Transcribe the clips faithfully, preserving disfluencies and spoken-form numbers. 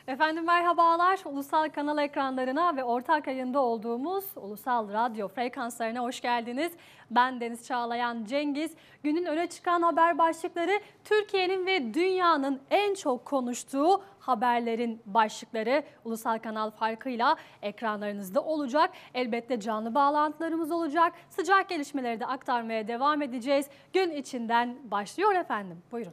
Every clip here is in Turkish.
Efendim merhabalar. Ulusal kanal ekranlarına ve ortak yayında olduğumuz Ulusal Radyo frekanslarına hoş geldiniz. Ben Deniz Çağlayan Cengiz. Günün öne çıkan haber başlıkları, Türkiye'nin ve dünyanın en çok konuştuğu haberlerin başlıkları ulusal kanal farkıyla ekranlarınızda olacak. Elbette canlı bağlantılarımız olacak. Sıcak gelişmeleri de aktarmaya devam edeceğiz. Gün içinden başlıyor efendim. Buyurun.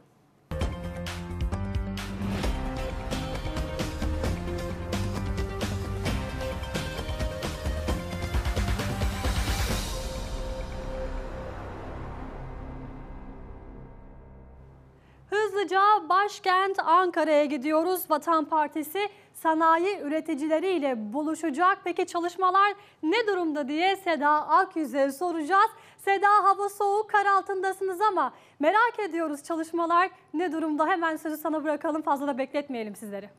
Hızlıca başkent Ankara'ya gidiyoruz. Vatan Partisi sanayi üreticileriyle buluşacak. Peki çalışmalar ne durumda diye Seda Akyüz'e soracağız. Seda, hava soğuk, kar altındasınız ama merak ediyoruz, çalışmalar ne durumda? Hemen sözü sana bırakalım, fazla da bekletmeyelim sizleri.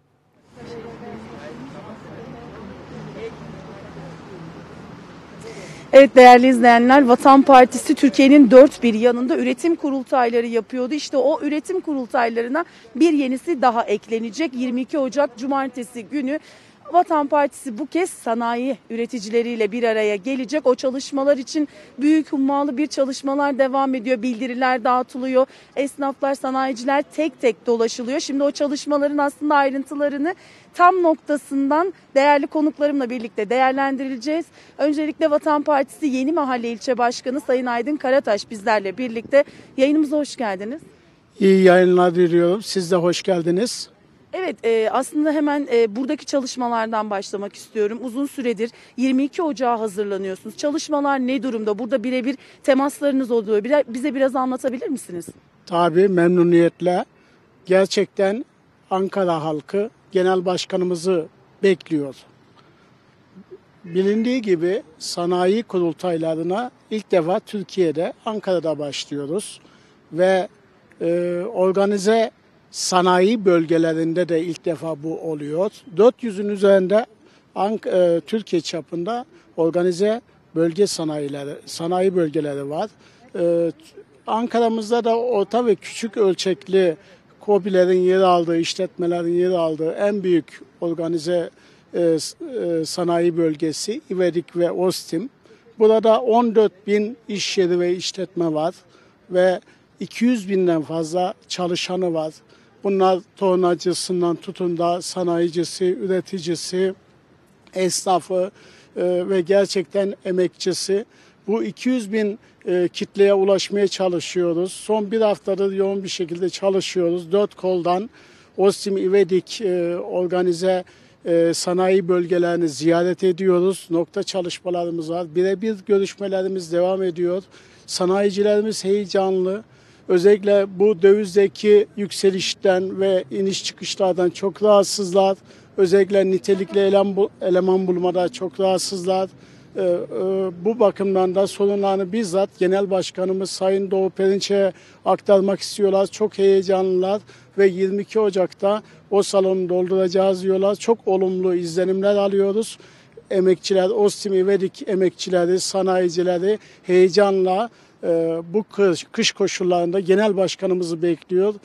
Evet değerli izleyenler, Vatan Partisi Türkiye'nin dört bir yanında üretim kurultayları yapıyordu. İşte o üretim kurultaylarına bir yenisi daha eklenecek. yirmi iki Ocak Cumartesi günü Vatan Partisi bu kez sanayi üreticileriyle bir araya gelecek. O çalışmalar için büyük hummalı bir çalışmalar devam ediyor. Bildiriler dağıtılıyor. Esnaflar, sanayiciler tek tek dolaşılıyor. Şimdi o çalışmaların aslında ayrıntılarını tam noktasından değerli konuklarımla birlikte değerlendireceğiz. Öncelikle Vatan Partisi Yeni Mahalle İlçe Başkanı Sayın Aydın Karataş bizlerle birlikte. Yayınımıza hoş geldiniz. İyi yayınlar diliyorum. Siz de hoş geldiniz. Evet, e, aslında hemen e, buradaki çalışmalardan başlamak istiyorum. Uzun süredir yirmi iki Ocağı hazırlanıyorsunuz. Çalışmalar ne durumda? Burada birebir temaslarınız oluyor. Bir, bize biraz anlatabilir misiniz? Tabii, memnuniyetle. Gerçekten Ankara halkı genel başkanımızı bekliyor. Bilindiği gibi sanayi kurultaylarına ilk defa Türkiye'de, Ankara'da başlıyoruz. Ve e, organize sanayi bölgelerinde de ilk defa bu oluyor. dört yüzün üzerinde Ank e, Türkiye çapında organize bölge sanayileri, sanayi bölgeleri var. E, Ankara'mızda da orta ve küçük ölçekli KOBİ'lerin yer aldığı, işletmelerin yer aldığı en büyük organize e, e, sanayi bölgesi İvedik ve Ostim. Burada on dört bin iş yeri ve işletme var ve iki yüz binden fazla çalışanı var. Bunlar tornacısından tutun da sanayicisi, üreticisi, esnafı e, ve gerçekten emekçisi. Bu iki yüz bin e, kitleye ulaşmaya çalışıyoruz. Son bir haftadır yoğun bir şekilde çalışıyoruz. Dört koldan Ostim, İvedik e, organize e, sanayi bölgelerini ziyaret ediyoruz. Nokta çalışmalarımız var. Birebir görüşmelerimiz devam ediyor. Sanayicilerimiz heyecanlı. Özellikle bu dövizdeki yükselişten ve iniş çıkışlardan çok rahatsızlar. Özellikle nitelikli eleman bulmada çok rahatsızlar. Ee, e, bu bakımdan da sorunlarını bizzat Genel Başkanımız Sayın Doğu Perinçek'e aktarmak istiyorlar. Çok heyecanlılar ve yirmi iki Ocak'ta o salonu dolduracağız diyorlar. Çok olumlu izlenimler alıyoruz. Emekçiler, Ostim İvedik emekçileri, sanayicileri heyecanla bu kış, kış koşullarında Genel Başkanımızı bekliyor.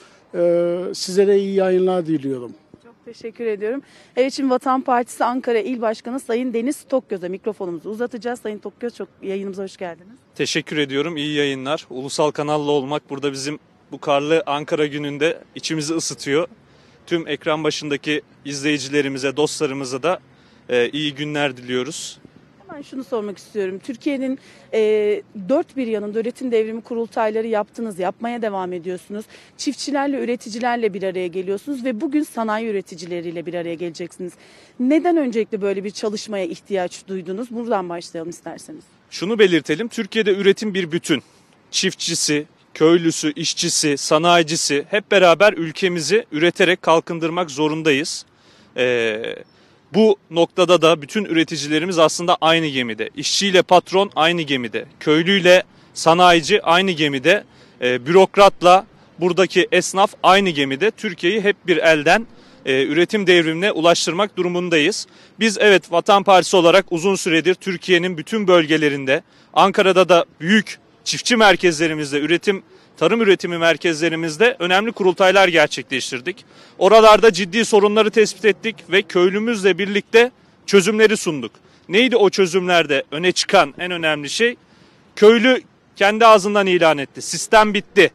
Size de iyi yayınlar diliyorum. Çok teşekkür ediyorum. Evet, şimdi Vatan Partisi Ankara İl Başkanı Sayın Deniz Tokgöz'e mikrofonumuzu uzatacağız. Sayın Tokgöz, çok yayınımıza hoş geldiniz. Teşekkür ediyorum. İyi yayınlar. Ulusal kanalla olmak burada bizim bu karlı Ankara gününde içimizi ısıtıyor. Tüm ekran başındaki izleyicilerimize, dostlarımıza da e, iyi günler diliyoruz. Ben şunu sormak istiyorum. Türkiye'nin e, dört bir yanında üretim devrimi kurultayları yaptınız, yapmaya devam ediyorsunuz. Çiftçilerle, üreticilerle bir araya geliyorsunuz ve bugün sanayi üreticileriyle bir araya geleceksiniz. Neden öncelikle böyle bir çalışmaya ihtiyaç duydunuz? Buradan başlayalım isterseniz. Şunu belirtelim. Türkiye'de üretim bir bütün. Çiftçisi, köylüsü, işçisi, sanayicisi hep beraber ülkemizi üreterek kalkındırmak zorundayız. Ee, Bu noktada da bütün üreticilerimiz aslında aynı gemide. İşçiyle patron aynı gemide. Köylüyle sanayici aynı gemide. E, bürokratla buradaki esnaf aynı gemide. Türkiye'yi hep bir elden e, üretim devrimine ulaştırmak durumundayız. Biz evet Vatan Partisi olarak uzun süredir Türkiye'nin bütün bölgelerinde, Ankara'da da büyük çiftçi merkezlerimizde üretim tarım üretimi merkezlerimizde önemli kurultaylar gerçekleştirdik. Oralarda ciddi sorunları tespit ettik ve köylümüzle birlikte çözümleri sunduk. Neydi o çözümlerde öne çıkan en önemli şey? Köylü kendi ağzından ilan etti. Sistem bitti.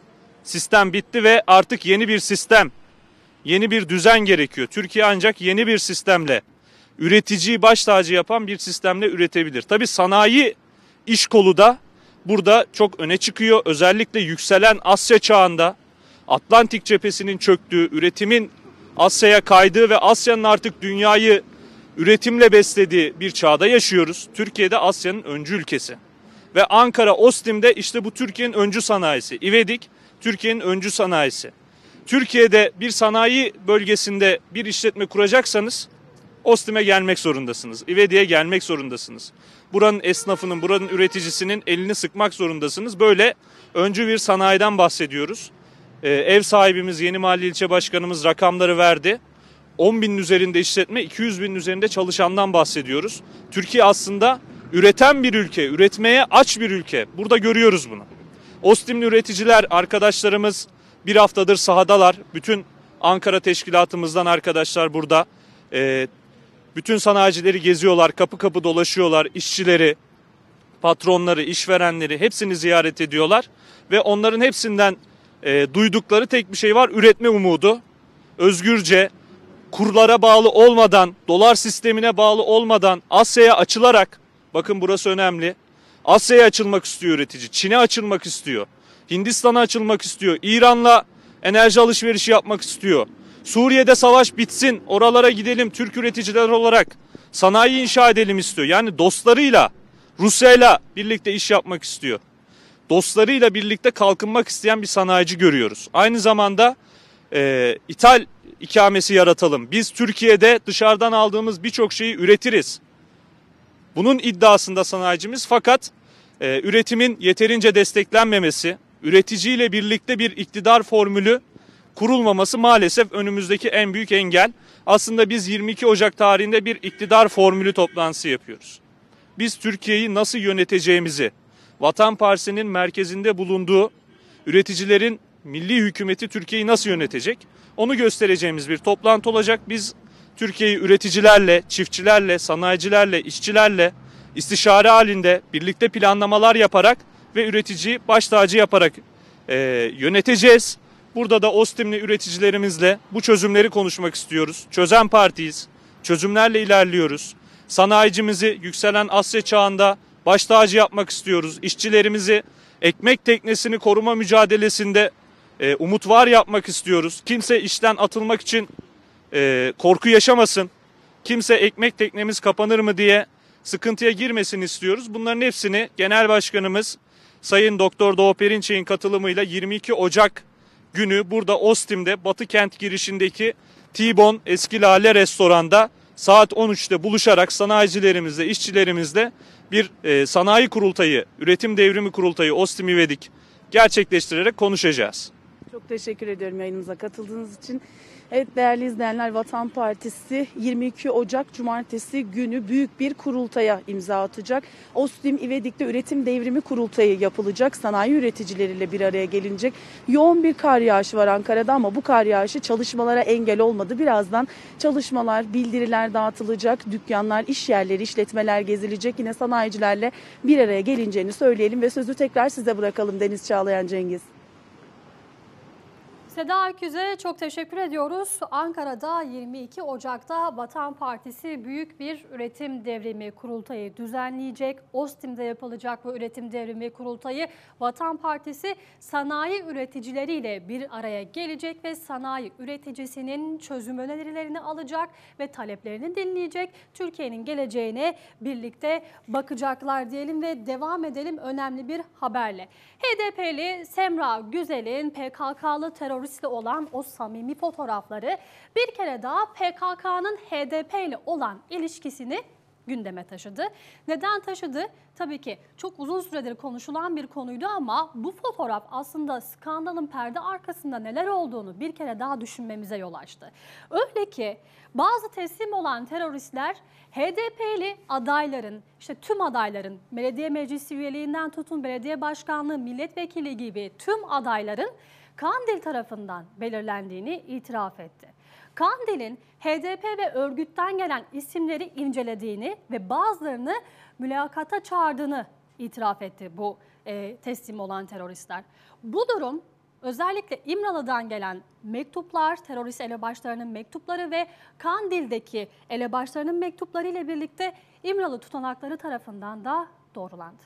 Sistem bitti ve artık yeni bir sistem, yeni bir düzen gerekiyor. Türkiye ancak yeni bir sistemle, üreticiyi baş tacı yapan bir sistemle üretebilir. Tabii sanayi iş kolu da burada çok öne çıkıyor. Özellikle yükselen Asya çağında Atlantik cephesinin çöktüğü, üretimin Asya'ya kaydığı ve Asya'nın artık dünyayı üretimle beslediği bir çağda yaşıyoruz. Türkiye'de Asya'nın öncü ülkesi. Ve Ankara, Ostim'de işte bu Türkiye'nin öncü sanayisi. İvedik, Türkiye'nin öncü sanayisi. Türkiye'de bir sanayi bölgesinde bir işletme kuracaksanız Ostim'e gelmek zorundasınız. İvedik'e gelmek zorundasınız. Buranın esnafının, buranın üreticisinin elini sıkmak zorundasınız. Böyle öncü bir sanayiden bahsediyoruz. Ee, ev sahibimiz, Yeni Mahalle İlçe Başkanımız rakamları verdi. on binin üzerinde işletme, iki yüz binin üzerinde çalışandan bahsediyoruz. Türkiye aslında üreten bir ülke, üretmeye aç bir ülke. Burada görüyoruz bunu. Ostimli üreticiler, arkadaşlarımız bir haftadır sahadalar. Bütün Ankara teşkilatımızdan arkadaşlar burada. Ee, bütün sanayicileri geziyorlar, kapı kapı dolaşıyorlar. İşçileri, patronları, işverenleri hepsini ziyaret ediyorlar. Ve onların hepsinden e, duydukları tek bir şey var: üretme umudu. Özgürce, kurlara bağlı olmadan, dolar sistemine bağlı olmadan Asya'ya açılarak, bakın burası önemli, Asya'ya açılmak istiyor üretici, Çin'e açılmak istiyor, Hindistan'a açılmak istiyor, İran'la enerji alışverişi yapmak istiyor. Suriye'de savaş bitsin, oralara gidelim, Türk üreticiler olarak sanayi inşa edelim istiyor. Yani dostlarıyla, Rusya'yla birlikte iş yapmak istiyor. Dostlarıyla birlikte kalkınmak isteyen bir sanayici görüyoruz. Aynı zamanda e, ithal ikamesi yaratalım. Biz Türkiye'de dışarıdan aldığımız birçok şeyi üretiriz. Bunun iddiasında sanayicimiz, fakat e, üretimin yeterince desteklenmemesi, üreticiyle birlikte bir iktidar formülü kurulmaması maalesef önümüzdeki en büyük engel. Aslında biz yirmi iki Ocak tarihinde bir iktidar formülü toplantısı yapıyoruz. Biz Türkiye'yi nasıl yöneteceğimizi, Vatan Partisi'nin merkezinde bulunduğu üreticilerin milli hükümeti Türkiye'yi nasıl yönetecek, onu göstereceğimiz bir toplantı olacak. Biz Türkiye'yi üreticilerle, çiftçilerle, sanayicilerle, işçilerle istişare halinde birlikte planlamalar yaparak ve üreticiyi baş tacı yaparak e, yöneteceğiz. Burada da Ostimli üreticilerimizle bu çözümleri konuşmak istiyoruz. Çözen partiyiz, çözümlerle ilerliyoruz. Sanayicimizi yükselen Asya çağında baş tacı yapmak istiyoruz. İşçilerimizi ekmek teknesini koruma mücadelesinde e, umut var yapmak istiyoruz. Kimse işten atılmak için e, korku yaşamasın. Kimse ekmek teknemiz kapanır mı diye sıkıntıya girmesin istiyoruz. Bunların hepsini Genel Başkanımız Sayın Doktor Doğu Perinçek'in katılımıyla yirmi iki Ocak günü burada Ostim'de Batı Kent girişindeki T-Bone Eski Lale Restoran'da saat on üçte buluşarak sanayicilerimizle, işçilerimizle bir e, sanayi kurultayı, üretim devrimi kurultayı Ostim İvedik gerçekleştirerek konuşacağız. Çok teşekkür ediyorum yayınımıza katıldığınız için. Evet değerli izleyenler, Vatan Partisi yirmi iki Ocak Cumartesi günü büyük bir kurultaya imza atacak. Ostim İvedik'te üretim devrimi kurultayı yapılacak. Sanayi üreticileriyle bir araya gelinecek. Yoğun bir kar yağışı var Ankara'da ama bu kar yağışı çalışmalara engel olmadı. Birazdan çalışmalar, bildiriler dağıtılacak. Dükkanlar, iş yerleri, işletmeler gezilecek. Yine sanayicilerle bir araya gelineceğini söyleyelim ve sözü tekrar size bırakalım Deniz Çağlayan, Cengiz. Seda Öküz'e çok teşekkür ediyoruz. Ankara'da yirmi iki Ocak'ta Vatan Partisi büyük bir üretim devrimi kurultayı düzenleyecek. Ostim'de yapılacak bu üretim devrimi kurultayı Vatan Partisi sanayi üreticileriyle bir araya gelecek ve sanayi üreticisinin çözüm önerilerini alacak ve taleplerini dinleyecek. Türkiye'nin geleceğine birlikte bakacaklar diyelim ve devam edelim önemli bir haberle. H D P'li Semra Güzel'in P K K'lı teröristle olan o samimi fotoğrafları bir kere daha P K K'nın H D P ile olan ilişkisini gündeme taşıdı. Neden taşıdı? Tabii ki çok uzun süredir konuşulan bir konuydu ama bu fotoğraf aslında skandalın perde arkasında neler olduğunu bir kere daha düşünmemize yol açtı. Öyle ki bazı teslim olan teröristler H D P'li adayların, işte tüm adayların, belediye meclisi üyeliğinden tutun belediye başkanlığı, milletvekili gibi tüm adayların Kandil tarafından belirlendiğini itiraf etti. Kandil'in H D P ve örgütten gelen isimleri incelediğini ve bazılarını mülakata çağırdığını itiraf etti bu e, teslim olan teröristler. Bu durum özellikle İmralı'dan gelen mektuplar, terörist elebaşlarının mektupları ve Kandil'deki elebaşlarının mektupları ile birlikte İmralı tutanakları tarafından da doğrulandı.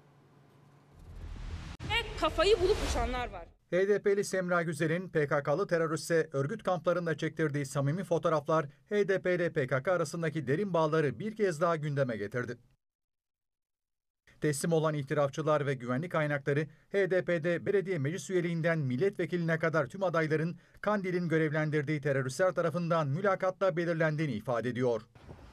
Kafayı bulup uçanlar var. H D P'li Semra Güzel'in P K K'lı teröriste örgüt kamplarında çektirdiği samimi fotoğraflar H D P ile P K K arasındaki derin bağları bir kez daha gündeme getirdi. Teslim olan itirafçılar ve güvenlik kaynakları H D P'de belediye meclis üyeliğinden milletvekiline kadar tüm adayların Kandil'in görevlendirdiği teröristler tarafından mülakatta belirlendiğini ifade ediyor.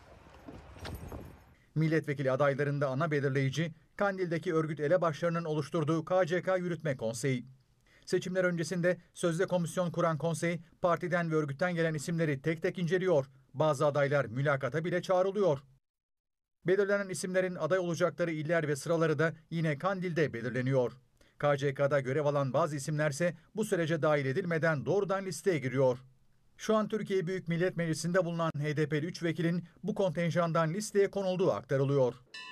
Milletvekili adaylarında ana belirleyici Kandil'deki örgüt elebaşlarının oluşturduğu K C K Yürütme Konseyi. Seçimler öncesinde sözde komisyon kuran konsey partiden ve örgütten gelen isimleri tek tek inceliyor. Bazı adaylar mülakata bile çağrılıyor. Belirlenen isimlerin aday olacakları iller ve sıraları da yine Kandil'de belirleniyor. K C K'da görev alan bazı isimlerse bu sürece dahil edilmeden doğrudan listeye giriyor. Şu an Türkiye Büyük Millet Meclisi'nde bulunan H D P'li üç vekilin bu kontenjandan listeye konulduğu aktarılıyor.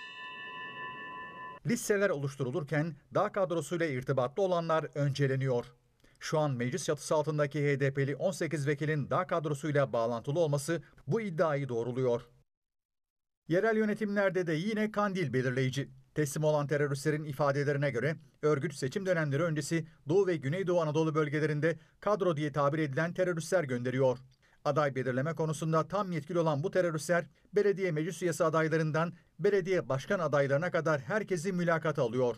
Listeler oluşturulurken dağ kadrosuyla irtibatlı olanlar önceleniyor. Şu an meclis çatısı altındaki H D P'li on sekiz vekilin dağ kadrosuyla bağlantılı olması bu iddiayı doğruluyor. Yerel yönetimlerde de yine Kandil belirleyici. Teslim olan teröristlerin ifadelerine göre örgüt seçim dönemleri öncesi Doğu ve Güneydoğu Anadolu bölgelerinde kadro diye tabir edilen teröristler gönderiyor. Aday belirleme konusunda tam yetkili olan bu teröristler belediye meclis üyesi adaylarından belediye başkan adaylarına kadar herkesi mülakata alıyor.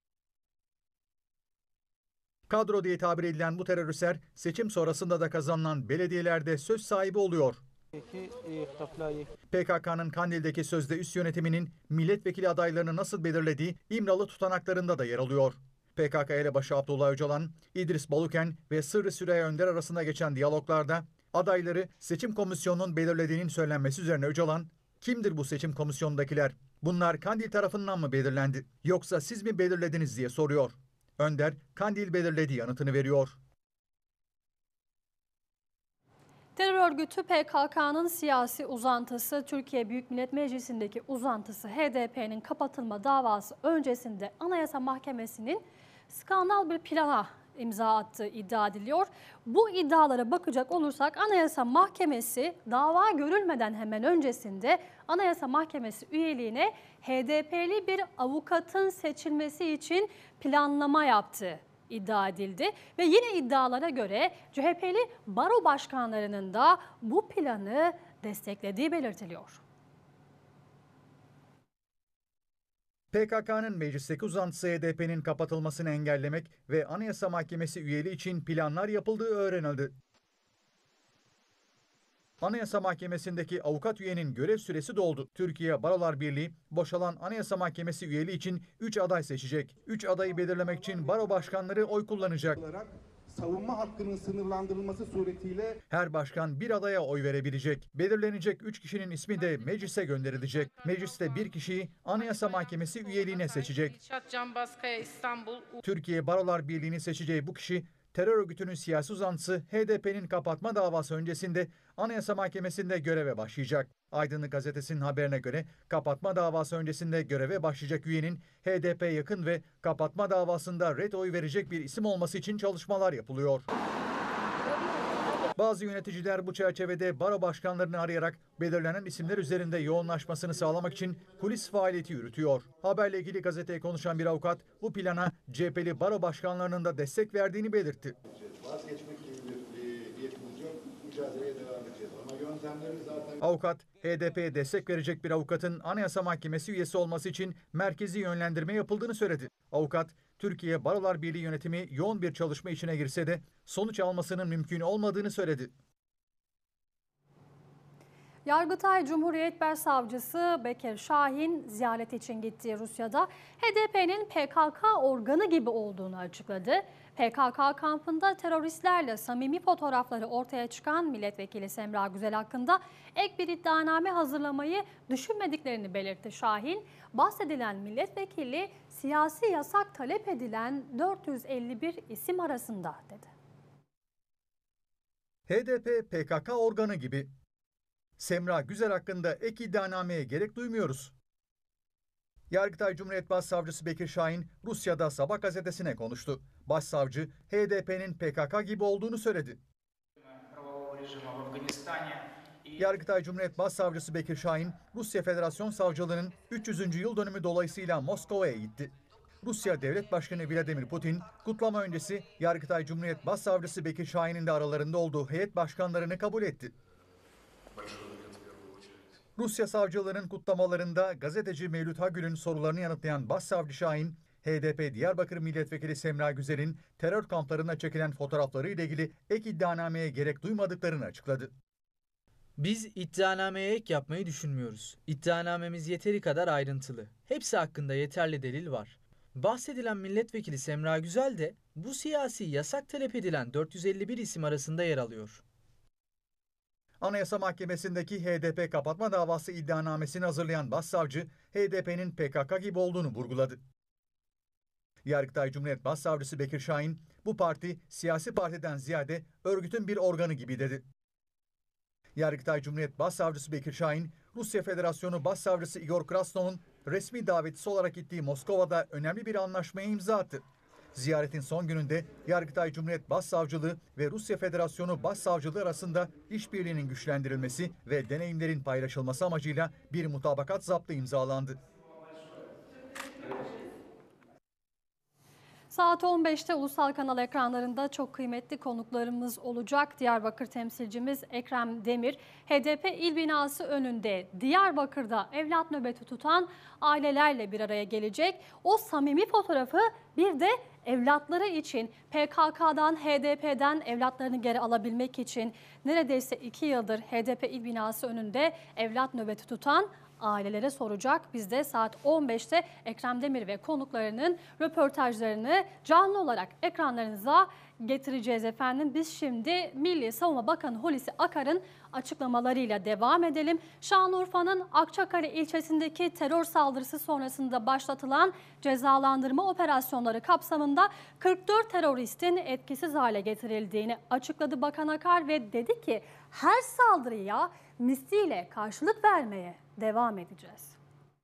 Kadro diye tabir edilen bu teröristler seçim sonrasında da kazanılan belediyelerde söz sahibi oluyor. P K K'nın Kandil'deki sözde üst yönetiminin milletvekili adaylarını nasıl belirlediği İmralı tutanaklarında da yer alıyor. P K K elebaşı Abdullah Öcalan, İdris Baluken ve Sırrı Süreyya Önder arasında geçen diyaloglarda adayları seçim komisyonunun belirlediğinin söylenmesi üzerine Öcalan, "Kimdir bu seçim komisyonundakiler? Bunlar Kandil tarafından mı belirlendi? Yoksa siz mi belirlediniz?" diye soruyor. Önder, Kandil belirledi yanıtını veriyor. Terör örgütü P K K'nın siyasi uzantısı, Türkiye Büyük Millet Meclisi'ndeki uzantısı H D P'nin kapatılma davası öncesinde Anayasa Mahkemesi'nin skandal bir plana imza attığı iddia ediliyor. Bu iddialara bakacak olursak Anayasa Mahkemesi dava görülmeden hemen öncesinde Anayasa Mahkemesi üyeliğine H D P'li bir avukatın seçilmesi için planlama yaptı iddia edildi ve yine iddialara göre C H P'li baro başkanlarının da bu planı desteklediği belirtiliyor. P K K'nın meclisteki uzantısı H D P'nin kapatılmasını engellemek ve Anayasa Mahkemesi üyeliği için planlar yapıldığı öğrenildi. Anayasa Mahkemesi'ndeki avukat üyenin görev süresi doldu. Türkiye Barolar Birliği boşalan Anayasa Mahkemesi üyeliği için üç aday seçecek. üç adayı belirlemek için baro başkanları oy kullanacak. Savunma hakkının sınırlandırılması suretiyle her başkan bir adaya oy verebilecek. Belirlenecek üç kişinin ismi de meclise gönderilecek. Mecliste bir kişiyi Anayasa Mahkemesi üyeliğine seçecek. Türkiye Barolar Birliği'ni seçeceği bu kişi terör örgütünün siyasi uzantısı H D P'nin kapatma davası öncesinde Anayasa Mahkemesi'nde göreve başlayacak. Aydınlık Gazetesi'nin haberine göre kapatma davası öncesinde göreve başlayacak üyenin H D P yakın ve kapatma davasında red oy verecek bir isim olması için çalışmalar yapılıyor. Bazı yöneticiler bu çerçevede baro başkanlarını arayarak belirlenen isimler üzerinde yoğunlaşmasını sağlamak için kulis faaliyeti yürütüyor. Haberle ilgili gazeteye konuşan bir avukat bu plana C H P'li baro başkanlarının da destek verdiğini belirtti. vazgeçmek gibi bir niyetimiz yok. Mücadeleye devam edeceğiz. Ama yöntemleri zaten... Avukat, H D P'ye destek verecek bir avukatın Anayasa Mahkemesi üyesi olması için merkezi yönlendirme yapıldığını söyledi. Avukat, Türkiye Barolar Birliği yönetimi yoğun bir çalışma içine girse de sonuç almasının mümkün olmadığını söyledi. Yargıtay Cumhuriyet Başsavcısı Bekir Şahin ziyaret için gittiği Rusya'da H D P'nin P K K organı gibi olduğunu açıkladı. P K K kampında teröristlerle samimi fotoğrafları ortaya çıkan Milletvekili Semra Güzel hakkında ek bir iddianame hazırlamayı düşünmediklerini belirtti Şahin. Bahsedilen milletvekili siyasi yasak talep edilen dört yüz elli bir isim arasında dedi. H D P P K K organı gibi. Semra Güzel hakkında ek iddianameye gerek duymuyoruz. Yargıtay Cumhuriyet Başsavcısı Bekir Şahin Rusya'da Sabah gazetesine konuştu. Başsavcı H D P'nin P K K gibi olduğunu söyledi. Yargıtay Cumhuriyet Başsavcısı Bekir Şahin, Rusya Federasyon Savcılığı'nın üç yüzüncü yıl dönümü dolayısıyla Moskova'ya gitti. Rusya Devlet Başkanı Vladimir Putin, kutlama öncesi Yargıtay Cumhuriyet Başsavcısı Bekir Şahin'in de aralarında olduğu heyet başkanlarını kabul etti. Rusya savcılığının kutlamalarında gazeteci Mevlüt Hagül'ün sorularını yanıtlayan Başsavcı Şahin, H D P Diyarbakır Milletvekili Semra Güzel'in terör kamplarına çekilen fotoğrafları ile ilgili ek iddianameye gerek duymadıklarını açıkladı. Biz iddianameye ek yapmayı düşünmüyoruz. İddianamemiz yeteri kadar ayrıntılı. Hepsi hakkında yeterli delil var. Bahsedilen milletvekili Semra Güzel de bu siyasi yasak talep edilen dört yüz elli bir isim arasında yer alıyor. Anayasa Mahkemesi'ndeki H D P kapatma davası iddianamesini hazırlayan başsavcı, H D P'nin P K K gibi olduğunu vurguladı. Yargıtay Cumhuriyet Başsavcısı Bekir Şahin, bu parti siyasi partiden ziyade örgütün bir organı gibi dedi. Yargıtay Cumhuriyet Başsavcısı Bekir Şahin, Rusya Federasyonu Başsavcısı Igor Krasnov'un resmi davetçisi olarak gittiği Moskova'da önemli bir anlaşmaya imza attı. Ziyaretin son gününde Yargıtay Cumhuriyet Başsavcılığı ve Rusya Federasyonu Başsavcılığı arasında işbirliğinin güçlendirilmesi ve deneyimlerin paylaşılması amacıyla bir mutabakat zaptı imzalandı. Saat on beşte Ulusal Kanal ekranlarında çok kıymetli konuklarımız olacak. Diyarbakır temsilcimiz Ekrem Demir, H D P il binası önünde Diyarbakır'da evlat nöbeti tutan ailelerle bir araya gelecek. O samimi fotoğrafı bir de evlatları için P K K'dan, H D P'den evlatlarını geri alabilmek için neredeyse iki yıldır H D P il binası önünde evlat nöbeti tutan ailelere soracak. Biz de saat on beşte Ekrem Demir ve konuklarının röportajlarını canlı olarak ekranlarınıza getireceğiz efendim. Biz şimdi Milli Savunma Bakanı Hulusi Akar'ın açıklamalarıyla devam edelim. Şanlıurfa'nın Akçakale ilçesindeki terör saldırısı sonrasında başlatılan cezalandırma operasyonları kapsamında kırk dört teröristin etkisiz hale getirildiğini açıkladı Bakan Akar ve dedi ki her saldırıya misliyle karşılık vermeye devam edeceğiz.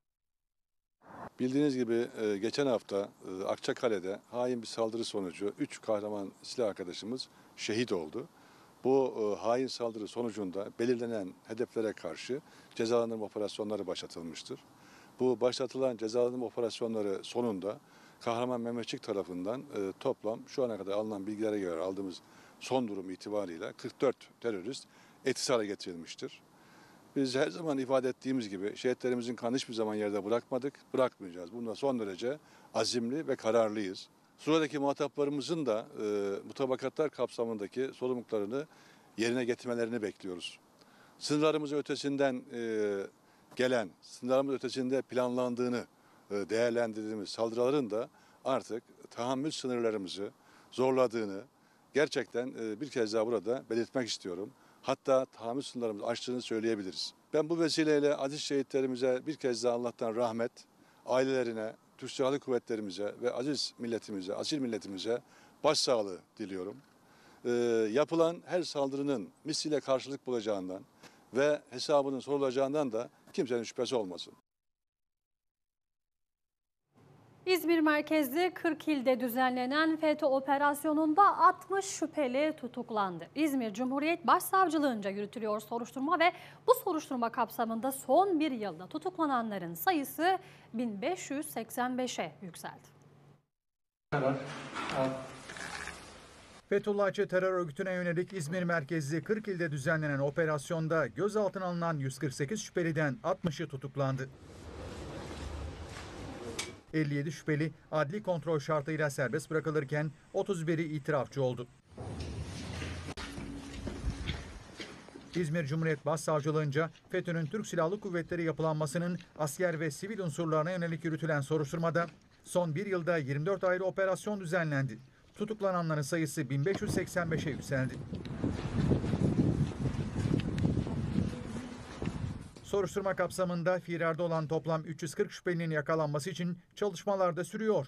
Bildiğiniz gibi geçen hafta Akçakale'de hain bir saldırı sonucu üç kahraman silah arkadaşımız şehit oldu. Bu hain saldırı sonucunda belirlenen hedeflere karşı cezalandırma operasyonları başlatılmıştır. Bu başlatılan cezalandırma operasyonları sonunda Kahraman Mehmetçik tarafından toplam şu ana kadar alınan bilgilere göre aldığımız son durum itibariyle kırk dört terörist etkisiz hale getirilmiştir. Biz her zaman ifade ettiğimiz gibi şehitlerimizin kanını hiçbir zaman yerde bırakmadık, bırakmayacağız. Bunda son derece azimli ve kararlıyız. Suradaki muhataplarımızın da e, mutabakatlar kapsamındaki sorumluluklarını yerine getirmelerini bekliyoruz. Sınırlarımızın ötesinden e, gelen, sınırlarımız ötesinde planlandığını e, değerlendirdiğimiz saldırıların da artık tahammül sınırlarımızı zorladığını gerçekten e, bir kez daha burada belirtmek istiyorum. Hatta tahammül sınırlarımızı aştığını söyleyebiliriz. Ben bu vesileyle aziz şehitlerimize bir kez daha Allah'tan rahmet, ailelerine, Türk Silahlı Kuvvetlerimize ve aziz milletimize, asil milletimize başsağlığı diliyorum. Ee, yapılan her saldırının misliyle karşılık bulacağından ve hesabının sorulacağından da kimsenin şüphesi olmasın. İzmir merkezli kırk ilde düzenlenen FETÖ operasyonunda altmış şüpheli tutuklandı. İzmir Cumhuriyet Başsavcılığınca yürütülüyor soruşturma ve bu soruşturma kapsamında son bir yılda tutuklananların sayısı bin beş yüz seksen beşe yükseldi. Fethullahçı terör örgütüne yönelik İzmir merkezli kırk ilde düzenlenen operasyonda gözaltına alınan yüz kırk sekiz şüpheliden altmışı tutuklandı. elli yedi şüpheli adli kontrol şartıyla serbest bırakılırken otuz biri itirafçı oldu. İzmir Cumhuriyet Başsavcılığınca FETÖ'nün Türk Silahlı Kuvvetleri yapılanmasının asker ve sivil unsurlarına yönelik yürütülen soruşturmada son bir yılda yirmi dört ayrı operasyon düzenlendi. Tutuklananların sayısı bin beş yüz seksen beşe yükseldi. Soruşturma kapsamında firarda olan toplam üç yüz kırk şüphelinin yakalanması için çalışmalar da sürüyor.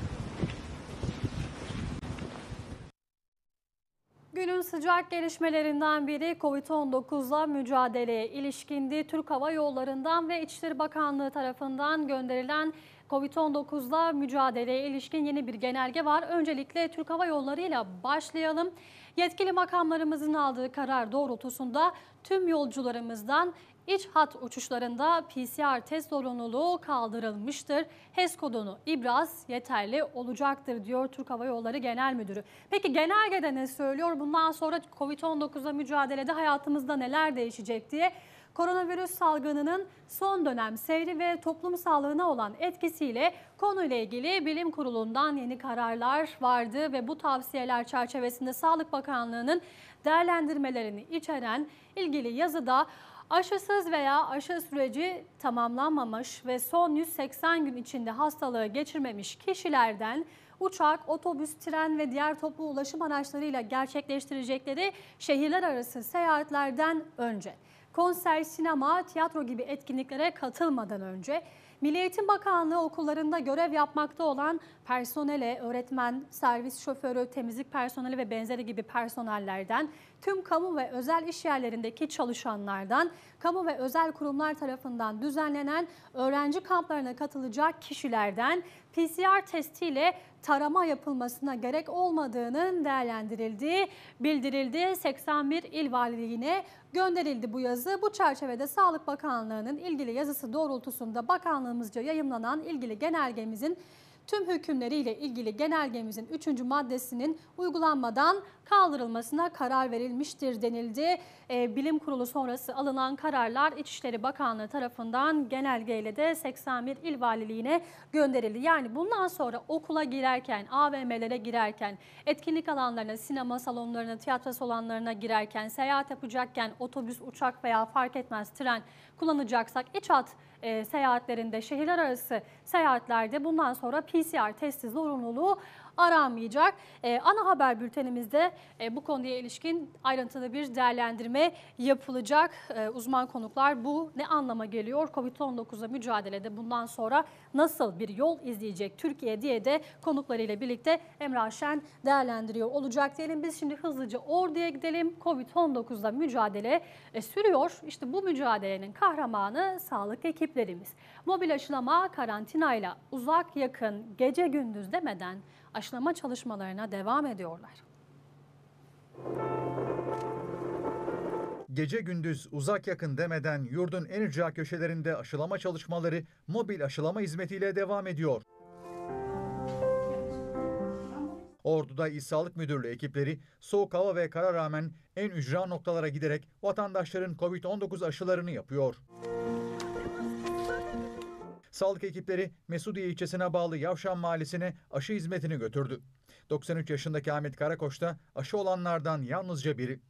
Günün sıcak gelişmelerinden biri Covid on dokuzla mücadeleye ilişkindi. Türk Hava Yolları'ndan ve İçişleri Bakanlığı tarafından gönderilen Covid on dokuzla mücadeleye ilişkin yeni bir genelge var. Öncelikle Türk Hava Yolları ile başlayalım. Yetkili makamlarımızın aldığı karar doğrultusunda tüm yolcularımızdan İç hat uçuşlarında P C R test zorunluluğu kaldırılmıştır. H E S kodunu ibraz yeterli olacaktır diyor Türk Hava Yolları Genel Müdürü. Peki genelgede ne söylüyor? Bundan sonra Covid on dokuzla mücadelede hayatımızda neler değişecek diye. Koronavirüs salgınının son dönem seyri ve toplum sağlığına olan etkisiyle konuyla ilgili Bilim Kurulu'ndan yeni kararlar vardı ve bu tavsiyeler çerçevesinde Sağlık Bakanlığı'nın değerlendirmelerini içeren ilgili yazıda aşısız veya aşı süreci tamamlanmamış ve son yüz seksen gün içinde hastalığı geçirmemiş kişilerden uçak, otobüs, tren ve diğer toplu ulaşım araçlarıyla gerçekleştirecekleri şehirler arası seyahatlerden önce, konser, sinema, tiyatro gibi etkinliklere katılmadan önce, Milli Eğitim Bakanlığı okullarında görev yapmakta olan personele, öğretmen, servis şoförü, temizlik personeli ve benzeri gibi personellerden, tüm kamu ve özel iş yerlerindeki çalışanlardan, kamu ve özel kurumlar tarafından düzenlenen öğrenci kamplarına katılacak kişilerden P C R testiyle tarama yapılmasına gerek olmadığının değerlendirildiği bildirildi. seksen bir il valiliğine gönderildi bu yazı. Bu çerçevede Sağlık Bakanlığı'nın ilgili yazısı doğrultusunda bakanlığımızca yayımlanan ilgili genelgemizin tüm hükümleriyle ilgili genelgemizin üçüncü maddesinin uygulanmadan kaldırılmasına karar verilmiştir denildi. E, Bilim Kurulu sonrası alınan kararlar İçişleri Bakanlığı tarafından genelgeyle de seksen bir il valiliğine gönderildi. Yani bundan sonra okula girerken, A V M'lere girerken, etkinlik alanlarına, sinema salonlarına, tiyatro salonlarına girerken, seyahat yapacakken, otobüs, uçak veya fark etmez tren kullanacaksak iç hat e, seyahatlerinde, şehirler arası seyahatlerde bundan sonra P C R testi zorunluluğu aranmayacak. Ee, ana haber bültenimizde e, bu konuya ilişkin ayrıntılı bir değerlendirme yapılacak. Ee, uzman konuklar bu ne anlama geliyor? Covid on dokuzla mücadelede bundan sonra nasıl bir yol izleyecek Türkiye diye de konuklarıyla birlikte Emrah Şen değerlendiriyor olacak diyelim. Biz şimdi hızlıca orduya gidelim. Covid on dokuzla mücadele e, sürüyor. İşte bu mücadelenin kahramanı sağlık ekiplerimiz. Mobil aşılama, karantinayla uzak yakın, gece gündüz demeden aşılama çalışmalarına devam ediyorlar. Gece gündüz uzak yakın demeden yurdun en ücra köşelerinde aşılama çalışmaları mobil aşılama hizmetiyle devam ediyor. Ordu'da İl Sağlık Müdürlüğü ekipleri soğuk hava ve kara rağmen en ücra noktalara giderek vatandaşların Covid on dokuz aşılarını yapıyor. Sağlık ekipleri Mesudiye ilçesine bağlı Yavşan Mahallesi'ne aşı hizmetini götürdü. doksan üç yaşındaki Ahmet Karakoç da aşı olanlardan yalnızca biri.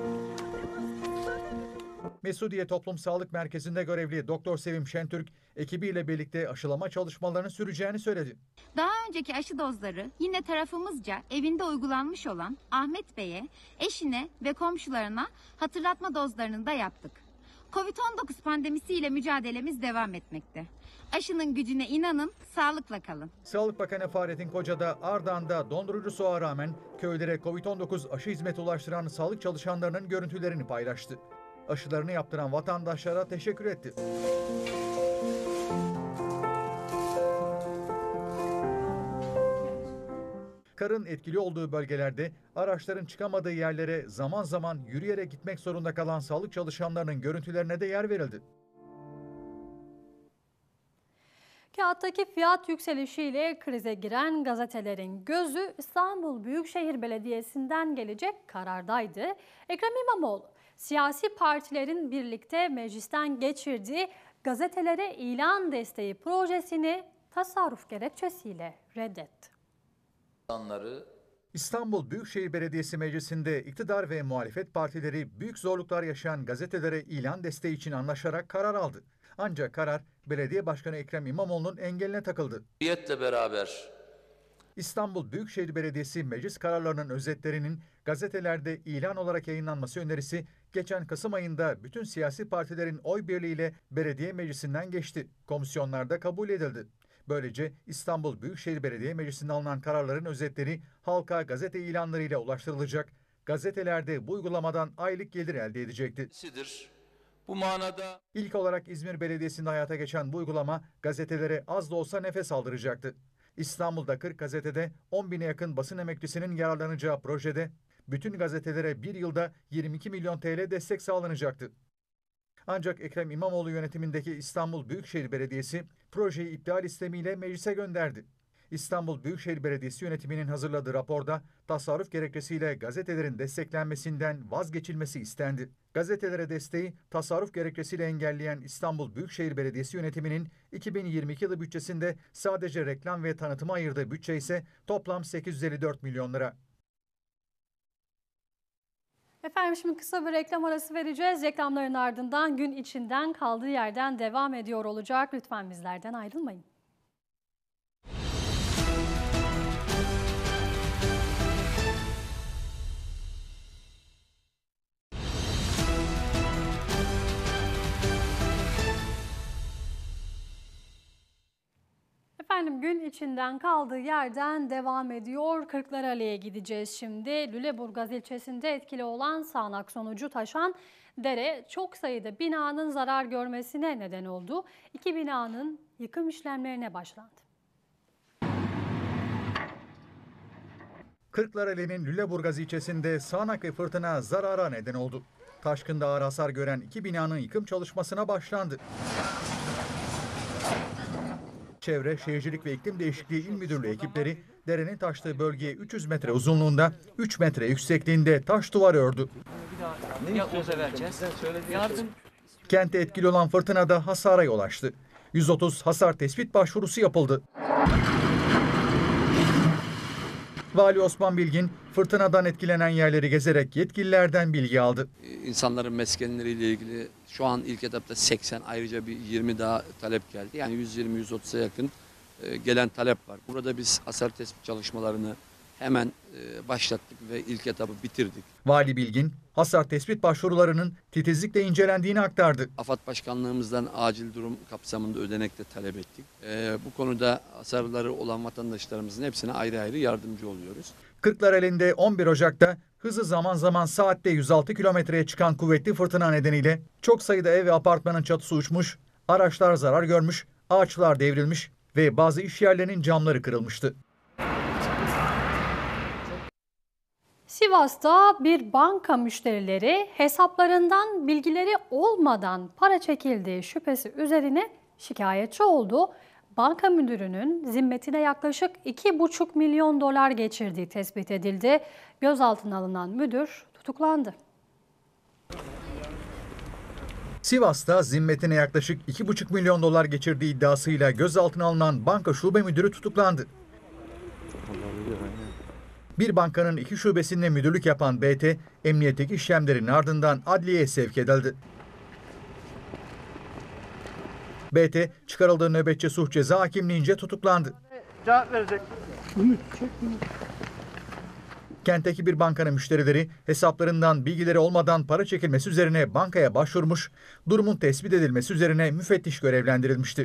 Mesudiye Toplum Sağlık Merkezi'nde görevli Doktor Sevim Şentürk ekibiyle birlikte aşılama çalışmalarının süreceğini söyledi. Daha önceki aşı dozları yine tarafımızca evinde uygulanmış olan Ahmet Bey'e, eşine ve komşularına hatırlatma dozlarını da yaptık. Covid on dokuz pandemisiyle mücadelemiz devam etmekte. Aşının gücüne inanın, sağlıkla kalın. Sağlık Bakanı Fahrettin Koca da Ardahan'da dondurucu soğuğa rağmen köylere Covid on dokuz aşı hizmeti ulaştıran sağlık çalışanlarının görüntülerini paylaştı. Aşılarını yaptıran vatandaşlara teşekkür etti. Karın etkili olduğu bölgelerde araçların çıkamadığı yerlere zaman zaman yürüyerek gitmek zorunda kalan sağlık çalışanlarının görüntülerine de yer verildi. Kağıttaki fiyat yükselişiyle krize giren gazetelerin gözü İstanbul Büyükşehir Belediyesi'nden gelecek karardaydı. Ekrem İmamoğlu, siyasi partilerin birlikte meclisten geçirdiği gazetelere ilan desteği projesini tasarruf gerekçesiyle reddetti. İnsanları İstanbul Büyükşehir Belediyesi Meclisi'nde iktidar ve muhalefet partileri büyük zorluklar yaşayan gazetelere ilan desteği için anlaşarak karar aldı. Ancak karar Belediye Başkanı Ekrem İmamoğlu'nun engeline takıldı. Niyetle beraber İstanbul Büyükşehir Belediyesi meclis kararlarının özetlerinin gazetelerde ilan olarak yayınlanması önerisi geçen Kasım ayında bütün siyasi partilerin oy birliğiyle belediye meclisinden geçti. Komisyonlarda kabul edildi. Böylece İstanbul Büyükşehir Belediye Meclisi'nde alınan kararların özetleri halka gazete ilanlarıyla ulaştırılacak. Gazetelerde bu uygulamadan aylık gelir elde edecekti. bu manada İlk olarak İzmir Belediyesi'nde hayata geçen bu uygulama gazetelere az da olsa nefes aldıracaktı. İstanbul'da kırk gazetede on bine yakın basın emeklisinin yararlanacağı projede bütün gazetelere bir yılda yirmi iki milyon T L destek sağlanacaktı. Ancak Ekrem İmamoğlu yönetimindeki İstanbul Büyükşehir Belediyesi projeyi iptal istemiyle meclise gönderdi. İstanbul Büyükşehir Belediyesi yönetiminin hazırladığı raporda tasarruf gerekçesiyle gazetelerin desteklenmesinden vazgeçilmesi istendi. Gazetelere desteği tasarruf gerekçesiyle engelleyen İstanbul Büyükşehir Belediyesi yönetiminin iki bin yirmi iki yılı bütçesinde sadece reklam ve tanıtıma ayırdığı bütçe ise toplam sekiz yüz elli dört milyon lira. Efendim şimdi kısa bir reklam arası vereceğiz. Reklamların ardından gün içinden kaldığı yerden devam ediyor olacak. Lütfen bizlerden ayrılmayın. Efendim gün içinden kaldığı yerden devam ediyor. Kırklareli'ye gideceğiz şimdi. Lüleburgaz ilçesinde etkili olan sağanak sonucu taşan dere çok sayıda binanın zarar görmesine neden oldu. İki binanın yıkım işlemlerine başlandı. Kırklareli'nin Lüleburgaz ilçesinde sağanak ve fırtına zarara neden oldu. Taşkında ağır hasar gören iki binanın yıkım çalışmasına başlandı. Çevre, Şehircilik ve İklim Değişikliği İl Müdürlüğü ekipleri derenin taştığı bölgeye üç yüz metre uzunluğunda, üç metre yüksekliğinde taş duvar ördü. Kente etkili olan fırtınada hasara yol açtı. yüz otuz hasar tespit başvurusu yapıldı. Vali Osman Bilgin, fırtınadan etkilenen yerleri gezerek yetkililerden bilgi aldı. insanların meskenleriyle ilgili şu an ilk etapta seksen, ayrıca bir yirmi daha talep geldi. Yani yüz yirmi yüz otuza yakın gelen talep var. Burada biz hasar tespit çalışmalarını hemen başlattık ve ilk etabı bitirdik. Vali Bilgin, hasar tespit başvurularının titizlikle incelendiğini aktardı. AFAD Başkanlığımızdan acil durum kapsamında ödenek de talep ettik. Ee, bu konuda hasarları olan vatandaşlarımızın hepsine ayrı ayrı yardımcı oluyoruz. Kırklareli'nde on bir Ocak'ta hızı zaman zaman saatte yüz altı kilometreye çıkan kuvvetli fırtına nedeniyle çok sayıda ev ve apartmanın çatısı uçmuş, araçlar zarar görmüş, ağaçlar devrilmiş ve bazı iş yerlerinin camları kırılmıştı. Sivas'ta bir banka müşterileri hesaplarından bilgileri olmadan para çekildiği şüphesi üzerine şikayetçi oldu. Banka müdürünün zimmetine yaklaşık iki buçuk milyon dolar geçirdiği tespit edildi. Gözaltına alınan müdür tutuklandı. Sivas'ta zimmetine yaklaşık iki buçuk milyon dolar geçirdiği iddiasıyla gözaltına alınan banka şube müdürü tutuklandı. Bir bankanın iki şubesinde müdürlük yapan B T, emniyetteki işlemlerin ardından adliyeye sevk edildi. B T, çıkarıldığı nöbetçi suç ceza hakimliğince tutuklandı. Cevap verecek. Kentteki bir bankanın müşterileri hesaplarından bilgileri olmadan para çekilmesi üzerine bankaya başvurmuş, durumun tespit edilmesi üzerine müfettiş görevlendirilmişti.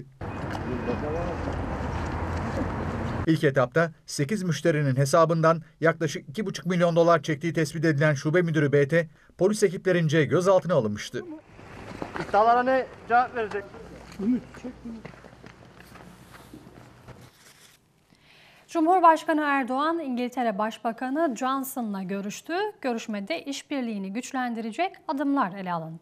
İlk etapta sekiz müşterinin hesabından yaklaşık iki buçuk milyon dolar çektiği tespit edilen şube müdürü B T, polis ekiplerince gözaltına alınmıştı. İddialara ne cevap verecek? Cumhurbaşkanı Erdoğan, İngiltere Başbakanı Johnson'la görüştü. Görüşmede işbirliğini güçlendirecek adımlar ele alındı.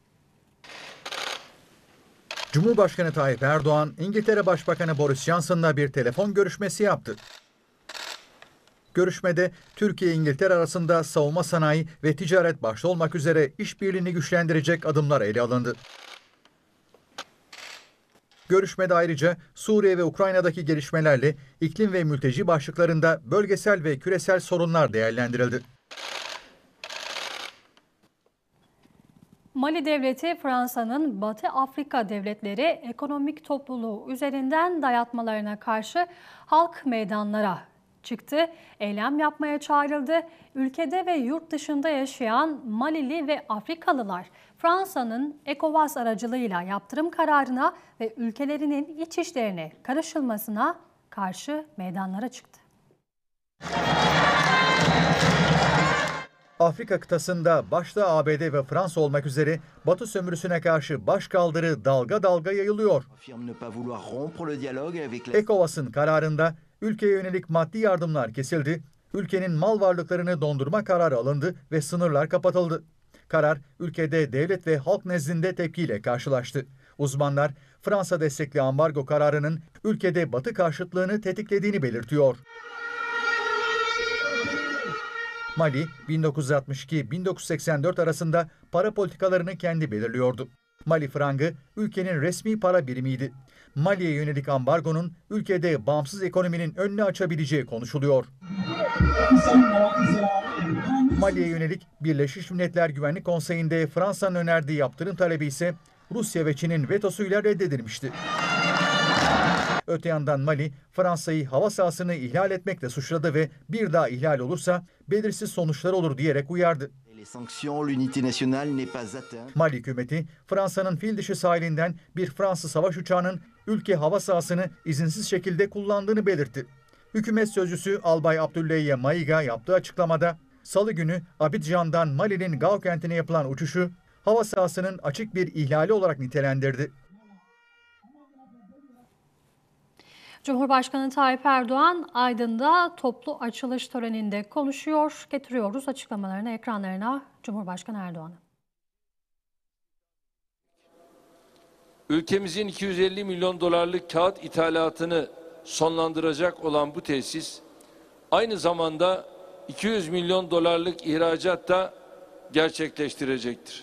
Cumhurbaşkanı Tayyip Erdoğan, İngiltere Başbakanı Boris Johnson'la bir telefon görüşmesi yaptı. Görüşmede Türkiye-İngiltere arasında savunma sanayi ve ticaret başta olmak üzere işbirliğini güçlendirecek adımlar ele alındı. Görüşmede ayrıca Suriye ve Ukrayna'daki gelişmelerle iklim ve mülteci başlıklarında bölgesel ve küresel sorunlar değerlendirildi. Mali devleti Fransa'nın Batı Afrika devletleri ekonomik topluluğu üzerinden dayatmalarına karşı halk meydanlara çıktı, eylem yapmaya çağrıldı. Ülkede ve yurt dışında yaşayan Malili ve Afrikalılar Fransa'nın ECOWAS aracılığıyla yaptırım kararına ve ülkelerinin iç işlerine karışılmasına karşı meydanlara çıktı. Afrika kıtasında başta A B D ve Fransa olmak üzere Batı sömürüsüne karşı başkaldırı dalga dalga yayılıyor. ECOWAS'ın kararında ülkeye yönelik maddi yardımlar kesildi, ülkenin mal varlıklarını dondurma kararı alındı ve sınırlar kapatıldı. Karar ülkede devlet ve halk nezdinde tepkiyle karşılaştı. Uzmanlar Fransa destekli ambargo kararının ülkede Batı karşıtlığını tetiklediğini belirtiyor. Mali, bin dokuz yüz altmış iki bin dokuz yüz seksen dört arasında para politikalarını kendi belirliyordu. Mali frangı ülkenin resmi para birimiydi. Mali'ye yönelik ambargonun ülkede bağımsız ekonominin önünü açabileceği konuşuluyor. Mali'ye yönelik Birleşmiş Milletler Güvenlik Konseyi'nde Fransa'nın önerdiği yaptırım talebi ise Rusya ve Çin'in vetosuyla reddedilmişti. Öte yandan Mali, Fransa'yı hava sahasını ihlal etmekle suçladı ve bir daha ihlal olursa belirsiz sonuçlar olur diyerek uyardı. Mali hükümeti, Fransa'nın fil dişi sahilinden bir Fransız savaş uçağının ülke hava sahasını izinsiz şekilde kullandığını belirtti. Hükümet sözcüsü Albay Abdoulaye Maïga yaptığı açıklamada, Salı günü Abidjan'dan Mali'nin Gao kentine yapılan uçuşu hava sahasının açık bir ihlali olarak nitelendirdi. Cumhurbaşkanı Tayyip Erdoğan Aydın'da toplu açılış töreninde konuşuyor. Getiriyoruz açıklamalarını ekranlarına Cumhurbaşkanı Erdoğan'a. Ülkemizin iki yüz elli milyon dolarlık kağıt ithalatını sonlandıracak olan bu tesis aynı zamanda iki yüz milyon dolarlık ihracat da gerçekleştirecektir.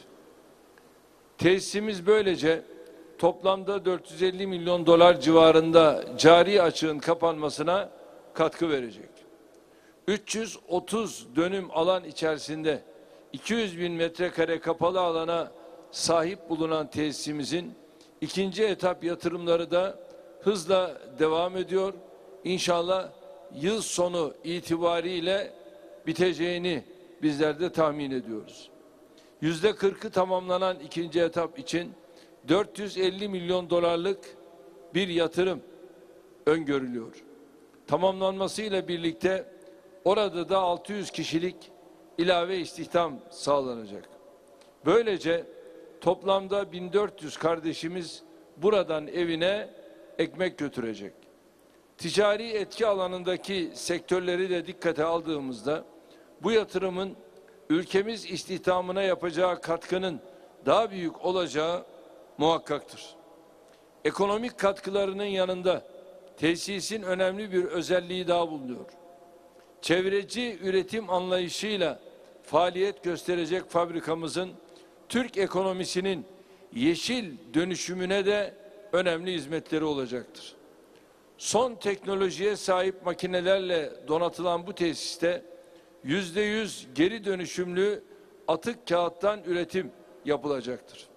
Tesisimiz böylece toplamda dört yüz elli milyon dolar civarında cari açığın kapanmasına katkı verecek. üç yüz otuz dönüm alan içerisinde iki yüz bin metrekare kapalı alana sahip bulunan tesisimizin ikinci etap yatırımları da hızla devam ediyor. İnşallah yıl sonu itibariyle biteceğini bizler de tahmin ediyoruz. Yüzde kırkı tamamlanan ikinci etap için dört yüz elli milyon dolarlık bir yatırım öngörülüyor. Tamamlanmasıyla birlikte orada da altı yüz kişilik ilave istihdam sağlanacak. Böylece toplamda bin dört yüz kardeşimiz buradan evine ekmek götürecek. Ticari etki alanındaki sektörleri de dikkate aldığımızda bu yatırımın ülkemiz istihdamına yapacağı katkının daha büyük olacağı muhakkaktır. Ekonomik katkılarının yanında tesisin önemli bir özelliği daha bulunuyor. Çevreci üretim anlayışıyla faaliyet gösterecek fabrikamızın Türk ekonomisinin yeşil dönüşümüne de önemli hizmetleri olacaktır. Son teknolojiye sahip makinelerle donatılan bu tesiste yüzde yüz geri dönüşümlü atık kağıttan üretim yapılacaktır.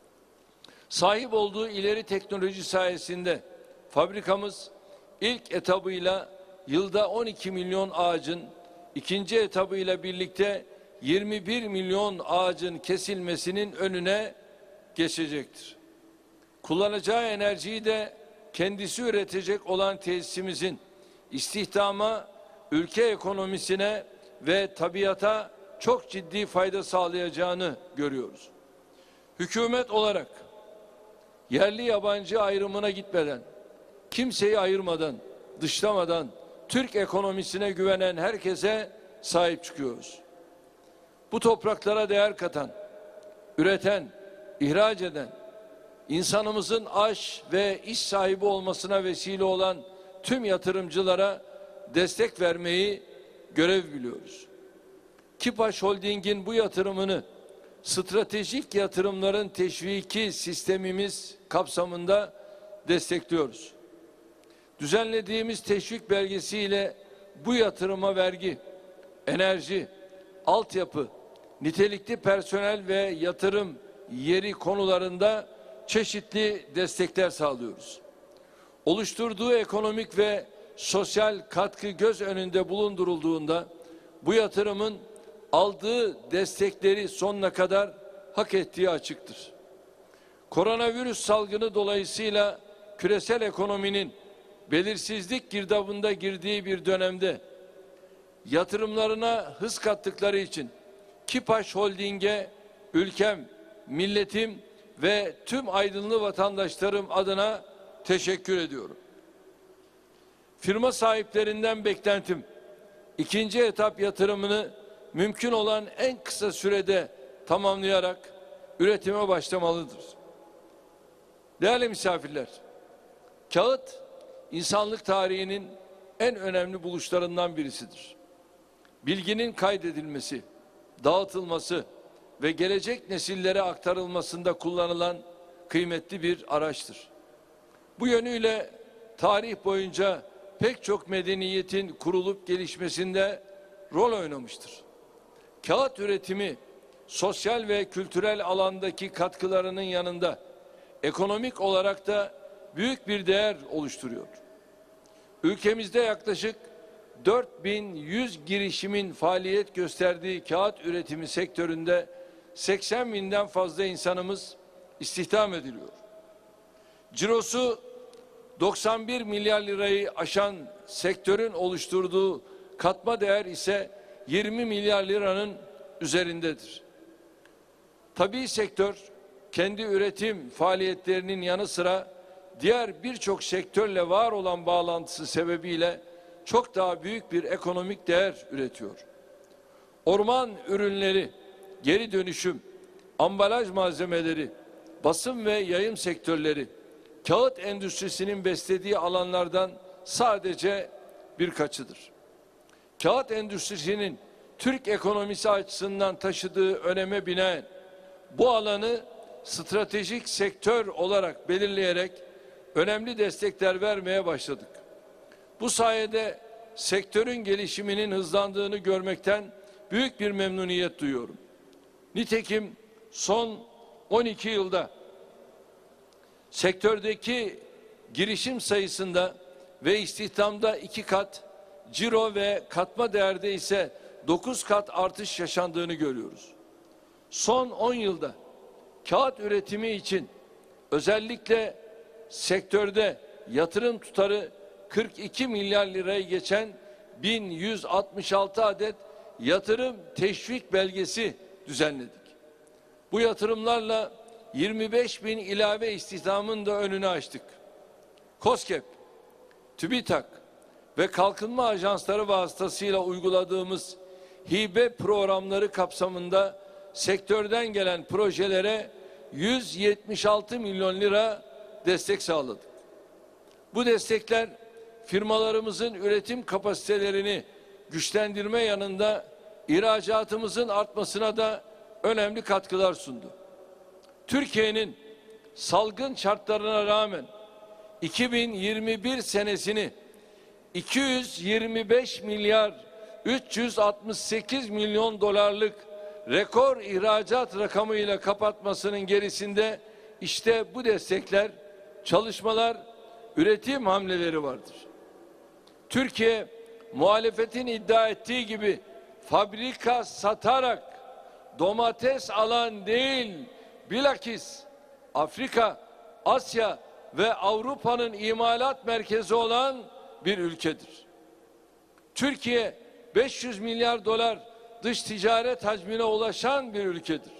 Sahip olduğu ileri teknoloji sayesinde fabrikamız ilk etabıyla yılda on iki milyon ağacın, ikinci etabıyla birlikte yirmi bir milyon ağacın kesilmesinin önüne geçecektir. Kullanacağı enerjiyi de kendisi üretecek olan tesisimizin istihdama, ülke ekonomisine ve tabiata çok ciddi fayda sağlayacağını görüyoruz. Hükümet olarak yerli yabancı ayrımına gitmeden, kimseyi ayırmadan, dışlamadan Türk ekonomisine güvenen herkese sahip çıkıyoruz. Bu topraklara değer katan, üreten, ihraç eden, insanımızın aş ve iş sahibi olmasına vesile olan tüm yatırımcılara destek vermeyi görev biliyoruz. Kipaş Holding'in bu yatırımını stratejik yatırımların teşviki sistemimiz kapsamında destekliyoruz. Düzenlediğimiz teşvik belgesiyle bu yatırıma vergi, enerji, altyapı, nitelikli personel ve yatırım yeri konularında çeşitli destekler sağlıyoruz. Oluşturduğu ekonomik ve sosyal katkı göz önünde bulundurulduğunda bu yatırımın aldığı destekleri sonuna kadar hak ettiği açıktır. Koronavirüs salgını dolayısıyla küresel ekonominin belirsizlik girdabında girdiği bir dönemde yatırımlarına hız kattıkları için Kipaş Holding'e ülkem, milletim ve tüm aydınlı vatandaşlarım adına teşekkür ediyorum. Firma sahiplerinden beklentim ikinci etap yatırımını mümkün olan en kısa sürede tamamlayarak üretime başlamalıdır. Değerli misafirler, kağıt insanlık tarihinin en önemli buluşlarından birisidir. Bilginin kaydedilmesi, dağıtılması ve gelecek nesillere aktarılmasında kullanılan kıymetli bir araçtır. Bu yönüyle tarih boyunca pek çok medeniyetin kurulup gelişmesinde rol oynamıştır. Kağıt üretimi sosyal ve kültürel alandaki katkılarının yanında ekonomik olarak da büyük bir değer oluşturuyor. Ülkemizde yaklaşık dört bin yüz girişimin faaliyet gösterdiği kağıt üretimi sektöründe seksen binden fazla insanımız istihdam ediliyor. Cirosu doksan bir milyar lirayı aşan sektörün oluşturduğu katma değer ise yirmi milyar liranın üzerindedir. Tabii sektör kendi üretim faaliyetlerinin yanı sıra diğer birçok sektörle var olan bağlantısı sebebiyle çok daha büyük bir ekonomik değer üretiyor. Orman ürünleri, geri dönüşüm, ambalaj malzemeleri, basım ve yayım sektörleri, kağıt endüstrisinin beslediği alanlardan sadece birkaçıdır. Kağıt endüstrisinin Türk ekonomisi açısından taşıdığı öneme binaen bu alanı stratejik sektör olarak belirleyerek önemli destekler vermeye başladık. Bu sayede sektörün gelişiminin hızlandığını görmekten büyük bir memnuniyet duyuyorum. Nitekim son on iki yılda sektördeki girişim sayısında ve istihdamda iki kat, ciro ve katma değerde ise dokuz kat artış yaşandığını görüyoruz. Son on yılda kağıt üretimi için özellikle sektörde yatırım tutarı kırk iki milyar lirayı geçen bin yüz altmış altı adet yatırım teşvik belgesi düzenledik. Bu yatırımlarla yirmi beş bin ilave istihdamın da önünü açtık. KOSGEB, TÜBİTAK ve kalkınma ajansları vasıtasıyla uyguladığımız hibe programları kapsamında sektörden gelen projelere yüz yetmiş altı milyon lira destek sağladık. Bu destekler firmalarımızın üretim kapasitelerini güçlendirme yanında ihracatımızın artmasına da önemli katkılar sundu. Türkiye'nin salgın şartlarına rağmen iki bin yirmi bir senesini iki yüz yirmi beş milyar üç yüz altmış sekiz milyon dolarlık rekor ihracat rakamıyla kapatmasının gerisinde işte bu destekler, çalışmalar, üretim hamleleri vardır. Türkiye muhalefetin iddia ettiği gibi fabrika satarak domates alan değil, bilakis Afrika, Asya ve Avrupa'nın imalat merkezi olan bir ülkedir. Türkiye beş yüz milyar dolar dış ticaret hacmine ulaşan bir ülkedir.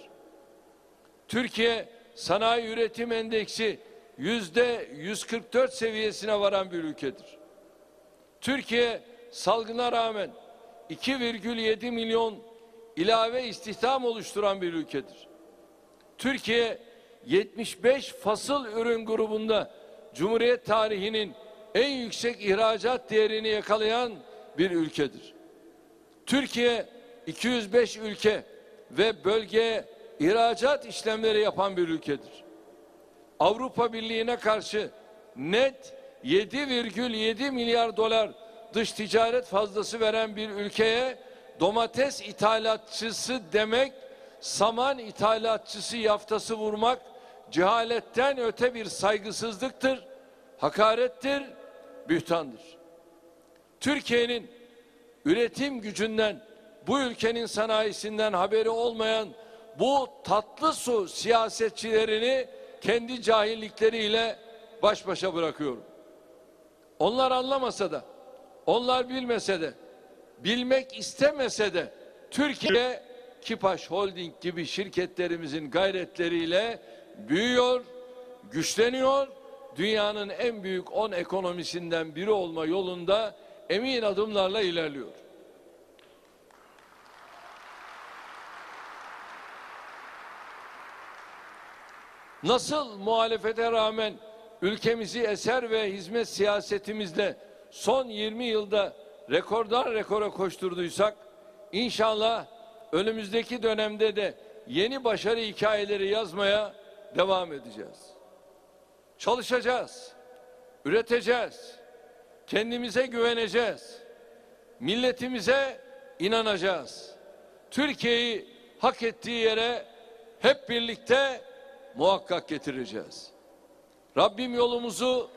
Türkiye sanayi üretim endeksi yüzde yüz kırk dört seviyesine varan bir ülkedir. Türkiye salgına rağmen iki virgül yedi milyon ilave istihdam oluşturan bir ülkedir. Türkiye yetmiş beş fasıl ürün grubunda Cumhuriyet tarihinin en yüksek ihracat değerini yakalayan bir ülkedir. Türkiye iki yüz beş ülke ve bölgeye ihracat işlemleri yapan bir ülkedir. Avrupa Birliği'ne karşı net yedi virgül yedi milyar dolar dış ticaret fazlası veren bir ülkeye domates ithalatçısı demek, saman ithalatçısı yaftası vurmak cehaletten öte bir saygısızlıktır, hakarettir, bühtandır. Türkiye'nin üretim gücünden, bu ülkenin sanayisinden haberi olmayan bu tatlı su siyasetçilerini kendi cahillikleriyle baş başa bırakıyorum. Onlar anlamasa da, onlar bilmese de, bilmek istemese de Türkiye, Kipaş Holding gibi şirketlerimizin gayretleriyle büyüyor, güçleniyor, dünyanın en büyük on ekonomisinden biri olma yolunda emin adımlarla ilerliyor. Nasıl muhalefete rağmen ülkemizi eser ve hizmet siyasetimizle son yirmi yılda rekordan rekora koşturduysak, inşallah önümüzdeki dönemde de yeni başarı hikayeleri yazmaya devam edeceğiz. Çalışacağız, üreteceğiz, kendimize güveneceğiz, milletimize inanacağız. Türkiye'yi hak ettiği yere hep birlikte muhakkak getireceğiz. Rabbim yolumuzu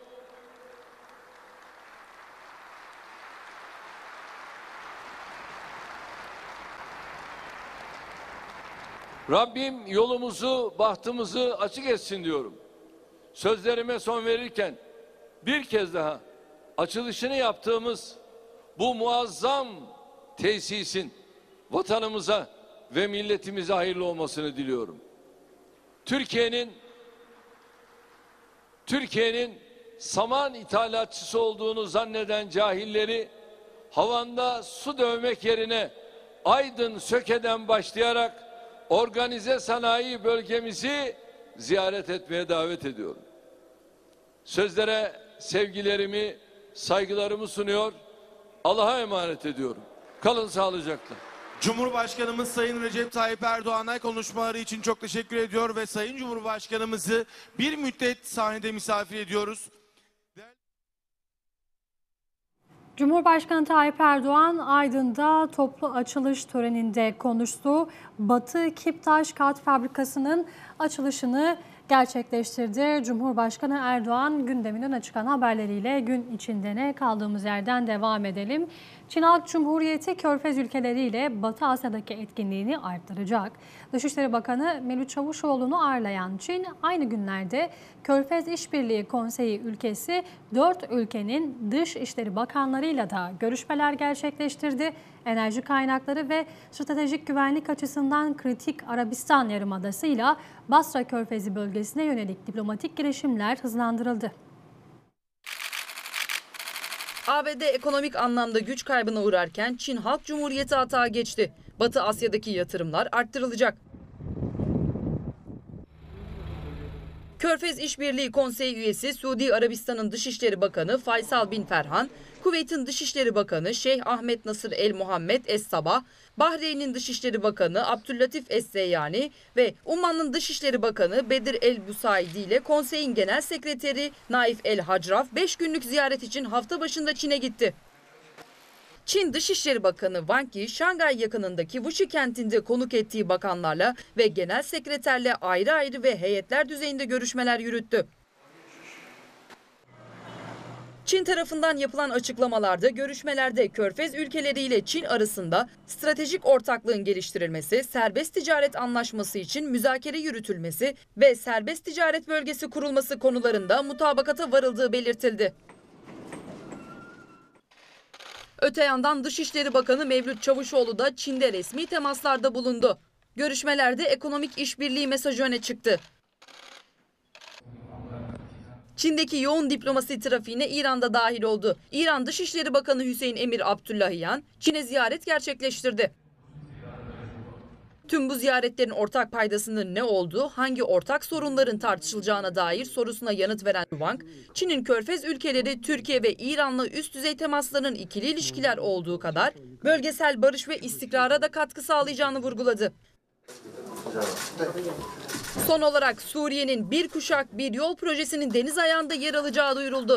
Rabbim yolumuzu, bahtımızı açık etsin diyorum. Sözlerime son verirken bir kez daha açılışını yaptığımız bu muazzam tesisin vatanımıza ve milletimize hayırlı olmasını diliyorum. Türkiye'nin Türkiye'nin saman ithalatçısı olduğunu zanneden cahilleri havanda su dövmek yerine Aydın Söke'den başlayarak organize sanayi bölgemizi ziyaret etmeye davet ediyorum. Sözlere sevgilerimi, saygılarımı sunuyor, Allah'a emanet ediyorum. Kalın sağlıcakla. Cumhurbaşkanımız Sayın Recep Tayyip Erdoğan'a konuşmaları için çok teşekkür ediyor ve Sayın Cumhurbaşkanımızı bir müddet sahnede misafir ediyoruz. Cumhurbaşkanı Tayyip Erdoğan Aydın'da toplu açılış töreninde konuştu. Batı Kiptaş Kağıt Fabrikası'nın açılışını gerçekleştirdi. Cumhurbaşkanı Erdoğan gündeminden çıkan haberleriyle gün içinde ne kaldığımız yerden devam edelim. Çin Halk Cumhuriyeti Körfez ülkeleriyle Batı Asya'daki etkinliğini arttıracak. Dışişleri Bakanı Mevlüt Çavuşoğlu'nu ağırlayan Çin aynı günlerde Körfez İşbirliği Konseyi ülkesi dört ülkenin dış işleri bakanlarıyla da görüşmeler gerçekleştirdi. Enerji kaynakları ve stratejik güvenlik açısından kritik Arabistan Yarımadası'yla Basra Körfezi bölgesine yönelik diplomatik girişimler hızlandırıldı. A B D ekonomik anlamda güç kaybına uğrarken Çin Halk Cumhuriyeti atağa geçti. Batı Asya'daki yatırımlar arttırılacak. Körfez İşbirliği Konseyi üyesi Suudi Arabistan'ın Dışişleri Bakanı Faysal bin Ferhan, Kuveyt'in Dışişleri Bakanı Şeyh Ahmet Nasır El Muhammed Es Sabah, Bahreyn'in Dışişleri Bakanı Abdüllatif Es Zeyyani ve Umman'ın Dışişleri Bakanı Bedir El Busaidi ile konseyin genel sekreteri Naif El Hacraf beş günlük ziyaret için hafta başında Çin'e gitti. Çin Dışişleri Bakanı Wang Yi, Şangay yakınındaki Wuxi kentinde konuk ettiği bakanlarla ve genel sekreterle ayrı ayrı ve heyetler düzeyinde görüşmeler yürüttü. Çin tarafından yapılan açıklamalarda görüşmelerde Körfez ülkeleriyle Çin arasında stratejik ortaklığın geliştirilmesi, serbest ticaret anlaşması için müzakere yürütülmesi ve serbest ticaret bölgesi kurulması konularında mutabakata varıldığı belirtildi. Öte yandan Dışişleri Bakanı Mevlüt Çavuşoğlu da Çin'de resmi temaslarda bulundu. Görüşmelerde ekonomik işbirliği mesajı öne çıktı. Çin'deki yoğun diplomasi trafiğine İran'da dahil oldu. İran Dışişleri Bakanı Hüseyin Emir Abdullahiyan Çin'e ziyaret gerçekleştirdi. Tüm bu ziyaretlerin ortak paydasının ne olduğu, hangi ortak sorunların tartışılacağına dair sorusuna yanıt veren Wang, Çin'in Körfez ülkeleri Türkiye ve İran'la üst düzey temasların ikili ilişkiler olduğu kadar bölgesel barış ve istikrara da katkı sağlayacağını vurguladı. Son olarak Suriye'nin Bir Kuşak Bir Yol projesinin deniz ayağında yer alacağı duyuruldu.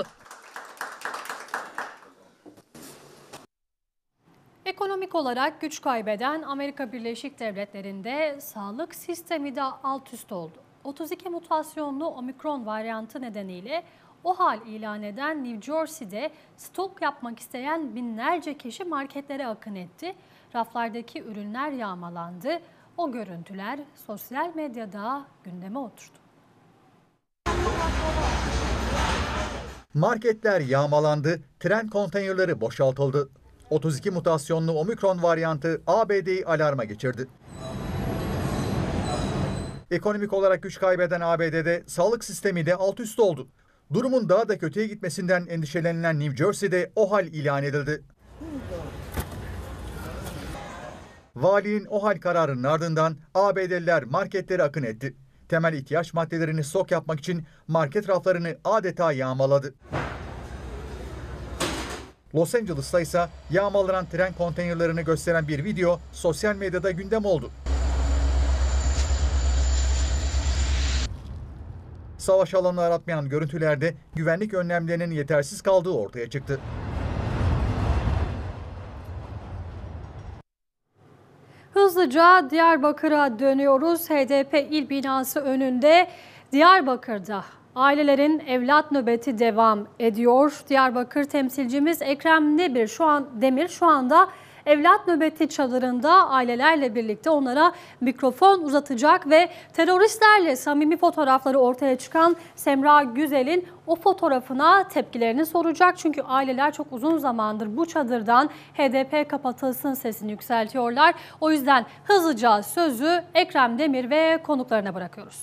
Ekonomik olarak güç kaybeden Amerika Birleşik Devletleri'nde sağlık sistemi de alt üst oldu. otuz iki mutasyonlu omikron varyantı nedeniyle OHAL ilan eden New Jersey'de stok yapmak isteyen binlerce kişi marketlere akın etti. Raflardaki ürünler yağmalandı. O görüntüler sosyal medyada gündeme oturdu. Marketler yağmalandı, tren konteynerleri boşaltıldı. otuz iki mutasyonlu omikron varyantı A B D'yi alarma geçirdi. Ekonomik olarak güç kaybeden A B D'de sağlık sistemi de alt üst oldu. Durumun daha da kötüye gitmesinden endişelenilen New Jersey'de OHAL ilan edildi. Valinin OHAL kararının ardından A B D'liler marketlere akın etti. Temel ihtiyaç maddelerini stok yapmak için market raflarını adeta yağmaladı. Los Angeles'ta ise yağmalanan tren konteynerlerini gösteren bir video sosyal medyada gündem oldu. Savaş alanını aratmayan görüntülerde güvenlik önlemlerinin yetersiz kaldığı ortaya çıktı. Hızlıca Diyarbakır'a dönüyoruz. H D P il binası önünde Diyarbakır'da ailelerin evlat nöbeti devam ediyor. Diyarbakır temsilcimiz Ekrem Demir şu an Demir şu anda evlat nöbeti çadırında ailelerle birlikte onlara mikrofon uzatacak ve teröristlerle samimi fotoğrafları ortaya çıkan Semra Güzel'in o fotoğrafına tepkilerini soracak. Çünkü aileler çok uzun zamandır bu çadırdan H D P kapatılsın sesini yükseltiyorlar. O yüzden hızlıca sözü Ekrem Demir ve konuklarına bırakıyoruz.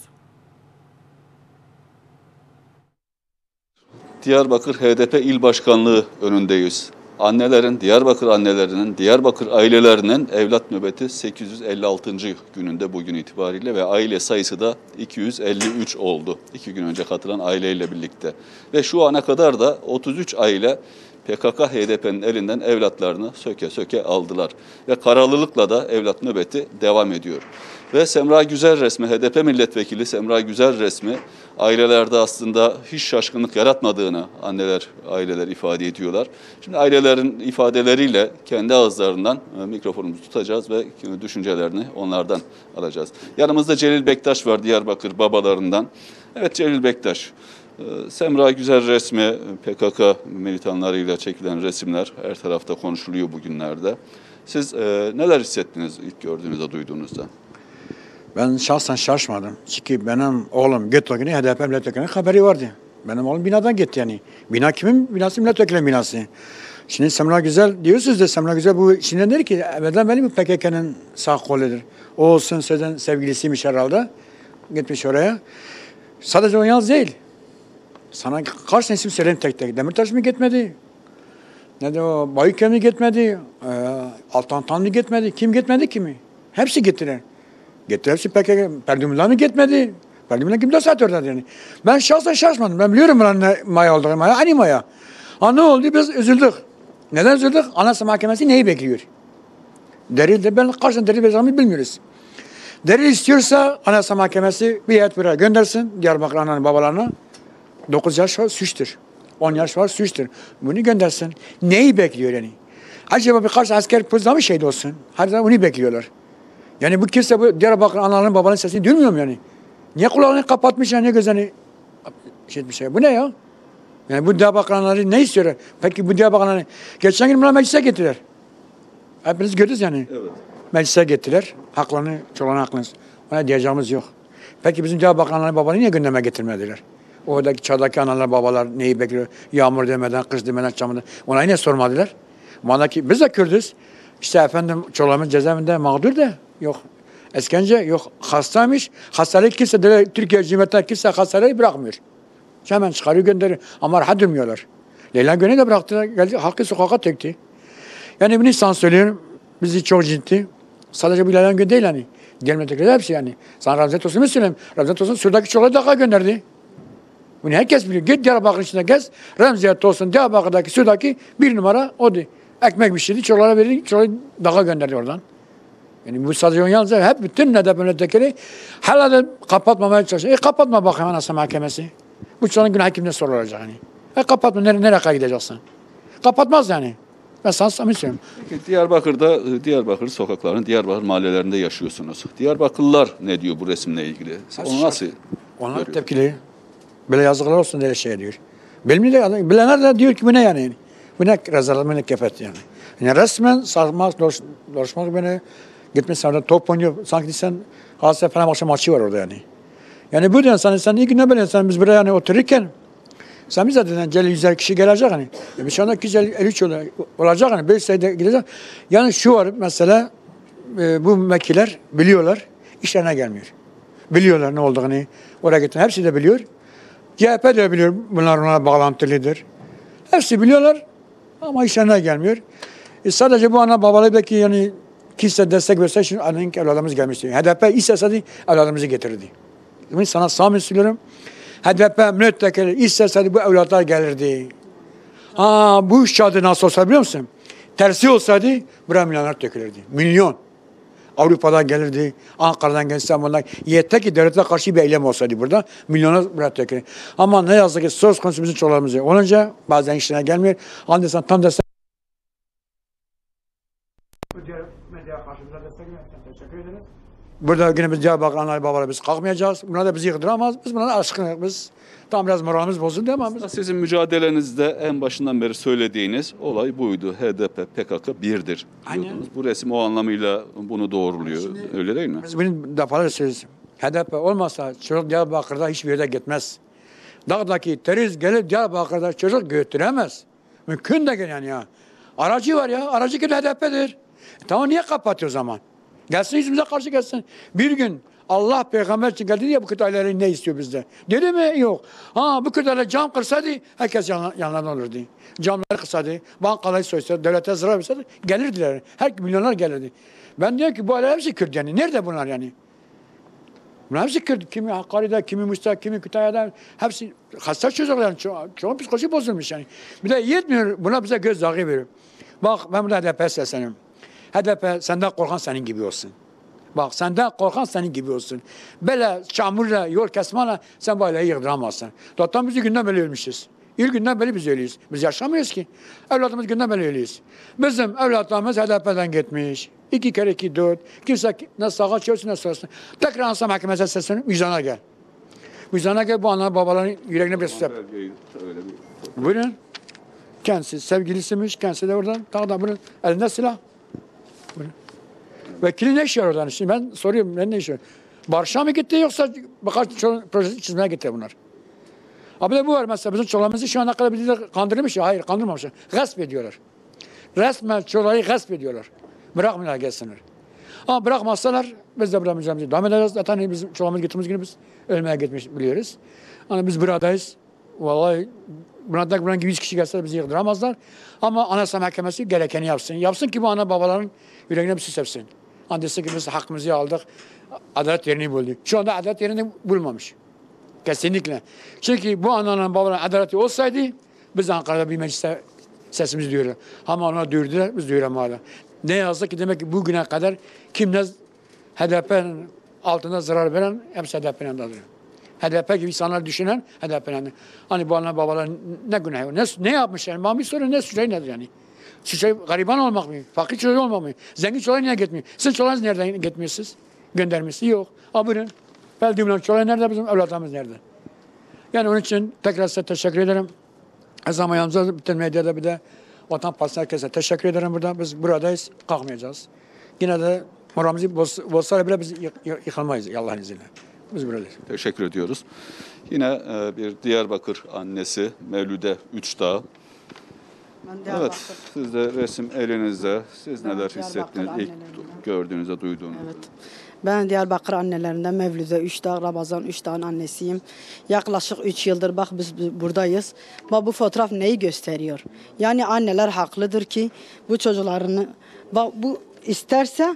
Diyarbakır H D P İl Başkanlığı önündeyiz. Annelerin, Diyarbakır annelerinin, Diyarbakır ailelerinin evlat nöbeti sekiz yüz elli altıncı gününde bugün itibariyle ve aile sayısı da iki yüz elli üç oldu. İki gün önce katılan aileyle birlikte. Ve şu ana kadar da otuz üç aile P K K H D P'nin elinden evlatlarını söke söke aldılar. Ve kararlılıkla da evlat nöbeti devam ediyor. Ve Semra Güzel resmi, H D P milletvekili Semra Güzel resmi ailelerde aslında hiç şaşkınlık yaratmadığını anneler, aileler ifade ediyorlar. Şimdi ailelerin ifadeleriyle kendi ağızlarından mikrofonumuzu tutacağız ve düşüncelerini onlardan alacağız. Yanımızda Celil Bektaş var, Diyarbakır babalarından. Evet Celil Bektaş, Semra Güzel resmi, P K K militanlarıyla çekilen resimler her tarafta konuşuluyor bugünlerde. Siz e, neler hissettiniz ilk gördüğünüzde, duyduğunuzda? Ben şahsen şaşmadım. Çünkü benim oğlum Götürk'ün H D P milletvekilinin haberi vardı. Benim oğlum binadan gitti yani. Bina kimin binası? Milletvekilinin binası. Şimdi Semra Güzel diyorsunuz da Semra Güzel bu şimdi der ki evvelden benim P K K'nın sağ koludur. O olsun sözden sevgilisiymiş herhalde. Gitmiş oraya. Sadece o yalnız değil. Sana kaç isim söyleyeyim tek tek. Demirtaş mı gitmedi? Ne de o Bayıköy mi gitmedi? Ee, Altan Tanrı gitmedi. Kim gitmedi kimi? Hepsi gittiler. Gitti hepsi P K K. Perdümüller mi gitmedi? Perdümüller kim de satıyorlar yani. Ben şahsen şaşmadım. Ben biliyorum buranın ne maya olduğunu. Maya aynı maya. Ha ne oldu? Biz üzüldük. Neden üzüldük? Anayasa Mahkemesi neyi bekliyor? Delil de ben karşısında delil vereceğimi bilmiyoruz. Delil istiyorsa Anayasa Mahkemesi bir heyet buraya göndersin. Diyarbakır ananın babalarına. dokuz yaş var suçtur. on yaş var suçtur. Bunu göndersin. Neyi bekliyor yani? Acaba birkaç asker pozda mı şehit olsun? Her zaman bunu bekliyorlar. Yani bu kimse bu Diyarbakır ananın babanın sesini duymuyor mu yani? Niye kulağını kapatmış ya, ne gözlerini şey bir şey. Bu ne ya? Yani bu Diyarbakır ananı ne istiyor? Peki bu Diyarbakır ananı geçen gün buna meclise getirdiler. Hepiniz gördünüz yani. Evet. Meclise getirdiler. Haklarını, çoluğun haklarını. Ona diyeceğimiz yok. Peki bizim Diyarbakır ananı babanı niye gündeme getirmediler? Oradaki çağdaki analar babalar neyi bekliyor? Yağmur demeden, kış demeden, çamurdan. Ona yine sormadılar. Bana ki biz de Kürdüz. İşte efendim çoluğumuz cezaevinde mağdur da yok. Eskence yok. Hastaymış. Hastalığı kimse de Türkiye Cumhuriyeti'nde kimse hastalığı bırakmıyor. Hemen çıkarıyor gönderiyor. Ama rahat durmuyorlar. Leyla Gönül de bıraktılar. Geldi halkı sokağa tekti. Yani bunu sana söylüyorum. Bizi çok ciddi. Sadece bu Leyla Gönül değil yani. Diğer milletvekilleri hepsi yani. Sana Ramzan Tosun'u söyleyeyim. Ramzan Tosun şuradaki çoluğu daha gönderdi. Bunu herkes biliyor. Git Diyarbakır içinde gez. Ramzan Tosun Diyarbakır'daki sudaki bir numara o de. Ekmek pişirdi. Çoluğa verdi. Çoluğu dağa gönderdi oradan. Yani bu sadece yalnız hep bütün H D P milletvekili hala da kapatmamaya çalışıyor. E kapatma bakayım Anayasa Mahkemesi. Bu çocuğun günahı kimde sorulacak hani? E kapatma, nereye, nereye gideceksin? Kapatmaz yani. Ben sana samimi söylüyorum. Peki Diyarbakır'da, Diyarbakır sokaklarının, Diyarbakır mahallelerinde yaşıyorsunuz. Diyarbakırlılar ne diyor bu resimle ilgili? Onu nasıl Onlar görüyor? tepkili. Böyle yazıklar olsun diye şey diyor. Bilmiyorlar, bilenler de diyor ki bu ne yani? Bu ne rezalet, bu ne kefet yani. Yani resmen sarmak, doş, dolaşmak beni gitmiş orada top oynuyor. Sanki sen Galatasaray Fenerbahçe maçı var orada yani. Yani bu diyorsun sen, sen ilk ne biliyorsun biz buraya yani otururken sen bize dedin elli yüz kişi gelecek hani. E biz şu anda iki yüz elli üç olacak hani. beş sayıda gidecek. Yani şu var mesela e, bu vekiller biliyorlar işlerine gelmiyor. Biliyorlar ne olduğunu oraya gittin. Hepsi de biliyor. C H P de biliyor bunlar ona bağlantılıdır. Hepsi biliyorlar ama işlerine gelmiyor. E sadece bu ana babalı belki yani kimse destek verse şimdi annenin evladımız gelmişti. H D P isteseydi evladımızı getirdi. Ben sana samimi söylüyorum. H D P milletvekili isteseydi bu evlatlar gelirdi. Ha bu iş adı nasıl olsa biliyor musun? Tersi olsaydı buraya milyonlar dökülürdü. Milyon. Avrupa'dan gelirdi, Ankara'dan gelirdi, İstanbul'dan. Yeter ki devlete karşı bir eylem olsaydı burada, milyona buraya dökülürdü. Ama ne yazık ki söz konusu bizim çoluğumuz yok. Olunca bazen işlerine gelmiyor. Anlıyorsan tam destek. Burada yine biz Diyarbakır analı babalar biz kalkmayacağız. Buna da bizi yıktıramaz. Biz buna da aşkın. Biz tam biraz moralimiz bozuldu ama biz... Sizin mücadelenizde en başından beri söylediğiniz olay buydu. H D P, P K K birdir. Diyordunuz. Bu resim o anlamıyla bunu doğruluyor. Şimdi, öyle değil mi? Biz bunu defalarca söylüyoruz. H D P olmasa çocuk Diyarbakır'da hiçbir yere gitmez. Dağdaki terörist gelip Diyarbakır'da çocuk götüremez. Mümkün değil yani ya. Aracı var ya. Aracı ki H D P'dir. E, tamam niye kapatıyor o zaman? Gelsin yüzümüze karşı gelsin. Bir gün Allah peygamber için geldi diye bu Kürtayları ne istiyor bizde? Dedi mi? Yok. Ha bu Kürtaylar cam kırsaydı herkes yan, yanlarına olurdu. Camları kırsaydı, bankaları soysaydı, devlete zarar verseydi gelirdiler. Her milyonlar gelirdi. Ben diyorum ki bu hala hepsi Kürt yani. Nerede bunlar yani? Bunlar hepsi Kürt. Kimi Hakkari'de, kimi Mustafa, kimi Kütahya'da. Hepsi hasta çocuklar yani. Çoğu, çoğu psikoloji bozulmuş yani. Bir de yetmiyor. Buna bize göz dağı veriyor. Bak ben burada H D P'ye sesleniyorum. H D P senden korkan senin gibi olsun. Bak senden korkan senin gibi olsun. Böyle çamurla, yol kesmeyle sen böyle yıktıramazsın. Zaten biz günden beri ölmüşüz. İlk günden beri biz öyleyiz. Biz yaşamıyoruz ki. Evlatımız günden beri öyleyiz. Bizim evlatlarımız H D P'den gitmiş. İki kere iki dört. Kimse ne sağa çevirsin ne sorsun. Tekrar Anayasa Mahkemesi'ne seslenip vicdana gel. Vicdana gel bu ana babaların yüreğine bir süsep. Buyurun. Kendisi sevgilisiymiş. Kendisi de oradan. Daha da bunun elinde silah. Buyurun. Vekili ne iş yapıyor oradan? Şimdi ben soruyorum. Ben ne iş yapıyor? Barış'a mı gitti yoksa birkaç projesi çizmeye gitti bunlar? Abi de bu var mesela bizim çoluğumuzu şu ana kadar bizi kandırmış ya. Hayır kandırmamışlar. Gasp ediyorlar. Resmen çoluğu gasp ediyorlar. Bırakmıyorlar gelsinler. Ama bırakmazsalar biz de burada mücadelemize devam edeceğiz. Zaten bizim çoluğumuz gittiğimiz günü biz ölmeye gitmiş biliyoruz. Ama biz buradayız. Vallahi burada buranın gibi yüz kişi gelse bizi yıktıramazlar. Ama Anayasa Mahkemesi gerekeni yapsın. Yapsın ki bu ana babaların yüreğine bir süs yapsın. Hani desin ki biz hakkımızı aldık. Adalet yerini buldu. Şu anda adalet yerini bulmamış. Kesinlikle. Çünkü bu ananın babaların adaleti olsaydı biz Ankara'da bir mecliste sesimizi duyururuz. Ama ona duyurdular, biz duyuramadık. Ne yazık ki demek ki bugüne kadar kim ne H D P'nin altında zarar veren hepsi H D P'nin yanındadır. H D P gibi insanlar düşünen H D P'nin yanında. Hani bu ana babalar ne günahı ne, ne yapmış yani? Bana bir soru ne suçu nedir yani? Suçu gariban olmak mı? Fakir çocuk olmak mı? Zengin çocuklar niye gitmiyor? Sizin çocuklarınız nereden gitmiyorsunuz? Göndermişsiniz? Yok. Ha buyurun. Belediye'nin çocuklar nerede? Bizim evlatlarımız nerede? Yani onun için tekrar size teşekkür ederim. Her zaman yanımızda bütün medyada bir de Vatan Partisi herkese teşekkür ederim burada. Biz buradayız. Kalkmayacağız. Yine de moralimizi bozsalar bile biz yıkılmayız Allah'ın izniyle. Biz buradayız. Teşekkür ediyoruz. Yine bir Diyarbakır annesi Mevlüde Üçdağ. Evet, siz de resim elinizde. Siz neler hissettiniz ilk gördüğünüzde, duyduğunuzda? Evet. Ben Diyarbakır annelerinden Mevlüde Üçdağ, Ramazan Üçdağ'ın annesiyim. Yaklaşık üç yıldır bak biz buradayız. Bak bu fotoğraf neyi gösteriyor? Yani anneler haklıdır ki bu çocuklarını, bak bu isterse,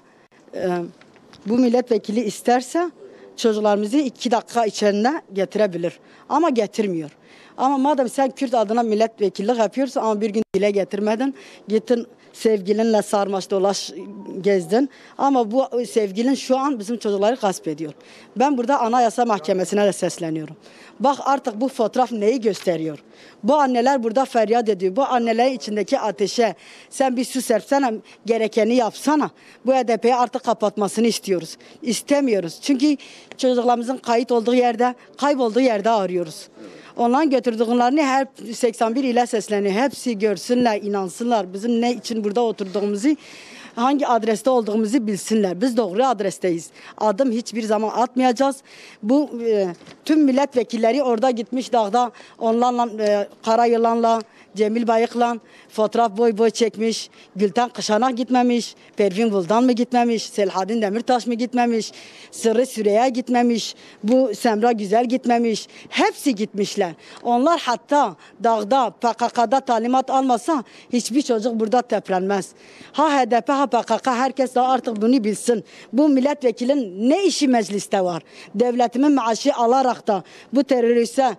bu milletvekili isterse çocuklarımızı iki dakika içerisinde getirebilir. Ama getirmiyor. Ama madem sen Kürt adına milletvekillik yapıyorsun ama bir gün dile getirmedin, gittin sevgilinle sarmaş dolaş gezdin. Ama bu sevgilin şu an bizim çocukları gasp ediyor. Ben burada Anayasa Mahkemesi'ne de sesleniyorum. Bak artık bu fotoğraf neyi gösteriyor? Bu anneler burada feryat ediyor. Bu annelerin içindeki ateşe sen bir su serpsene, gerekeni yapsana. Bu H D P'yi artık kapatmasını istiyoruz. İstemiyoruz. Çünkü çocuklarımızın kayıt olduğu yerde, kaybolduğu yerde arıyoruz. Onların götürdüklerini her seksen bir ile sesleniyor. Hepsi görsünler, inansınlar. Bizim ne için burada oturduğumuzu, hangi adreste olduğumuzu bilsinler. Biz doğru adresteyiz. Adım hiçbir zaman atmayacağız. Bu e, tüm milletvekilleri orada gitmiş dağda onlarla, e, Karayılan'la, Cemil Bayık'la fotoğraf boy boy çekmiş. Gülten Kışanak gitmemiş. Pervin Buldan mı gitmemiş? Selahattin Demirtaş mı gitmemiş? Sırrı Süreyya gitmemiş. Bu Semra Güzel gitmemiş. Hepsi gitmişler. Onlar hatta dağda P K K'da talimat almasa hiçbir çocuk burada teprenmez. Ha H D P ha P K K herkes de artık bunu bilsin. Bu milletvekilin ne işi mecliste var? Devletimin maaşı alarak da bu teröriste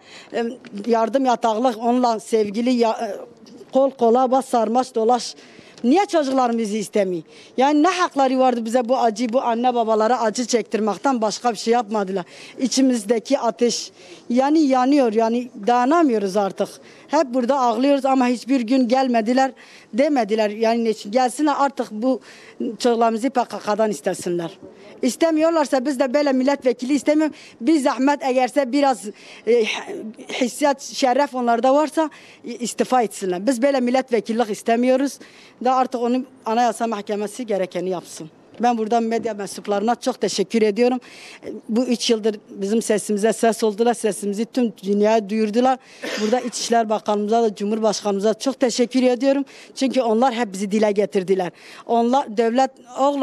yardım yataklık onunla sevgili ya, kol kola bas sarmaş dolaş. Niye çocuklarımızı istemiyor? Yani ne hakları vardı bize bu acı, bu anne babalara acı çektirmekten başka bir şey yapmadılar. İçimizdeki ateş yani yanıyor, yani dayanamıyoruz artık. Hep burada ağlıyoruz ama hiçbir gün gelmediler, demediler. Yani gelsinler artık bu çocuklarımızı P K K'dan istesinler. İstemiyorlarsa biz de böyle milletvekili istemiyoruz. Bir zahmet eğerse biraz e, hissiyat, şeref onlarda varsa istifa etsinler. Biz böyle milletvekillik istemiyoruz. Da artık onun Anayasa Mahkemesi gerekeni yapsın. Ben buradan medya mensuplarına çok teşekkür ediyorum. Bu üç yıldır bizim sesimize ses oldular. Sesimizi tüm dünyaya duyurdular. Burada İçişler Bakanımıza da Cumhurbaşkanımıza çok teşekkür ediyorum. Çünkü onlar hep bizi dile getirdiler. Onlar devlet oğlum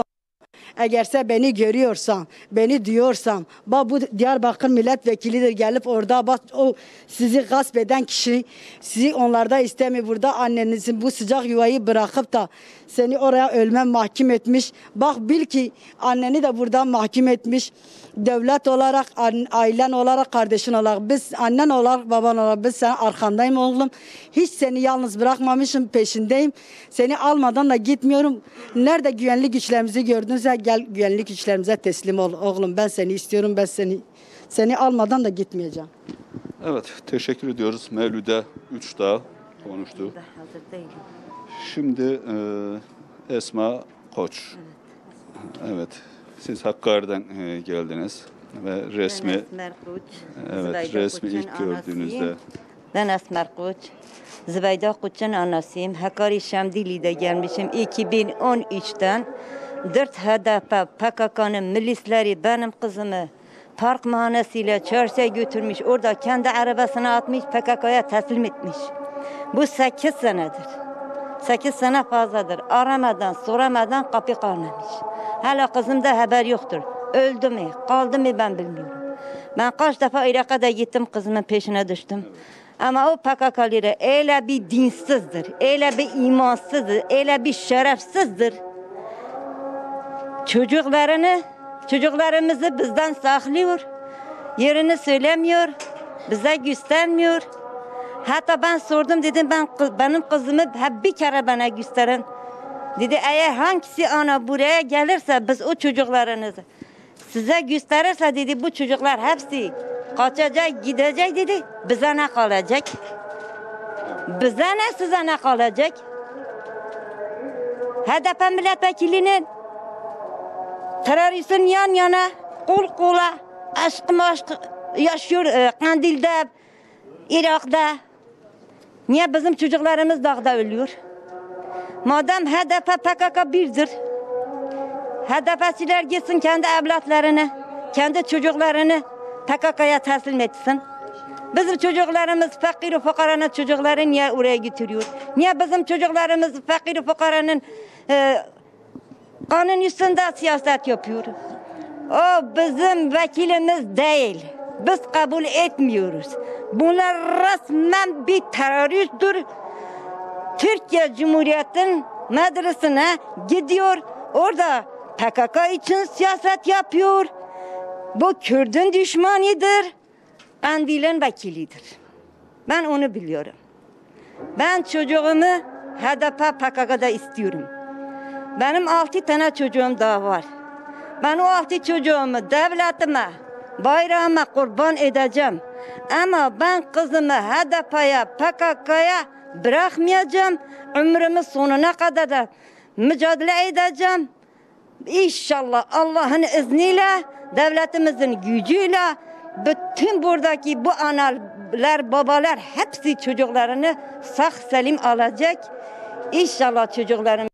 eğerse beni görüyorsan, beni diyorsan, bak bu Diyarbakır milletvekilidir gelip orada bak o sizi gasp eden kişi sizi onlarda istemiyor. Burada annenizin bu sıcak yuvayı bırakıp da seni oraya ölme mahkum etmiş. Bak bil ki anneni de buradan mahkum etmiş. Devlet olarak, ailen olarak, kardeşin olarak, biz annen olarak, baban olarak biz senin arkandayım oğlum. Hiç seni yalnız bırakmamışım, peşindeyim. Seni almadan da gitmiyorum. Nerede güvenlik güçlerimizi gördünüzse gel güvenlik güçlerimize teslim ol oğlum. Ben seni istiyorum, ben seni seni almadan da gitmeyeceğim. Evet, teşekkür ediyoruz. Mevlüde üç daha konuştu. Hazır değilim. Şimdi e, Esma Koç. Evet. Evet. Siz Hakkari'den e, geldiniz ve resmi Ben Esmer Koç. evet Zübeyde resmi Koç'un ilk gördüğünüzde anasıyım. Ben Esmer Koç. Zübeyde Koç'un anasıyım. Hakkari Şemdili'de gelmişim iki bin on üçten. Dört H D P, P K K'nın milisleri benim kızımı park mahallesiyle çarşıya götürmüş. Orada kendi arabasına atmış, P K K'ya teslim etmiş. Bu sekiz senedir. Sekiz sene fazladır. Aramadan, soramadan kapı kalmamış. Hala kızımda haber yoktur. Öldü mü, kaldı mı ben bilmiyorum. Ben kaç defa Irak'a da gittim, kızımın peşine düştüm. Ama o P K K'lıları öyle bir dinsizdir, öyle bir imansızdır, öyle bir şerefsizdir. Çocuklarını, çocuklarımızı bizden saklıyor. Yerini söylemiyor, bize göstermiyor. Hatta ben sordum, dedim ben benim kızımı hep bir kere bana gösterin. Dedi eğer hangisi ana buraya gelirse biz o çocuklarınızı size gösterirse dedi bu çocuklar hepsi kaçacak gidecek dedi. Bize ne kalacak? Bize ne size ne kalacak? H D P milletvekilinin teröristin yan yana kol kola aşk maşk yaşıyor e, Kandil'de, Irak'ta. Niye bizim çocuklarımız dağda ölüyor? Madem H D P P K K birdir. H D P'çiler gitsin kendi evlatlarını, kendi çocuklarını P K K'ya teslim etsin. Bizim çocuklarımız fakir fukaranın çocukları niye oraya götürüyor? Niye bizim çocuklarımız fakir fukaranın e, kanun üstünde siyaset yapıyor? O bizim vekilimiz değil. Biz kabul etmiyoruz. Bunlar resmen bir teröristtir. Türkiye Cumhuriyeti'nin medresine gidiyor. Orada P K K için siyaset yapıyor. Bu Kürt'ün düşmanıdır. Kandil'in vekilidir. Ben onu biliyorum. Ben çocuğumu H D P P K K'da istiyorum. Benim altı tane çocuğum daha var. Ben o altı çocuğumu devletime, bayrağıma kurban edeceğim. Ama ben kızımı H D P'ye, P K K'ya bırakmayacağım. Ömrümün sonuna kadar da mücadele edeceğim. İnşallah Allah'ın izniyle, devletimizin gücüyle bütün buradaki bu analar, babalar hepsi çocuklarını sağ salim alacak. İnşallah çocuklarım.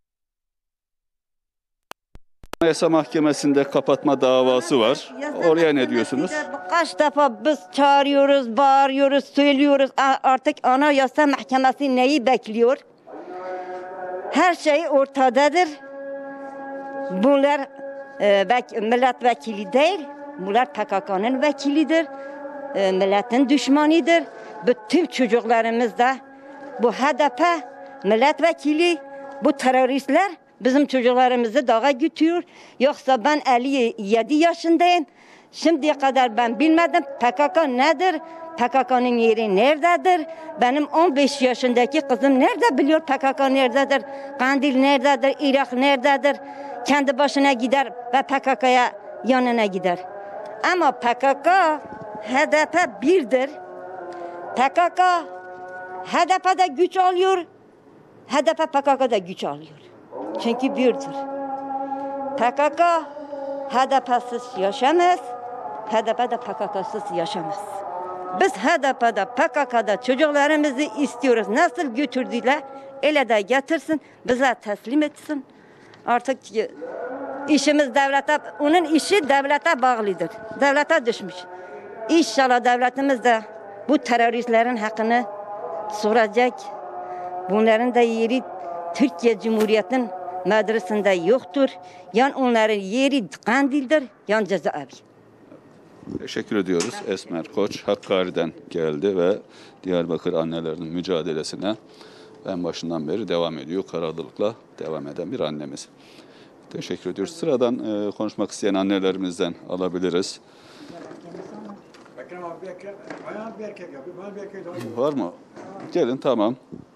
Anayasa Mahkemesi'nde kapatma davası var. Oraya ne diyorsunuz? Kaç defa biz çağırıyoruz, bağırıyoruz, söylüyoruz. Artık Anayasa Mahkemesi neyi bekliyor? Her şey ortadadır. Bunlar e, milletvekili değil, bunlar P K K'nın vekilidir, e, milletin düşmanıdır. Bütün çocuklarımız da bu H D P milletvekili, bu teröristler bizim çocuklarımızı dağa götürüyor. Yoksa ben elli yedi yaşındayım. Şimdiye kadar ben bilmedim P K K nedir? P K K'nın yeri nerededir? Benim on beş yaşındaki kızım nerede biliyor P K K nerededir? Kandil nerededir? Irak nerededir? Kendi başına gider ve P K K'ya yanına gider. Ama P K K, H D P birdir. P K K, H D P'de güç alıyor. H D P, P K K'da güç alıyor. Çünkü birdir. P K K, H D P'siz yaşamaz. H D P de P K K'sız yaşamaz. Biz H D P'de, P K K'da çocuklarımızı istiyoruz. Nasıl götürdüler, öyle de getirsin, bize teslim etsin. Artık işimiz devlete, onun işi devlete bağlıdır. Devlete düşmüş. İnşallah devletimiz de bu teröristlerin hakkını soracak. Bunların da yeri Türkiye Cumhuriyeti'nin medresinde yoktur. Yani onların yeri Kandil'dir, yani cezaevi. Teşekkür ediyoruz. Esmer Koç Hakkari'den geldi ve Diyarbakır annelerinin mücadelesine en başından beri devam ediyor. Kararlılıkla devam eden bir annemiz. Teşekkür ediyoruz. Sıradan e, konuşmak isteyen annelerimizden alabiliriz. Var mı? Gelin, tamam.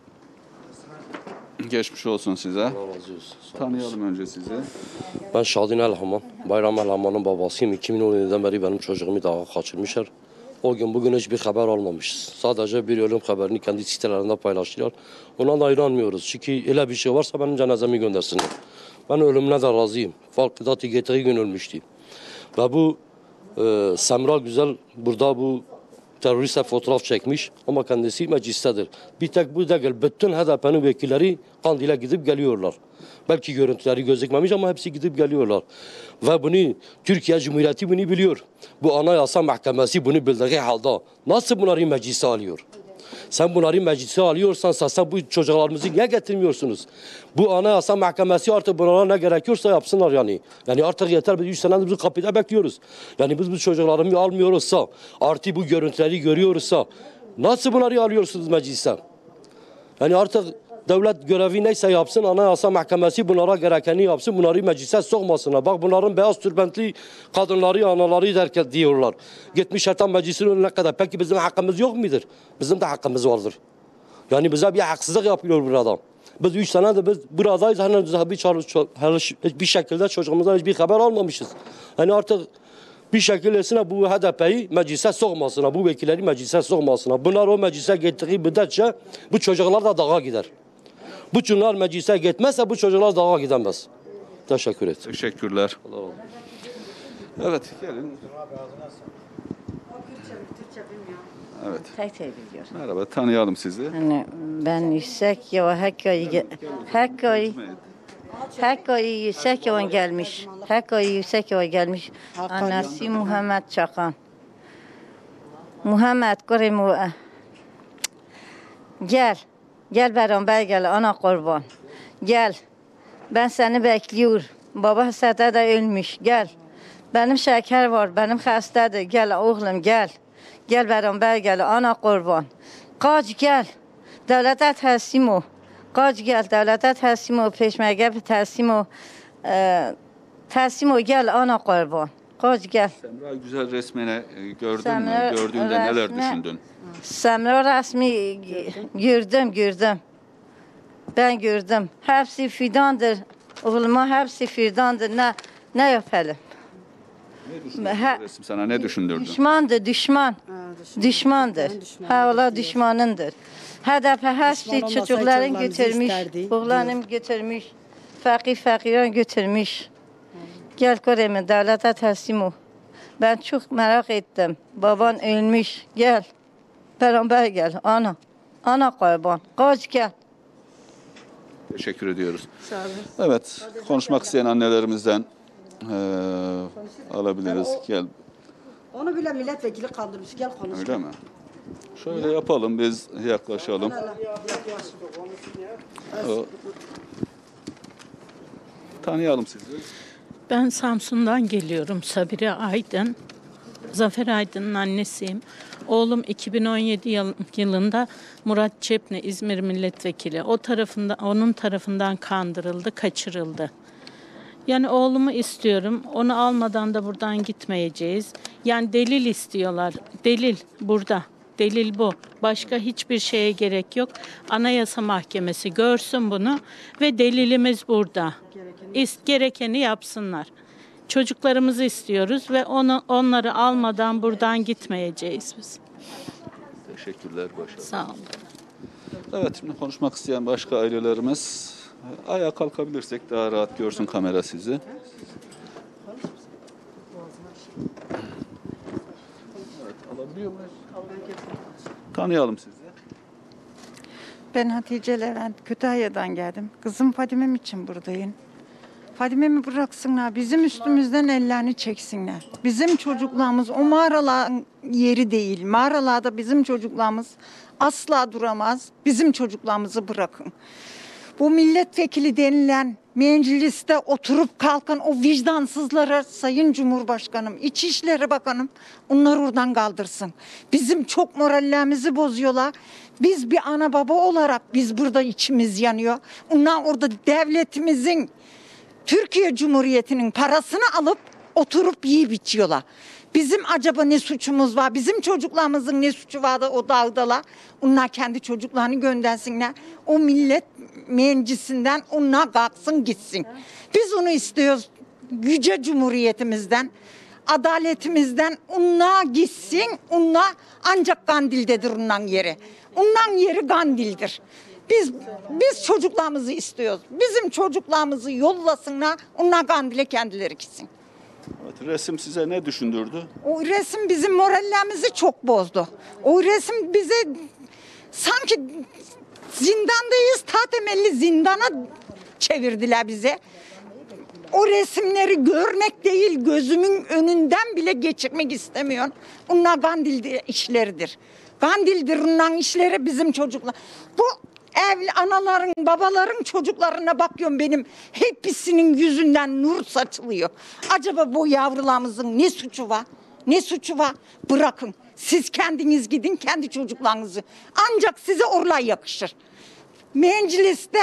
Geçmiş olsun size. Tanıyalım önce sizi. Ben Şadin Elhaman, Bayram Elhaman'ın babasıyım. iki bin on yediden beri benim çocuğumu dağa kaçırmışlar. O gün bugün hiçbir haber almamışız. Sadece bir ölüm haberini kendi sitelerinde paylaştılar. Ona da inanmıyoruz. Çünkü öyle bir şey varsa benim cenazemi göndersinler. Ben ölümüne de razıyım. Farklı gittiği gün ölmüştü. Ve bu e, Semra Güzel burada bu teröriste fotoğraf çekmiş ama kendisi meclistedir. Bir tek bu değil, bütün H D P'nin vekilleri Kandil'e gidip geliyorlar. Belki görüntüleri gözükmemiş ama hepsi gidip geliyorlar. Ve bunu Türkiye Cumhuriyeti bunu biliyor. Bu Anayasa Mahkemesi bunu bildiği halde nasıl bunları meclise alıyor? Sen bunları meclise alıyorsan sen bu çocuklarımızı niye getirmiyorsunuz? Bu Anayasa Mahkemesi artık bunlara ne gerekiyorsa yapsınlar yani. Yani artık yeter, biz üç senedir biz kapıda bekliyoruz. Yani biz bu çocuklarımızı almıyoruzsa, artık bu görüntüleri görüyoruzsa nasıl bunları alıyorsunuz meclise? Yani artık devlet görevi neyse yapsın, Anayasa Mahkemesi bunlara gerekeni yapsın, bunları meclise sokmasınlar. Bak bunların beyaz türbentli kadınları, anaları derken diyorlar. Gitmiş tam meclisin önüne kadar. Peki bizim hakkımız yok mudur? Bizim de hakkımız vardır. Yani bize bir haksızlık yapıyor burada. Biz üç senedir biz buradayız, henüz bir, bir şekilde çocuğumuzdan hiçbir haber almamışız. Yani artık bir şekilde bu H D P'yi meclise sokmasına, bu vekilleri meclise sokmasına. Bunlar o meclise gittiği müddetçe bu çocuklar da dağa gider. Bu çocuklar meclise gitmezse bu çocuklar dağa gidemez. Teşekkür ederim. Teşekkürler. Evet, gelin. Evet. Tek tek biliyor. Merhaba, tanıyalım sizi. Yani ben yüksek ya Hakkari Hakkari Hakkari yüksek yavan gelmiş. Hakkari yüksek yavan gelmiş. Annesi Muhammed Çakan. Muhammed Kurimu. Gel. Gel beraber gel ana kurban. Gel. Ben seni bekliyorum. Baba hastada da ölmüş. Gel. Benim şeker var. Benim hastadır. Gel oğlum gel. Gel beraber gel ana kurban. Kaç gel. Devlete teslim ol. Kaç gel devlete teslim ol. Peşmerge teslim ol. Teslim ol gel ana kurban. Koş gel. Semra Güzel resmine e, gördün Semra mü? Gördüğünde neler resmi- düşündün? Semra resmi gördüm gördüm. Ben gördüm. Hepsi fidandır. Oğluma hepsi fidandır. Ne ne yapalım? Ne düşündürdü resim sana? Ne düşündürdü? Düşmandır, düşman. Düşmandır. Ha ola düşmanındır. Hedefe hepsi Düşman olmasa çocukların çocuklarımızı götürmüş. isterdi, Oğlanım götürmüş. Fakir fakiran götürmüş. Gel Kore'mi devlete teslim ol. Ben çok merak ettim. Baban ölmüş. Gel. Beraber gel. Ana. Ana kurban. Kaç gel. Teşekkür ediyoruz. Sağ olun. Evet, konuşmak isteyen annelerimizden e, alabiliriz. Gel. Onu bile milletvekili kaldırmış. Gel konuş. Öyle mi? Şöyle yapalım, biz yaklaşalım. O, tanıyalım sizi. Ben Samsun'dan geliyorum. Sabire Aydın. Zafer Aydın'ın annesiyim. Oğlum iki bin on yedi yıl- yılında Murat Çepni İzmir milletvekili. O tarafında onun tarafından kandırıldı, kaçırıldı. Yani oğlumu istiyorum. Onu almadan da buradan gitmeyeceğiz. Yani delil istiyorlar. Delil burada. Delil bu. Başka hiçbir şeye gerek yok. Anayasa Mahkemesi görsün bunu ve delilimiz burada. İst, gerekeni yapsınlar. Çocuklarımızı istiyoruz ve onu onları almadan buradan gitmeyeceğiz biz. Teşekkürler, başarılar. Sağ olun. Evet, şimdi konuşmak isteyen başka ailelerimiz e, ayağa kalkabilirsek daha rahat görsün kamera sizi. Evet, alabiliyor muyuz? Tanıyalım sizi. Ben Hatice Levent, Kütahya'dan geldim. Kızım Fadime'm için buradayım. Fadime'mi bıraksınlar, bizim üstümüzden ellerini çeksinler. Bizim çocuklarımız o mağaraların yeri değil. Mağaralarda bizim çocuklarımız asla duramaz. Bizim çocuklarımızı bırakın. Bu milletvekili denilen mecliste oturup kalkan o vicdansızlara Sayın Cumhurbaşkanım, İçişleri Bakanım onları oradan kaldırsın. Bizim çok morallerimizi bozuyorlar. Biz bir ana baba olarak biz burada içimiz yanıyor. Onlar orada devletimizin, Türkiye Cumhuriyeti'nin parasını alıp oturup yiyip içiyorlar. Bizim acaba ne suçumuz var? Bizim çocuklarımızın ne suçu var da o dağdalar? Onlar kendi çocuklarını göndersinler. O millet meclisinden onlar kalksın gitsin. Biz onu istiyoruz. Yüce Cumhuriyetimizden, adaletimizden onlar gitsin. Onlar ancak Kandil'dedir onların yeri. Onların yeri Kandil'dir. Biz biz çocuklarımızı istiyoruz. Bizim çocuklarımızı yollasınlar. Onlar Kandil'e kendileri gitsin. Evet, resim size ne düşündürdü? O resim bizim morallerimizi çok bozdu. O resim bize sanki zindandayız, ta temelli zindana çevirdiler bize. O resimleri görmek değil, gözümün önünden bile geçirmek istemiyorum. Onlar Kandil işleridir. Kandil'dir onların işleri, bizim çocuklar. Bu evli anaların, babaların çocuklarına bakıyorum benim. Hepsinin yüzünden nur saçılıyor. Acaba bu yavrularımızın ne suçu var? Ne suçu var? Bırakın. Siz kendiniz gidin, kendi çocuklarınızı. Ancak size orla yakışır. Mecliste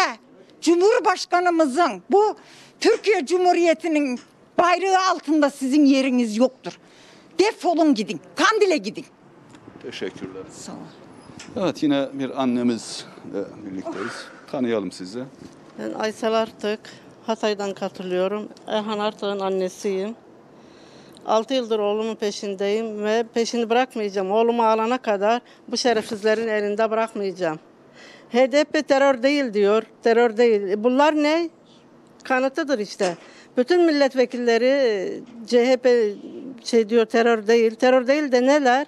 Cumhurbaşkanımızın, bu Türkiye Cumhuriyeti'nin bayrağı altında sizin yeriniz yoktur. Defolun gidin. Kandil'e gidin. Teşekkürler. Sağ ol. Evet, yine bir annemizle birlikteyiz. Tanıyalım sizi. Ben Aysel Artık, Hatay'dan katılıyorum. Erhan Artık'ın annesiyim. altı yıldır oğlumun peşindeyim ve peşini bırakmayacağım. Oğlumu alana kadar bu şerefsizlerin elinde bırakmayacağım. H D P terör değil diyor, terör değil. Bunlar ne? Kanıtıdır işte. Bütün milletvekilleri C H P şey diyor, terör değil. Terör değil de neler?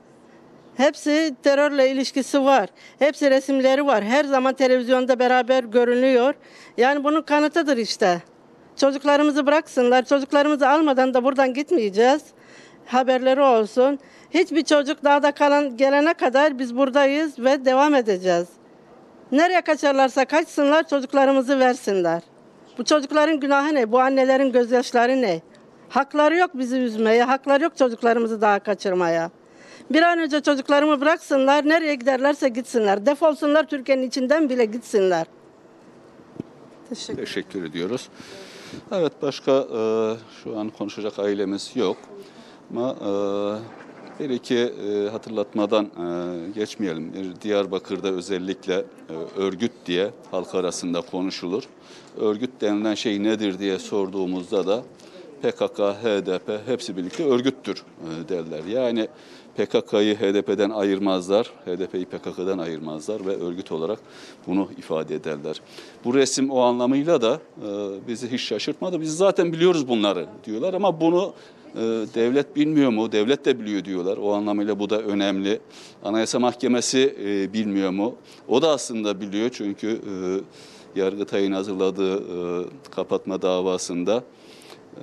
Hepsi terörle ilişkisi var. Hepsi resimleri var. Her zaman televizyonda beraber görünüyor. Yani bunun kanıtıdır işte. Çocuklarımızı bıraksınlar. Çocuklarımızı almadan da buradan gitmeyeceğiz. Haberleri olsun. Hiçbir çocuk dağda kalan gelene kadar biz buradayız ve devam edeceğiz. Nereye kaçarlarsa kaçsınlar, çocuklarımızı versinler. Bu çocukların günahı ne? Bu annelerin gözyaşları ne? Hakları yok bizi üzmeye, hakları yok çocuklarımızı daha kaçırmaya. Bir an önce çocuklarımı bıraksınlar, nereye giderlerse gitsinler. Defolsunlar, Türkiye'nin içinden bile gitsinler. Teşekkür, Teşekkür ediyoruz. Evet, başka e, şu an konuşacak ailemiz yok. Ama e, bir iki e, hatırlatmadan e, geçmeyelim. Diyarbakır'da özellikle e, örgüt diye halk arasında konuşulur. Örgüt denilen şey nedir diye sorduğumuzda da P K K, H D P hepsi birlikte örgüttür e, derler. Yani P K K'yı H D P'den ayırmazlar, H D P'yi P K K'dan ayırmazlar ve örgüt olarak bunu ifade ederler. Bu resim o anlamıyla da e, bizi hiç şaşırtmadı. Biz zaten biliyoruz bunları diyorlar ama bunu e, devlet bilmiyor mu? Devlet de biliyor diyorlar. O anlamıyla bu da önemli. Anayasa Mahkemesi e, bilmiyor mu? O da aslında biliyor çünkü e, Yargıtay'ın hazırladığı e, kapatma davasında e,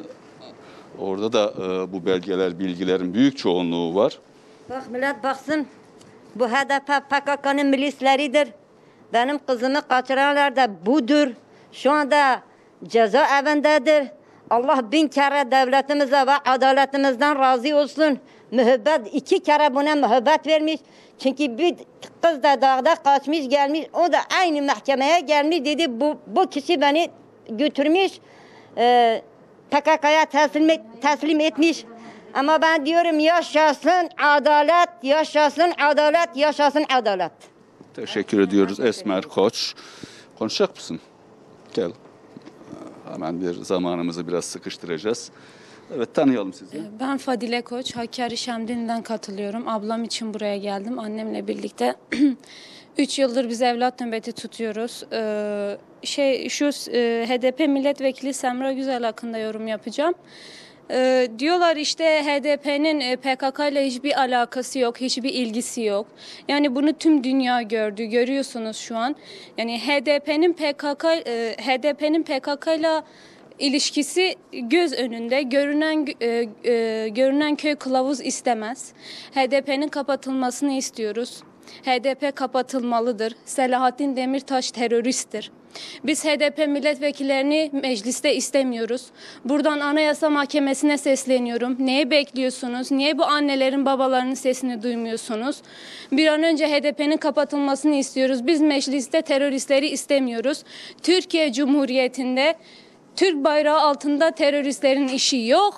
orada da e, bu belgeler, bilgilerin büyük çoğunluğu var. Bak millet baksın, bu H D P P K K'nın milisleridir. Benim kızımı kaçıranlar da budur. Şu anda ceza evindedir. Allah bin kere devletimize ve adaletimizden razı olsun. Müebbet iki kere buna müebbet vermiş. Çünkü bir kız da dağda kaçmış gelmiş. O da aynı mahkemeye gelmiş dedi. Bu, bu kişi beni götürmüş. E, P K K'ya teslim, et, teslim etmiş. Ama ben diyorum yaşasın adalet, yaşasın adalet, yaşasın adalet. Teşekkür ediyoruz Esmer Koç. Konuşacak mısın? Gel. Hemen bir zamanımızı biraz sıkıştıracağız. Evet, tanıyalım sizi. Ben Fadile Koç, Hakkari Şemdinli'den katılıyorum. Ablam için buraya geldim annemle birlikte. Üç yıldır biz evlat nöbeti tutuyoruz. Ee, şey şu e, H D P milletvekili Semra Güzel hakkında yorum yapacağım. Ee, diyorlar işte H D P'nin e, P K K ile hiçbir alakası yok, hiçbir ilgisi yok. Yani bunu tüm dünya gördü, görüyorsunuz şu an. Yani H D P'nin P K K e, H D P'nin P K K ile ilişkisi göz önünde. Görünen e, e, görünen köy kılavuz istemez. H D P'nin kapatılmasını istiyoruz. H D P kapatılmalıdır. Selahattin Demirtaş teröristtir. Biz H D P milletvekillerini mecliste istemiyoruz. Buradan Anayasa Mahkemesi'ne sesleniyorum. Neyi bekliyorsunuz? Niye bu annelerin babalarının sesini duymuyorsunuz? Bir an önce H D P'nin kapatılmasını istiyoruz. Biz mecliste teröristleri istemiyoruz. Türkiye Cumhuriyeti'nde Türk bayrağı altında teröristlerin işi yok.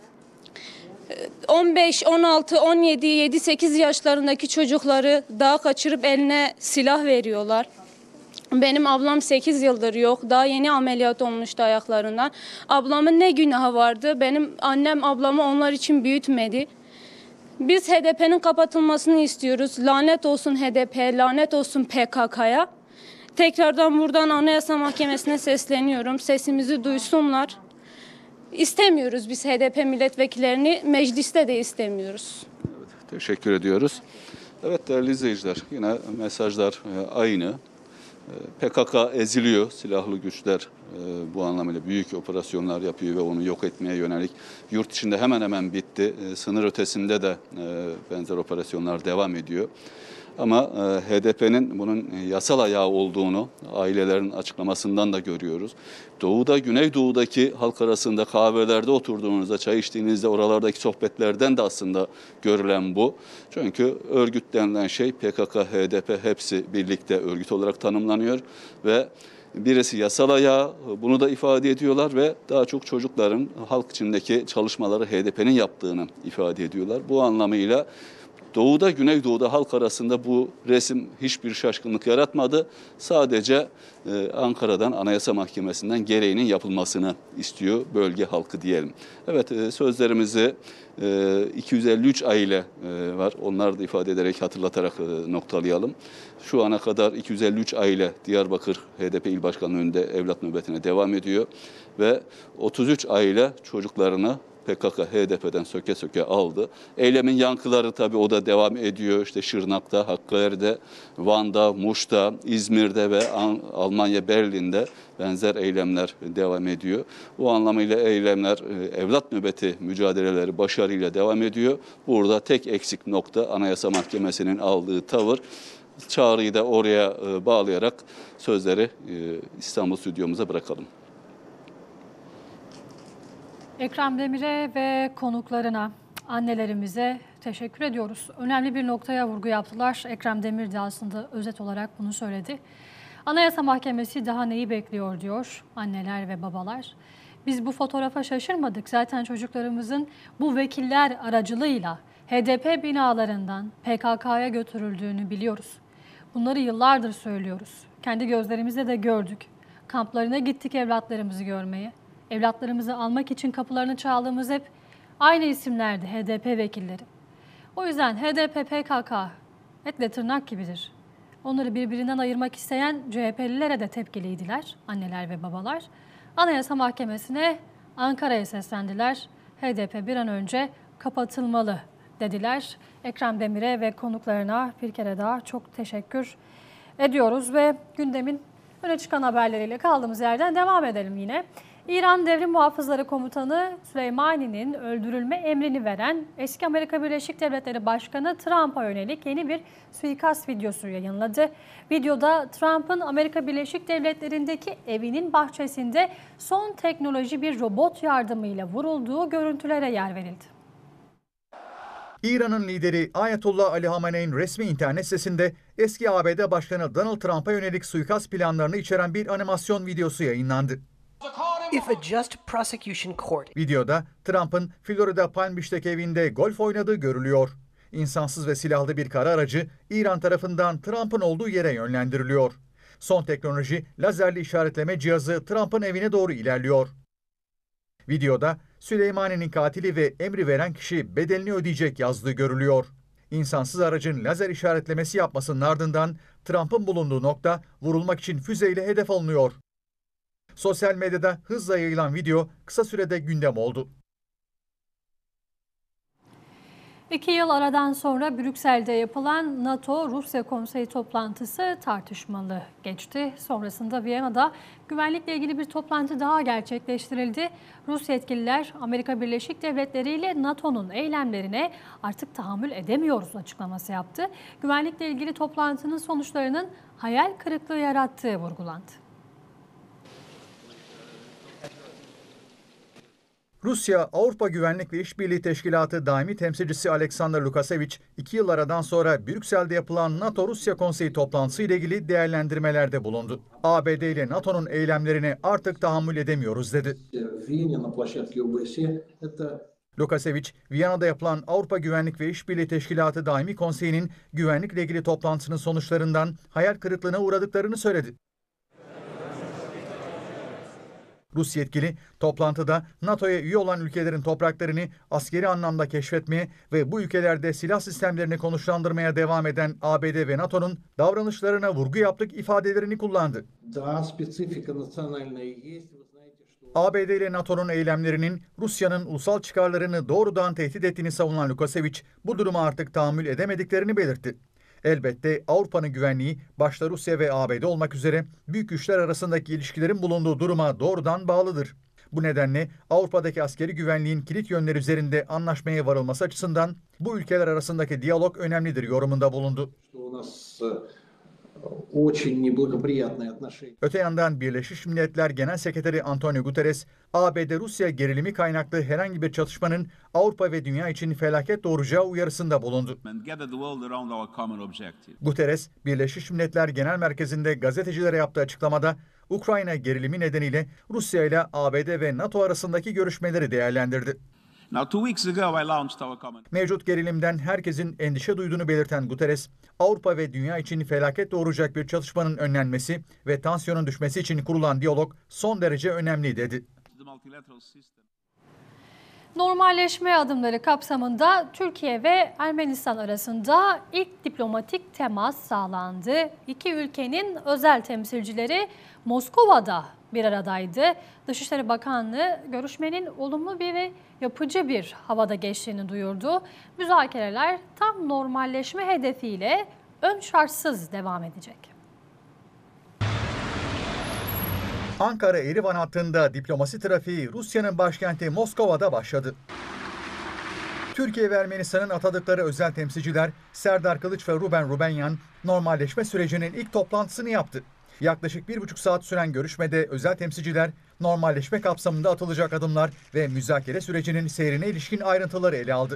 on beş, on altı, on yedi, yedi sekiz yaşlarındaki çocukları dağa kaçırıp eline silah veriyorlar. Benim ablam sekiz yıldır yok. Daha yeni ameliyat olmuştu ayaklarından. Ablamın ne günahı vardı? Benim annem ablamı onlar için büyütmedi. Biz H D P'nin kapatılmasını istiyoruz. Lanet olsun H D P, lanet olsun P K K'ya. Tekrardan buradan Anayasa Mahkemesi'ne sesleniyorum. Sesimizi duysunlar. İstemiyoruz biz H D P milletvekillerini, mecliste de istemiyoruz. Evet, teşekkür ediyoruz. Evet değerli izleyiciler, yine mesajlar aynı. P K K eziliyor, silahlı güçler bu anlamıyla büyük operasyonlar yapıyor ve onu yok etmeye yönelik. Yurt içinde hemen hemen bitti, sınır ötesinde de benzer operasyonlar devam ediyor. Ama H D P'nin bunun yasal ayağı olduğunu ailelerin açıklamasından da görüyoruz. Doğuda, Güneydoğu'daki halk arasında kahvelerde oturduğunuzda, çay içtiğinizde oralardaki sohbetlerden de aslında görülen bu. Çünkü örgüt denilen şey P K K, H D P hepsi birlikte örgüt olarak tanımlanıyor ve birisi yasal ayağı, bunu da ifade ediyorlar ve daha çok çocukların halk içindeki çalışmaları H D P'nin yaptığını ifade ediyorlar. Bu anlamıyla Doğu'da, Güneydoğu'da halk arasında bu resim hiçbir şaşkınlık yaratmadı. Sadece e, Ankara'dan, Anayasa Mahkemesi'nden gereğinin yapılmasını istiyor bölge halkı diyelim. Evet, e, sözlerimizi e, iki yüz elli üç aile e, var. Onları da ifade ederek, hatırlatarak e, noktalayalım. Şu ana kadar iki yüz elli üç aile Diyarbakır H D P İl Başkanlığı önünde evlat nöbetine devam ediyor. Ve otuz üç aile çocuklarını P K K, H D P'den söke söke aldı. Eylemin yankıları tabii o da devam ediyor. İşte Şırnak'ta, Hakkari'de, Van'da, Muş'ta, İzmir'de ve Almanya, Berlin'de benzer eylemler devam ediyor. Bu anlamıyla eylemler, evlat nöbeti mücadeleleri başarıyla devam ediyor. Burada tek eksik nokta Anayasa Mahkemesi'nin aldığı tavır. Çağrıyı da oraya bağlayarak sözleri İstanbul stüdyomuza bırakalım. Ekrem Demir'e ve konuklarına, annelerimize teşekkür ediyoruz. Önemli bir noktaya vurgu yaptılar. Ekrem Demir de aslında özet olarak bunu söyledi. Anayasa Mahkemesi daha neyi bekliyor diyor anneler ve babalar. Biz bu fotoğrafa şaşırmadık. Zaten çocuklarımızın bu vekiller aracılığıyla H D P binalarından P K K'ya götürüldüğünü biliyoruz. Bunları yıllardır söylüyoruz. Kendi gözlerimizle de gördük. Kamplarına gittik evlatlarımızı görmeye. Evlatlarımızı almak için kapılarını çaldığımız hep aynı isimlerdi, H D P vekilleri. O yüzden H D P, P K K etle tırnak gibidir. Onları birbirinden ayırmak isteyen C H P'lilere de tepkiliydiler, anneler ve babalar. Anayasa Mahkemesi'ne, Ankara'ya seslendiler. H D P bir an önce kapatılmalı dediler. Ekrem Demir'e ve konuklarına bir kere daha çok teşekkür ediyoruz ve gündemin öne çıkan haberleriyle kaldığımız yerden devam edelim yine. İran Devrim Muhafızları Komutanı Süleymani'nin öldürülme emrini veren eski Amerika Birleşik Devletleri Başkanı Trump'a yönelik yeni bir suikast videosu yayınladı. Videoda Trump'ın Amerika Birleşik Devletleri'ndeki evinin bahçesinde son teknoloji bir robot yardımıyla vurulduğu görüntülere yer verildi. İran'ın lideri Ayetullah Ali Hamene'nin resmi internet sitesinde eski A B D Başkanı Donald Trump'a yönelik suikast planlarını içeren bir animasyon videosu yayınlandı. If a just prosecution court. Videoda Trump'ın Florida Palm Beach'teki evinde golf oynadığı görülüyor. İnsansız ve silahlı bir kara aracı İran tarafından Trump'ın olduğu yere yönlendiriliyor. Son teknoloji lazerli işaretleme cihazı Trump'ın evine doğru ilerliyor. Videoda Süleymani'nin katili ve emri veren kişi bedelini ödeyecek yazdığı görülüyor. İnsansız aracın lazer işaretlemesi yapmasının ardından Trump'ın bulunduğu nokta vurulmak için füzeyle hedef alınıyor. Sosyal medyada hızla yayılan video kısa sürede gündem oldu. İki yıl aradan sonra Brüksel'de yapılan NATO-Rusya Konseyi toplantısı tartışmalı geçti. Sonrasında Viyana'da güvenlikle ilgili bir toplantı daha gerçekleştirildi. Rus yetkililer Amerika Birleşik Devletleri ile NATO'nun eylemlerine artık tahammül edemiyoruz açıklaması yaptı. Güvenlikle ilgili toplantının sonuçlarının hayal kırıklığı yarattığı vurgulandı. Rusya, Avrupa Güvenlik ve İşbirliği Teşkilatı daimi temsilcisi Alexander Lukasevich, iki yıl aradan sonra Brüksel'de yapılan NATO-Rusya Konseyi toplantısı ile ilgili değerlendirmelerde bulundu. A B D ile NATO'nun eylemlerine artık tahammül edemiyoruz dedi. Lukasevich, Viyana'da yapılan Avrupa Güvenlik ve İşbirliği Teşkilatı Daimi Konseyi'nin güvenlikle ilgili toplantısının sonuçlarından hayal kırıklığına uğradıklarını söyledi. Rus yetkili toplantıda NATO'ya üye olan ülkelerin topraklarını askeri anlamda keşfetmeye ve bu ülkelerde silah sistemlerini konuşlandırmaya devam eden A B D ve NATO'nun davranışlarına vurgu yaptık ifadelerini kullandı. A B D ile NATO'nun eylemlerinin Rusya'nın ulusal çıkarlarını doğrudan tehdit ettiğini savunan Lukasevich, bu duruma artık tahammül edemediklerini belirtti. Elbette Avrupa'nın güvenliği başta Rusya ve A B D olmak üzere büyük güçler arasındaki ilişkilerin bulunduğu duruma doğrudan bağlıdır. Bu nedenle Avrupa'daki askeri güvenliğin kilit yönleri üzerinde anlaşmaya varılması açısından bu ülkeler arasındaki diyalog önemlidir yorumunda bulundu. Öte yandan Birleşmiş Milletler Genel Sekreteri Antonio Guterres, A B D-Rusya gerilimi kaynaklı herhangi bir çatışmanın Avrupa ve dünya için felaket doğuracağı uyarısında bulundu. Guterres, Birleşmiş Milletler Genel Merkezi'nde gazetecilere yaptığı açıklamada, Ukrayna gerilimi nedeniyle Rusya ile A B D ve NATO arasındaki görüşmeleri değerlendirdi. Mevcut gerilimden herkesin endişe duyduğunu belirten Guterres, Avrupa ve dünya için felaket doğuracak bir çatışmanın önlenmesi ve tansiyonun düşmesi için kurulan diyalog son derece önemli dedi. Normalleşme adımları kapsamında Türkiye ve Ermenistan arasında ilk diplomatik temas sağlandı. İki ülkenin özel temsilcileri Moskova'da bir aradaydı. Dışişleri Bakanlığı görüşmenin olumlu bir ve yapıcı bir havada geçtiğini duyurdu. Müzakereler tam normalleşme hedefiyle ön şartsız devam edecek. Ankara-Erivan hattında diplomasi trafiği Rusya'nın başkenti Moskova'da başladı. Türkiye ve Ermenistan'ın atadıkları özel temsilciler Serdar Kılıç ve Ruben Rubenyan normalleşme sürecinin ilk toplantısını yaptı. Yaklaşık bir buçuk saat süren görüşmede özel temsilciler normalleşme kapsamında atılacak adımlar ve müzakere sürecinin seyrine ilişkin ayrıntıları ele aldı.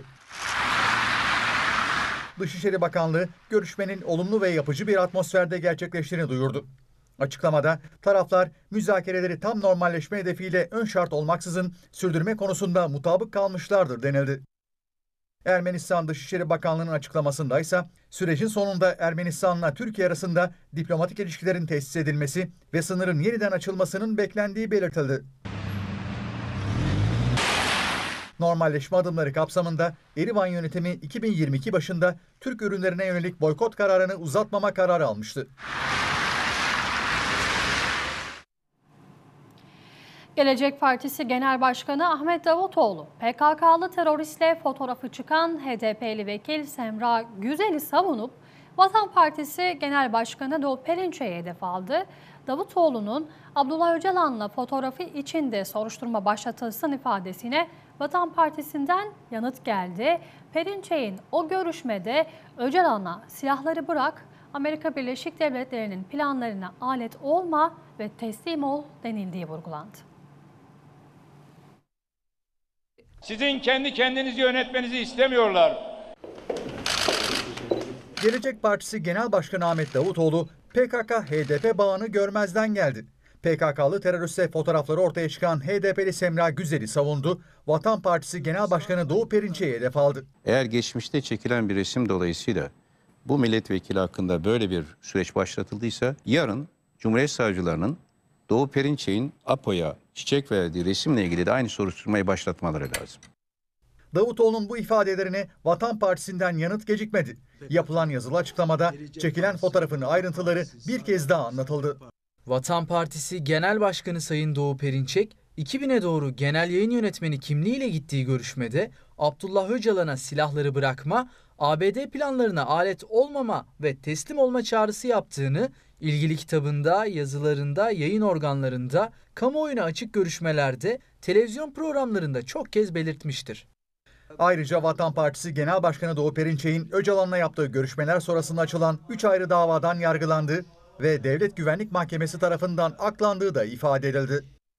Dışişleri Bakanlığı görüşmenin olumlu ve yapıcı bir atmosferde gerçekleştiğini duyurdu. Açıklamada taraflar müzakereleri tam normalleşme hedefiyle ön şart olmaksızın sürdürme konusunda mutabık kalmışlardır denildi. Ermenistan Dışişleri Bakanlığı'nın açıklamasında ise sürecin sonunda Ermenistan'la Türkiye arasında diplomatik ilişkilerin tesis edilmesi ve sınırın yeniden açılmasının beklendiği belirtildi. Normalleşme adımları kapsamında Erivan yönetimi iki bin yirmi iki başında Türk ürünlerine yönelik boykot kararını uzatmama kararı almıştı. Gelecek Partisi Genel Başkanı Ahmet Davutoğlu, P K K'lı teröristle fotoğrafı çıkan H D P'li vekil Semra Güzel'i savunup Vatan Partisi Genel Başkanı Doğu Perinçek'e hedef aldı. Davutoğlu'nun Abdullah Öcalan'la fotoğrafı içinde soruşturma başlatılsın ifadesine Vatan Partisi'nden yanıt geldi. Perinçek'in o görüşmede Öcalan'a silahları bırak, Amerika Birleşik Devletleri'nin planlarına alet olma ve teslim ol denildiği vurgulandı. Sizin kendi kendinizi yönetmenizi istemiyorlar. Gelecek Partisi Genel Başkanı Ahmet Davutoğlu, P K K H D P bağını görmezden geldi. P K K'lı teröriste fotoğrafları ortaya çıkan H D P'li Semra Güzel'i savundu. Vatan Partisi Genel Başkanı Doğu Perinçek'e hedef aldı. Eğer geçmişte çekilen bir resim dolayısıyla bu milletvekili hakkında böyle bir süreç başlatıldıysa yarın Cumhuriyet Savcılarının Doğu Perinçek'in APO'ya çiçek verdiği resimle ilgili de aynı soruşturmayı başlatmaları lazım. Davutoğlu'nun bu ifadelerine Vatan Partisi'nden yanıt gecikmedi. Yapılan yazılı açıklamada çekilen fotoğrafın ayrıntıları bir kez daha anlatıldı. Vatan Partisi Genel Başkanı Sayın Doğu Perinçek, iki bine doğru genel yayın yönetmeni kimliğiyle gittiği görüşmede Abdullah Öcalan'a silahları bırakma, A B D planlarına alet olmama ve teslim olma çağrısı yaptığını ilgili kitabında, yazılarında, yayın organlarında, kamuoyuna açık görüşmelerde, televizyon programlarında çok kez belirtmiştir. Ayrıca Vatan Partisi Genel Başkanı Doğu Perinçek'in Öcalan'la yaptığı görüşmeler sonrasında açılan üç ayrı davadan yargılandığı ve Devlet Güvenlik Mahkemesi tarafından aklandığı da ifade edildi.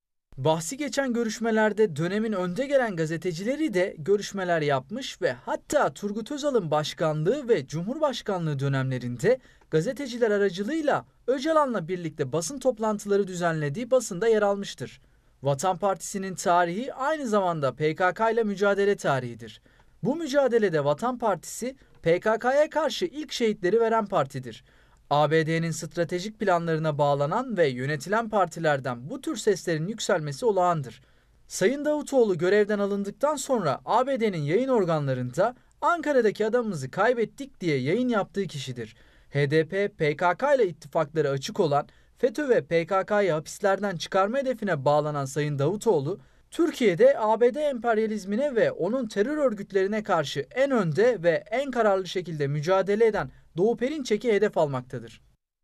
Bahsi geçen görüşmelerde dönemin önde gelen gazetecileri de görüşmeler yapmış ve hatta Turgut Özal'ın başkanlığı ve Cumhurbaşkanlığı dönemlerinde gazeteciler aracılığıyla Öcalan'la birlikte basın toplantıları düzenlediği basında yer almıştır. Vatan Partisi'nin tarihi aynı zamanda P K K ile mücadele tarihidir. Bu mücadelede Vatan Partisi P K K'ya karşı ilk şehitleri veren partidir. A B D'nin stratejik planlarına bağlanan ve yönetilen partilerden bu tür seslerin yükselmesi olağandır. Sayın Davutoğlu görevden alındıktan sonra A B D'nin yayın organlarında Ankara'daki adamımızı kaybettik diye yayın yaptığı kişidir. H D P, P K K ile ittifakları açık olan FETÖ ve P K K'yı hapislerden çıkarma hedefine bağlanan Sayın Davutoğlu, Türkiye'de A B D emperyalizmine ve onun terör örgütlerine karşı en önde ve en kararlı şekilde mücadele eden Doğu Perinçek'i hedef almaktadır.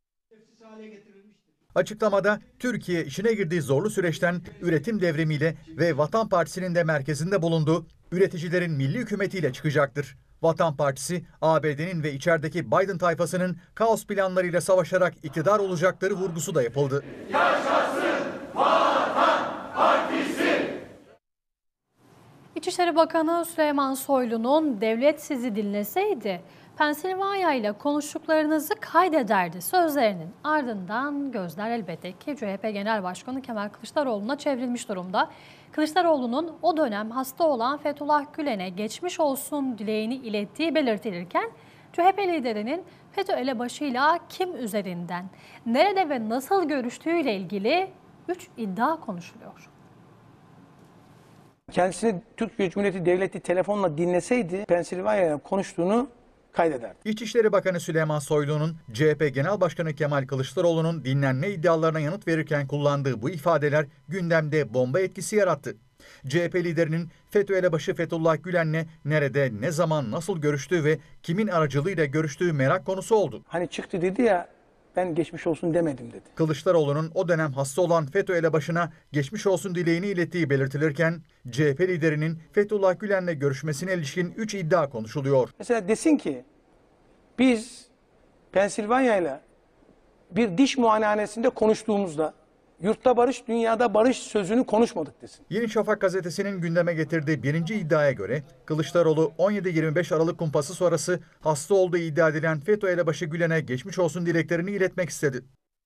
Açıklamada Türkiye işine girdiği zorlu süreçten üretim devrimiyle ve Vatan Partisi'nin de merkezinde bulunduğu üreticilerin milli hükümetiyle çıkacaktır. Vatan Partisi, A B D'nin ve içerideki Biden tayfasının kaos planlarıyla savaşarak iktidar olacakları vurgusu da yapıldı. Yaşasın Vatan Partisi! İçişleri Bakanı Süleyman Soylu'nun "devlet sizi dinleseydi Pensilvanya ile konuştuklarınızı kaydederdi" sözlerinin ardından gözler elbette ki C H P Genel Başkanı Kemal Kılıçdaroğlu'na çevrilmiş durumda. Kılıçdaroğlu'nun o dönem hasta olan Fethullah Gülen'e geçmiş olsun dileğini ilettiği belirtilirken C H P liderinin FETÖ elebaşıyla kim üzerinden, nerede ve nasıl görüştüğüyle ilgili üç iddia konuşuluyor. Kendisini Türkiye Cumhuriyeti Devleti telefonla dinleseydi Pensilvanya'ya konuştuğunu kaydederdi. İçişleri Bakanı Süleyman Soylu'nun C H P Genel Başkanı Kemal Kılıçdaroğlu'nun dinlenme iddialarına yanıt verirken kullandığı bu ifadeler gündemde bomba etkisi yarattı. C H P liderinin FETÖ elebaşı Fethullah Gülen'le nerede, ne zaman, nasıl görüştüğü ve kimin aracılığıyla görüştüğü merak konusu oldu. Hani çıktı dedi ya, ben geçmiş olsun demedim dedi. Kılıçdaroğlu'nun o dönem hasta olan FETÖ elebaşına geçmiş olsun dileğini ilettiği belirtilirken C H P liderinin Fethullah Gülen'le görüşmesine ilişkin üç iddia konuşuluyor. Mesela desin ki biz Pensilvanya ile bir diş muayenehanesinde konuştuğumuzda yurtta barış, dünyada barış sözünü konuşmadık desin. Yeni Şafak gazetesinin gündeme getirdiği birinci iddiaya göre Kılıçdaroğlu on yedi yirmi beş Aralık kumpası sonrası hasta olduğu iddia edilen FETÖ elebaşı Gülen'e geçmiş olsun dileklerini iletmek istedi.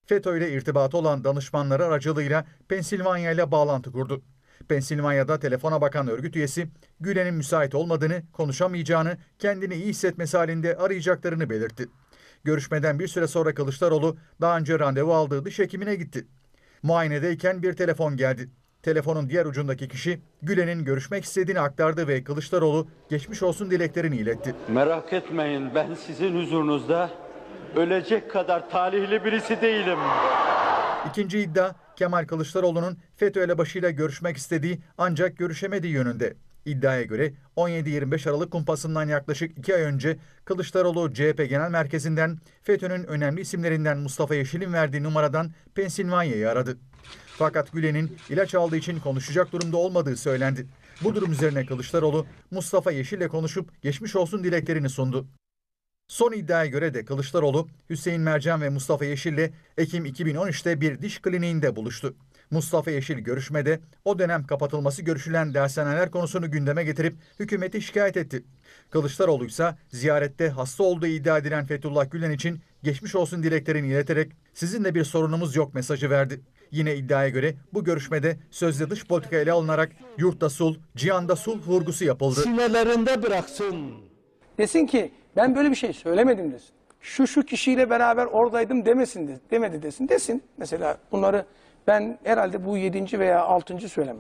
FETÖ ile irtibatı olan danışmanları aracılığıyla Pensilvanya ile bağlantı kurdu. Pensilvanya'da telefona bakan örgüt üyesi Gülen'in müsait olmadığını, konuşamayacağını, kendini iyi hissetmesi halinde arayacaklarını belirtti. Görüşmeden bir süre sonra Kılıçdaroğlu daha önce randevu aldığı diş hekimine gitti. Muayenedeyken bir telefon geldi. Telefonun diğer ucundaki kişi Gülen'in görüşmek istediğini aktardı ve Kılıçdaroğlu geçmiş olsun dileklerini iletti. Merak etmeyin, ben sizin huzurunuzda ölecek kadar talihli birisi değilim. İkinci iddia Kemal Kılıçdaroğlu'nun FETÖ elebaşıyla görüşmek istediği ancak görüşemediği yönünde. İddiaya göre on yedi yirmi beş Aralık kumpasından yaklaşık iki ay önce Kılıçdaroğlu C H P Genel Merkezi'nden FETÖ'nün önemli isimlerinden Mustafa Yeşil'in verdiği numaradan Pensilvanya'yı aradı. Fakat Gülen'in ilaç aldığı için konuşacak durumda olmadığı söylendi. Bu durum üzerine Kılıçdaroğlu Mustafa Yeşil'le konuşup geçmiş olsun dileklerini sundu. Son iddiaya göre de Kılıçdaroğlu, Hüseyin Mercan ve Mustafa Yeşil'le Ekim iki bin on üç'te bir diş kliniğinde buluştu. Mustafa Yeşil görüşmede o dönem kapatılması görüşülen dershaneler konusunu gündeme getirip hükümeti şikayet etti. Kılıçdaroğlu ise ziyarette hasta olduğu iddia edilen Fethullah Gülen için geçmiş olsun dileklerini ileterek sizinle bir sorunumuz yok mesajı verdi. Yine iddiaya göre bu görüşmede sözde dış politika ele alınarak yurtta sulh, cihanda sulh vurgusu yapıldı. Sinelerinde bıraksın. Desin ki ben böyle bir şey söylemedim desin. Şu şu kişiyle beraber oradaydım demesin de, demedi desin. Desin mesela bunları ben herhalde bu yedinci veya altıncı söylemem.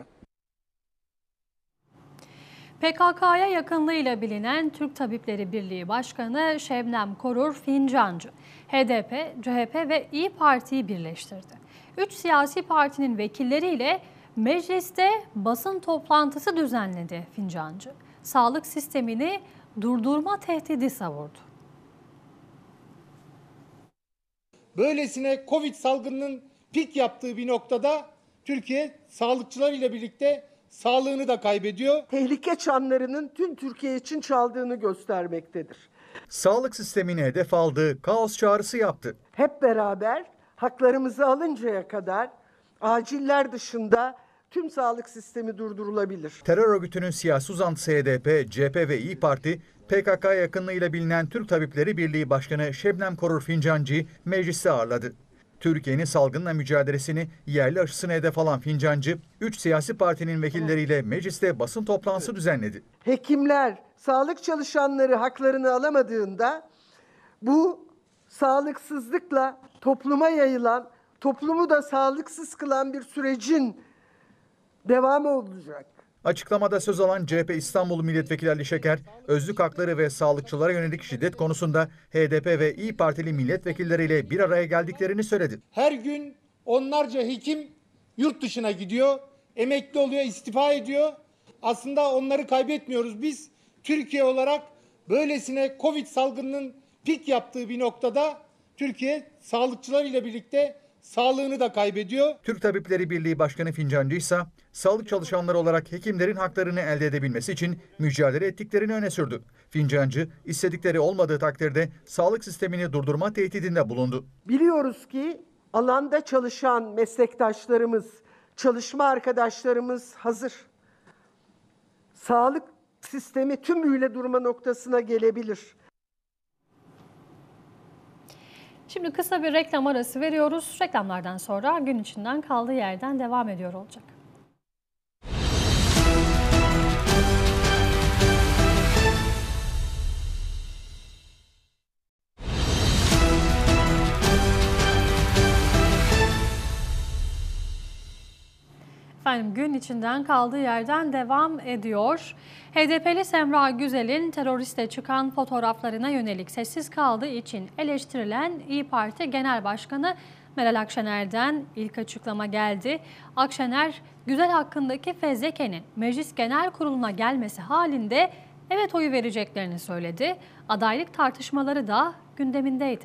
P K K'ya yakınlığıyla bilinen Türk Tabipleri Birliği Başkanı Şebnem Korur Fincancı, H D P, C H P ve İYİ Parti'yi birleştirdi. Üç siyasi partinin vekilleriyle mecliste basın toplantısı düzenledi Fincancı. Sağlık sistemini durdurma tehdidi savurdu. Böylesine Covid salgınının pik yaptığı bir noktada Türkiye sağlıkçılar ile birlikte sağlığını da kaybediyor. Tehlike çanlarının tüm Türkiye için çaldığını göstermektedir. Sağlık sistemini hedef aldığı kaos çağrısı yaptı. Hep beraber haklarımızı alıncaya kadar aciller dışında tüm sağlık sistemi durdurulabilir. Terör örgütünün siyasi uzantısı H D P, C H P ve İYİ Parti, P K K yakınlığıyla bilinen Türk Tabipleri Birliği Başkanı Şebnem Korur Fincancı'yı mecliste ağırladı. Türkiye'nin salgınla mücadelesini, yerli aşısını hedef alan Fincancı, üç siyasi partinin vekilleriyle mecliste basın toplantısı düzenledi. Hekimler, sağlık çalışanları haklarını alamadığında bu sağlıksızlıkla topluma yayılan, toplumu da sağlıksız kılan bir sürecin devamı olacak. Açıklamada söz alan C H P İstanbul Milletvekili Ali Şeker, özlük hakları ve sağlıkçılara yönelik şiddet konusunda H D P ve İYİ Partili milletvekilleriyle bir araya geldiklerini söyledi. Her gün onlarca hekim yurt dışına gidiyor, emekli oluyor, istifa ediyor. Aslında onları kaybetmiyoruz. Biz Türkiye olarak böylesine Covid salgınının pik yaptığı bir noktada Türkiye sağlıkçılar ile birlikte sağlığını da kaybediyor. Türk Tabipleri Birliği Başkanı Fincancı ise sağlık çalışanları olarak hekimlerin haklarını elde edebilmesi için mücadele ettiklerini öne sürdü. Fincancı, istedikleri olmadığı takdirde sağlık sistemini durdurma tehdidinde bulundu. Biliyoruz ki alanda çalışan meslektaşlarımız, çalışma arkadaşlarımız hazır. Sağlık sistemi tümüyle durma noktasına gelebilir. Şimdi kısa bir reklam arası veriyoruz. Reklamlardan sonra gün içinden kaldığı yerden devam ediyor olacak. Efendim gün içinden kaldığı yerden devam ediyor. H D P'li Semra Güzel'in teröriste çıkan fotoğraflarına yönelik sessiz kaldığı için eleştirilen İYİ Parti Genel Başkanı Meral Akşener'den ilk açıklama geldi. Akşener, Güzel hakkındaki fezlekenin Meclis Genel Kurulu'na gelmesi halinde evet oyu vereceklerini söyledi. Adaylık tartışmaları da gündemindeydi.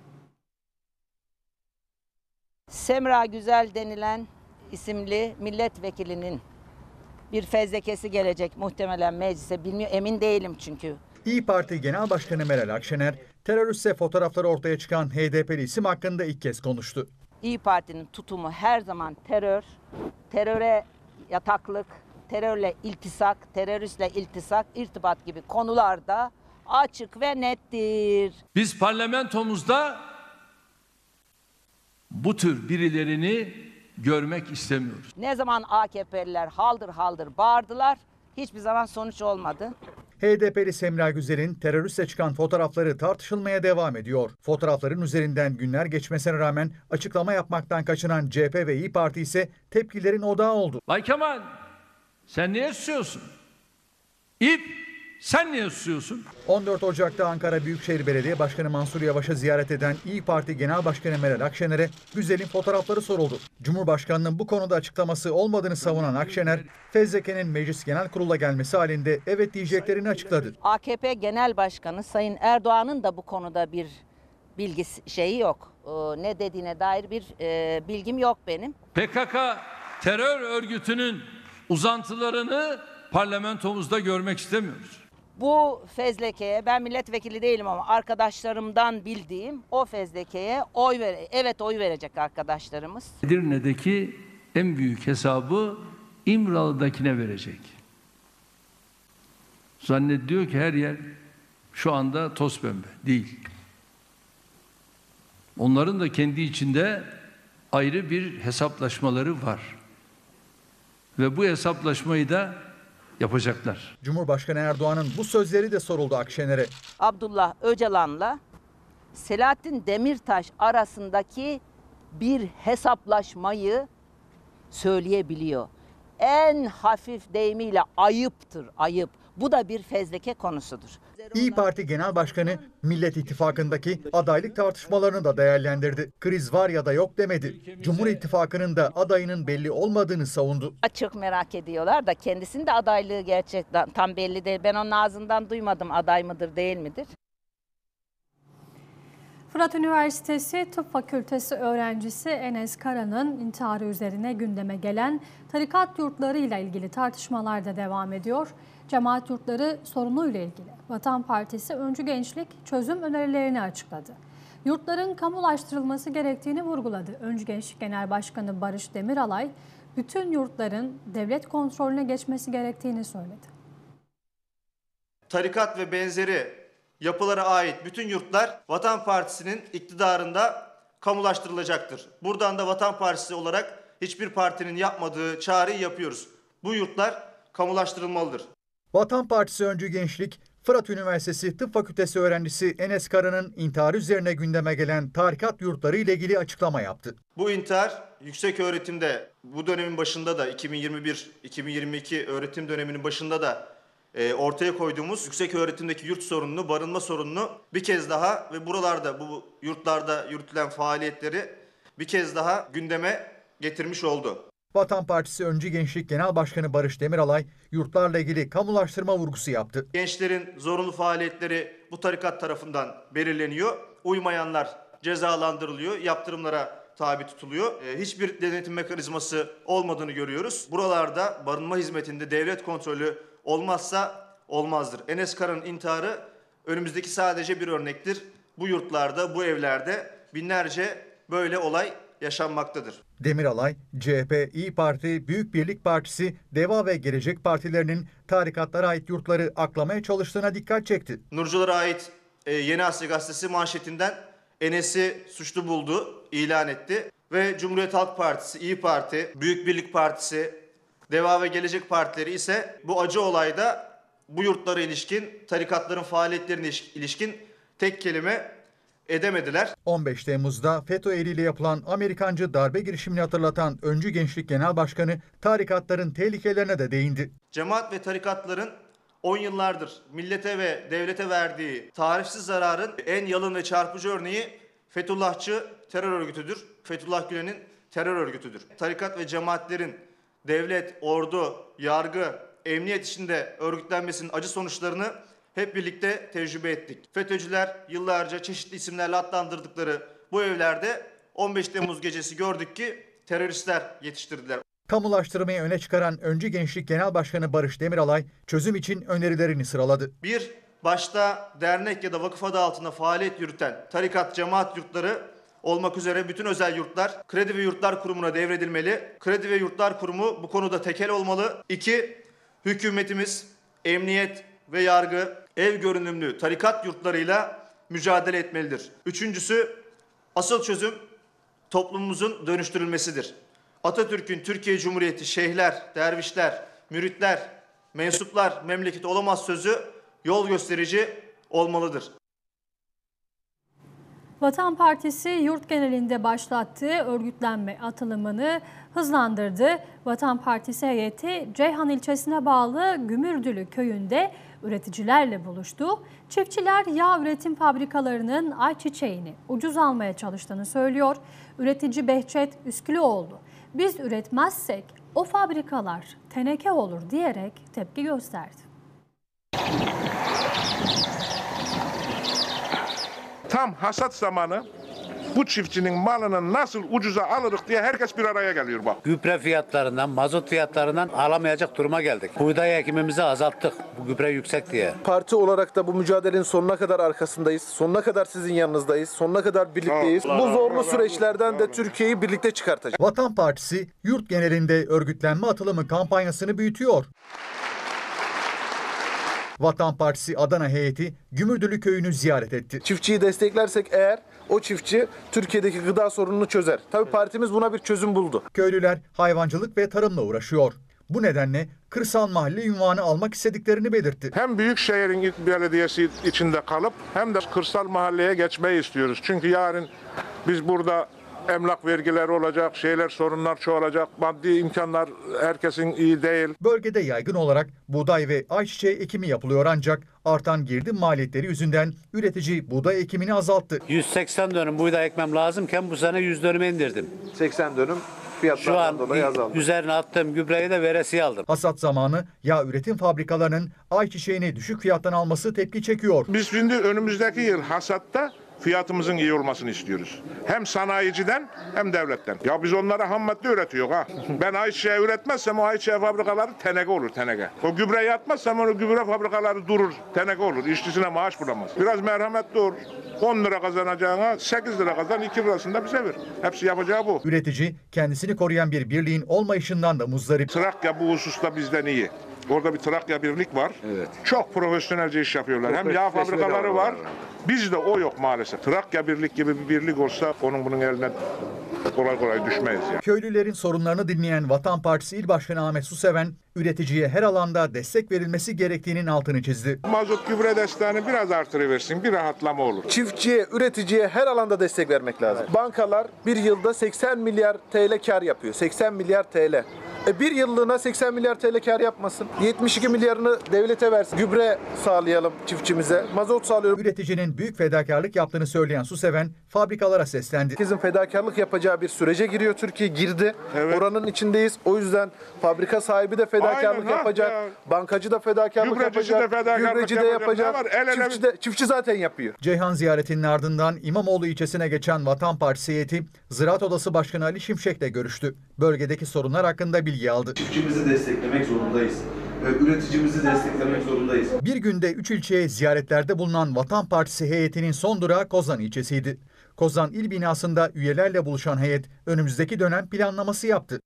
Semra Güzel denilen isimli milletvekilinin bir fezlekesi gelecek muhtemelen meclise, bilmiyor, emin değilim çünkü. İYİ Parti Genel Başkanı Meral Akşener, teröristse fotoğrafları ortaya çıkan H D P'li isim hakkında ilk kez konuştu. İYİ Parti'nin tutumu her zaman terör, teröre yataklık, terörle iltisak, teröristle iltisak, irtibat gibi konularda açık ve nettir. Biz parlamentomuzda bu tür birilerini görmek istemiyoruz. Ne zaman A K P'liler haldır haldır bağırdılar, hiçbir zaman sonuç olmadı. H D P'li Semra Güzel'in teröristle çıkan fotoğrafları tartışılmaya devam ediyor. Fotoğrafların üzerinden günler geçmesine rağmen açıklama yapmaktan kaçınan C H P ve İYİ Parti ise tepkilerin odağı oldu. Bay Kemal, sen niye susuyorsun? İp, sen niye susuyorsun? on dört Ocak'ta Ankara Büyükşehir Belediye Başkanı Mansur Yavaş'ı ziyaret eden İYİ Parti Genel Başkanı Meral Akşener'e Güzel'in fotoğrafları soruldu. Cumhurbaşkanının bu konuda açıklaması olmadığını savunan Akşener, fezlekenin Meclis Genel Kurulu'na gelmesi halinde evet diyeceklerini açıkladı. A K P Genel Başkanı Sayın Erdoğan'ın da bu konuda bir bilgisi şeyi yok. Ee, ne dediğine dair bir e, bilgim yok benim. P K K terör örgütünün uzantılarını parlamentomuzda görmek istemiyoruz. Bu fezlekeye, ben milletvekili değilim ama arkadaşlarımdan bildiğim o fezlekeye oy ver, evet oy verecek arkadaşlarımız. Edirne'deki en büyük hesabı İmralı'dakine verecek. Zannediyor ki her yer şu anda toz pembe. Değil. Onların da kendi içinde ayrı bir hesaplaşmaları var. Ve bu hesaplaşmayı da yapacaklar. Cumhurbaşkanı Erdoğan'ın bu sözleri de soruldu Akşener'e. Abdullah Öcalan'la Selahattin Demirtaş arasındaki bir hesaplaşmayı söyleyebiliyor. En hafif deyimiyle ayıptır, ayıp. Bu da bir fezleke konusudur. İYİ Parti Genel Başkanı Millet İttifakı'ndaki adaylık tartışmalarını da değerlendirdi. Kriz var ya da yok demedi. Cumhur İttifakı'nın da adayının belli olmadığını savundu. Çok merak ediyorlar da kendisinin de adaylığı gerçekten tam belli değil. Ben onun ağzından duymadım aday mıdır değil midir? Fırat Üniversitesi Tıp Fakültesi öğrencisi Enes Kara'nın intiharı üzerine gündeme gelen tarikat yurtlarıyla ilgili tartışmalar da devam ediyor. Cemaat yurtları sorunuyla ilgili Vatan Partisi Öncü Gençlik çözüm önerilerini açıkladı. Yurtların kamulaştırılması gerektiğini vurguladı. Öncü Gençlik Genel Başkanı Barış Demiralay, bütün yurtların devlet kontrolüne geçmesi gerektiğini söyledi. Tarikat ve benzeri yapılara ait bütün yurtlar Vatan Partisi'nin iktidarında kamulaştırılacaktır. Buradan da Vatan Partisi olarak hiçbir partinin yapmadığı çağrıyı yapıyoruz. Bu yurtlar kamulaştırılmalıdır. Vatan Partisi Öncü Gençlik, Fırat Üniversitesi Tıp Fakültesi öğrencisi Enes Kara'nın intiharı üzerine gündeme gelen tarikat yurtları ile ilgili açıklama yaptı. Bu intihar yüksek öğretimde bu dönemin başında da iki bin yirmi bir iki bin yirmi iki öğretim döneminin başında da e, ortaya koyduğumuz yüksek öğretimdeki yurt sorununu, barınma sorununu bir kez daha ve buralarda bu yurtlarda yürütülen faaliyetleri bir kez daha gündeme getirmiş oldu. Vatan Partisi Öncü Gençlik Genel Başkanı Barış Demiralay, yurtlarla ilgili kamulaştırma vurgusu yaptı. Gençlerin zorunlu faaliyetleri bu tarikat tarafından belirleniyor. Uymayanlar cezalandırılıyor, yaptırımlara tabi tutuluyor. Hiçbir denetim mekanizması olmadığını görüyoruz. Buralarda barınma hizmetinde devlet kontrolü olmazsa olmazdır. Enes Kara'nın intiharı önümüzdeki sadece bir örnektir. Bu yurtlarda, bu evlerde binlerce böyle olay yaşanmaktadır. Demiralay, C H P, İYİ Parti, Büyük Birlik Partisi, DEVA ve Gelecek Partilerinin tarikatlara ait yurtları aklamaya çalıştığına dikkat çekti. Nurculara ait e, Yeni Asya Gazetesi manşetinden Enes'i suçlu buldu, ilan etti. Ve Cumhuriyet Halk Partisi, İYİ Parti, Büyük Birlik Partisi, DEVA ve Gelecek Partileri ise bu acı olayda bu yurtlara ilişkin, tarikatların faaliyetlerine ilişkin tek kelime edemediler. on beş Temmuz'da FETÖ eliyle yapılan Amerikancı darbe girişimini hatırlatan Öncü Gençlik Genel Başkanı tarikatların tehlikelerine de değindi. Cemaat ve tarikatların on yıllardır millete ve devlete verdiği tarifsiz zararın en yalın ve çarpıcı örneği Fethullahçı terör örgütüdür. Fethullah Gülen'in terör örgütüdür. Tarikat ve cemaatlerin devlet, ordu, yargı, emniyet içinde örgütlenmesinin acı sonuçlarını hep birlikte tecrübe ettik. FETÖ'cüler yıllarca çeşitli isimlerle adlandırdıkları bu evlerde on beş Temmuz gecesi gördük ki teröristler yetiştirdiler. Kamulaştırmayı öne çıkaran Öncü Gençlik Genel Başkanı Barış Demiralay çözüm için önerilerini sıraladı. Bir, başta dernek ya da vakıf adı altında faaliyet yürüten tarikat, cemaat yurtları olmak üzere bütün özel yurtlar Kredi ve Yurtlar Kurumu'na devredilmeli. Kredi ve Yurtlar Kurumu bu konuda tekel olmalı. İki, hükümetimiz, emniyet ve yargı ev görünümlü tarikat yurtlarıyla mücadele etmelidir. Üçüncüsü, asıl çözüm toplumumuzun dönüştürülmesidir. Atatürk'ün Türkiye Cumhuriyeti şeyhler, dervişler, müritler, mensuplar memleketi olamaz sözü yol gösterici olmalıdır. Vatan Partisi yurt genelinde başlattığı örgütlenme atılımını hızlandırdı. Vatan Partisi heyeti Ceyhan ilçesine bağlı Gümürdülü köyünde üreticilerle buluştu. Çiftçiler yağ üretim fabrikalarının ayçiçeğini ucuz almaya çalıştığını söylüyor. Üretici Behçet Üskülüoğlu, "Biz üretmezsek o fabrikalar teneke olur" diyerek tepki gösterdi. Tam hasat zamanı bu çiftçinin malını nasıl ucuza alırız diye herkes bir araya geliyor bak. Gübre fiyatlarından, mazot fiyatlarından alamayacak duruma geldik. Buğday ekimimizi azalttık bu gübre yüksek diye. Parti olarak da bu mücadelenin sonuna kadar arkasındayız. Sonuna kadar sizin yanınızdayız. Sonuna kadar birlikteyiz. Bu zorlu süreçlerden de Türkiye'yi birlikte çıkartacak. Vatan Partisi yurt genelinde örgütlenme atılımı kampanyasını büyütüyor. Vatan Partisi Adana heyeti Gümürdülü köyünü ziyaret etti. Çiftçiyi desteklersek eğer o çiftçi Türkiye'deki gıda sorununu çözer. Tabii partimiz buna bir çözüm buldu. Köylüler hayvancılık ve tarımla uğraşıyor. Bu nedenle kırsal mahalle unvanı almak istediklerini belirtti. Hem Büyükşehir'in belediyesi içinde kalıp hem de kırsal mahalleye geçmeyi istiyoruz. Çünkü yarın biz burada emlak vergileri olacak, şeyler sorunlar çoğalacak, maddi imkanlar herkesin iyi değil. Bölgede yaygın olarak buğday ve ayçiçeği ekimi yapılıyor ancak artan girdi maliyetleri yüzünden üretici buğday ekimini azalttı. yüz seksen dönüm buğday ekmem lazımken bu sene yüz dönüme indirdim. seksen dönüm fiyatlardan dolayı azaldı. Şu an üzerine attığım gübreyi de veresiye aldım. Hasat zamanı yağ üretim fabrikalarının ayçiçeğini düşük fiyattan alması tepki çekiyor. Biz şimdi önümüzdeki yıl hasatta fiyatımızın iyi olmasını istiyoruz. Hem sanayiciden hem devletten. Ya biz onlara ham madde üretiyor ha. Ben ayçiçeği üretmezsem o ayçiçeği fabrikaları teneke olur teneke. O gübreyi atmazsam o gübre fabrikaları durur teneke olur. İşçisine maaş bulamaz. Biraz merhametli olur. on lira kazanacağına sekiz lira kazan, iki lirasında bize ver. Hepsi yapacağı bu. Üretici kendisini koruyan bir birliğin olmayışından da muzdarip. Trakya bu hususta bizden iyi. Orada bir Trakya birlik var. Evet. Çok profesyonelce iş yapıyorlar. Hem yağ fabrikaları var. Bizde o yok maalesef. Trakya birlik gibi bir birlik olsa onun bunun eline kolay kolay düşmeyiz yani. Köylülerin sorunlarını dinleyen Vatan Partisi İl Başkanı Ahmet Suseven, üreticiye her alanda destek verilmesi gerektiğinin altını çizdi. Mazot gübre desteğini biraz artırıversin, bir rahatlama olur. Çiftçiye, üreticiye her alanda destek vermek lazım. Evet. Bankalar bir yılda seksen milyar T L kar yapıyor. seksen milyar T L. E bir yıllığına seksen milyar T L kar yapmasın. yetmiş iki milyarını devlete versin. Gübre sağlayalım çiftçimize. Mazot sağlıyorum. Üreticinin büyük fedakarlık yaptığını söyleyen Suseven fabrikalara seslendi. Herkesin fedakarlık yapacağı bir sürece giriyor. Türkiye girdi. Evet. Oranın içindeyiz. O yüzden fabrika sahibi de fedakarlık Aynen, yapacak. Ya. Bankacı da fedakarlık Gübrecici yapacak. De fedakarlık gübreci de yapacak. yapacak. El ele çiftçi, de, çiftçi zaten yapıyor. Ceyhan ziyaretinin ardından İmamoğlu ilçesine geçen Vatan Partisi heyeti Ziraat Odası Başkanı Ali Şimşek'le görüştü. Bölgedeki sorunlar hakkında bilgi aldı. Çiftçimizi desteklemek zorundayız. Üreticimizi desteklemek zorundayız. Bir günde üç ilçeye ziyaretlerde bulunan Vatan Partisi heyetinin son durağı Kozan ilçesiydi. Kozan il binasında üyelerle buluşan heyet önümüzdeki dönem planlaması yaptı.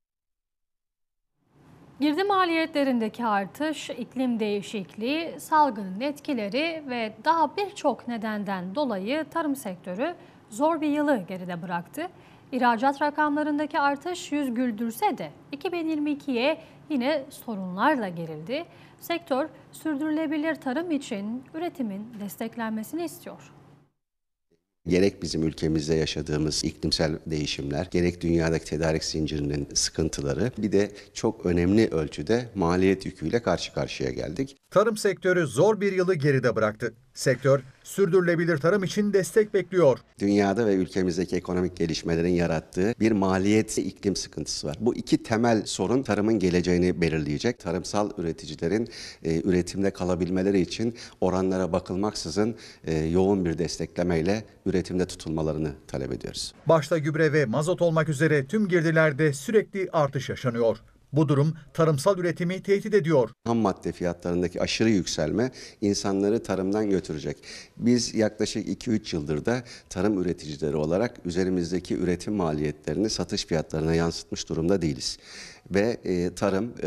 Girdi maliyetlerindeki artış, iklim değişikliği, salgının etkileri ve daha birçok nedenden dolayı tarım sektörü zor bir yılı geride bıraktı. İhracat rakamlarındaki artış yüz güldürse de iki bin yirmi ikiye yine sorunlarla gerildi. Sektör sürdürülebilir tarım için üretimin desteklenmesini istiyor. Gerek bizim ülkemizde yaşadığımız iklimsel değişimler, gerek dünyadaki tedarik zincirinin sıkıntıları, bir de çok önemli ölçüde maliyet yüküyle karşı karşıya geldik. Tarım sektörü zor bir yılı geride bıraktı. Sektör, sürdürülebilir tarım için destek bekliyor. Dünyada ve ülkemizdeki ekonomik gelişmelerin yarattığı bir maliyet iklim sıkıntısı var. Bu iki temel sorun tarımın geleceğini belirleyecek. Tarımsal üreticilerin e, üretimde kalabilmeleri için oranlara bakılmaksızın e, yoğun bir desteklemeyle üretimde tutulmalarını talep ediyoruz. Başta gübre ve mazot olmak üzere tüm girdilerde sürekli artış yaşanıyor. Bu durum tarımsal üretimi tehdit ediyor. Ham madde fiyatlarındaki aşırı yükselme insanları tarımdan götürecek. Biz yaklaşık iki üç yıldır da tarım üreticileri olarak üzerimizdeki üretim maliyetlerini satış fiyatlarına yansıtmış durumda değiliz. Ve e, tarım e,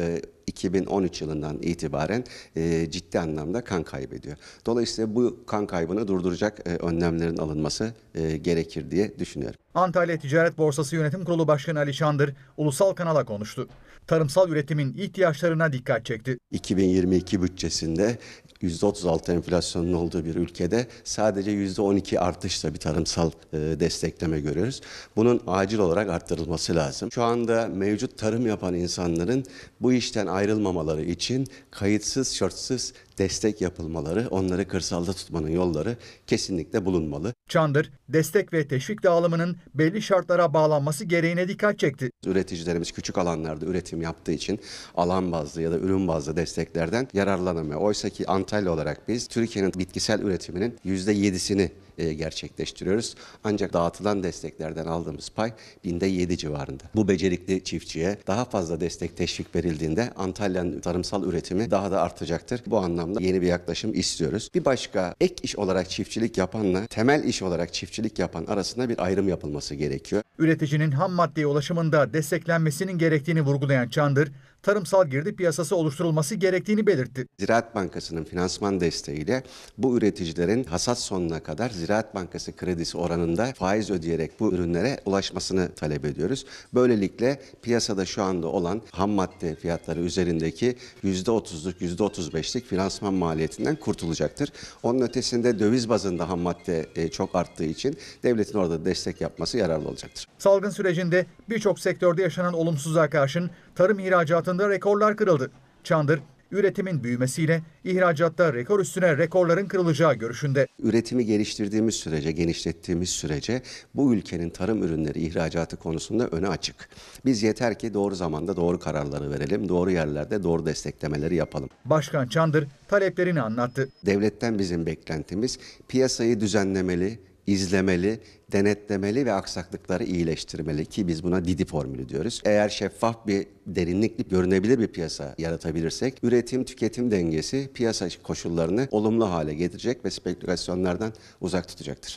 iki bin on üç yılından itibaren e, ciddi anlamda kan kaybediyor. Dolayısıyla bu kan kaybını durduracak e, önlemlerin alınması e, gerekir diye düşünüyorum. Antalya Ticaret Borsası Yönetim Kurulu Başkanı Ali Çandır ulusal kanala konuştu. Tarımsal üretimin ihtiyaçlarına dikkat çekti. iki bin yirmi iki bütçesinde yüzde otuz altı enflasyonun olduğu bir ülkede sadece yüzde on iki artışla bir tarımsal e, destekleme görüyoruz. Bunun acil olarak arttırılması lazım. Şu anda mevcut tarım yapan insanların bu işten ayrılmamaları için kayıtsız, şartsız destek yapılmaları, onları kırsalda tutmanın yolları kesinlikle bulunmalı. Çandır, destek ve teşvik dağılımının belli şartlara bağlanması gereğine dikkat çekti. Üreticilerimiz küçük alanlarda üretim yaptığı için alan bazlı ya da ürün bazlı desteklerden yararlanamıyor. Oysa ki Antalya olarak biz Türkiye'nin bitkisel üretiminin yüzde yedisini gerçekleştiriyoruz. Ancak dağıtılan desteklerden aldığımız pay binde yedi civarında. Bu becerikli çiftçiye daha fazla destek teşvik verildiğinde Antalya'nın tarımsal üretimi daha da artacaktır. Bu anlamda yeni bir yaklaşım istiyoruz. Bir başka ek iş olarak çiftçilik yapanla temel iş olarak çiftçilik yapan arasında bir ayrım yapılması gerekiyor. Üreticinin ham maddeye ulaşımında desteklenmesinin gerektiğini vurgulayan Çandır, tarımsal girdi piyasası oluşturulması gerektiğini belirtti. Ziraat Bankası'nın finansman desteğiyle bu üreticilerin hasat sonuna kadar Ziraat Bankası kredisi oranında faiz ödeyerek bu ürünlere ulaşmasını talep ediyoruz. Böylelikle piyasada şu anda olan ham madde fiyatları üzerindeki yüzde otuzluk, yüzde otuz beşlik finansman maliyetinden kurtulacaktır. Onun ötesinde döviz bazında ham madde çok arttığı için devletin orada destek yapması yararlı olacaktır. Salgın sürecinde birçok sektörde yaşanan olumsuzluğa karşın tarım ihracatında rekorlar kırıldı. Çandır, üretimin büyümesiyle ihracatta rekor üstüne rekorların kırılacağı görüşünde. Üretimi geliştirdiğimiz sürece, genişlettiğimiz sürece bu ülkenin tarım ürünleri ihracatı konusunda öne açık. Biz yeter ki doğru zamanda doğru kararları verelim, doğru yerlerde doğru desteklemeleri yapalım. Başkan Çandır taleplerini anlattı. Devletten bizim beklentimiz piyasayı düzenlemeli, izlemeli, denetlemeli ve aksaklıkları iyileştirmeli ki biz buna Didi formülü diyoruz. Eğer şeffaf bir, derinlikli, görünebilir bir piyasa yaratabilirsek üretim tüketim dengesi piyasa koşullarını olumlu hale getirecek ve spekülasyonlardan uzak tutacaktır.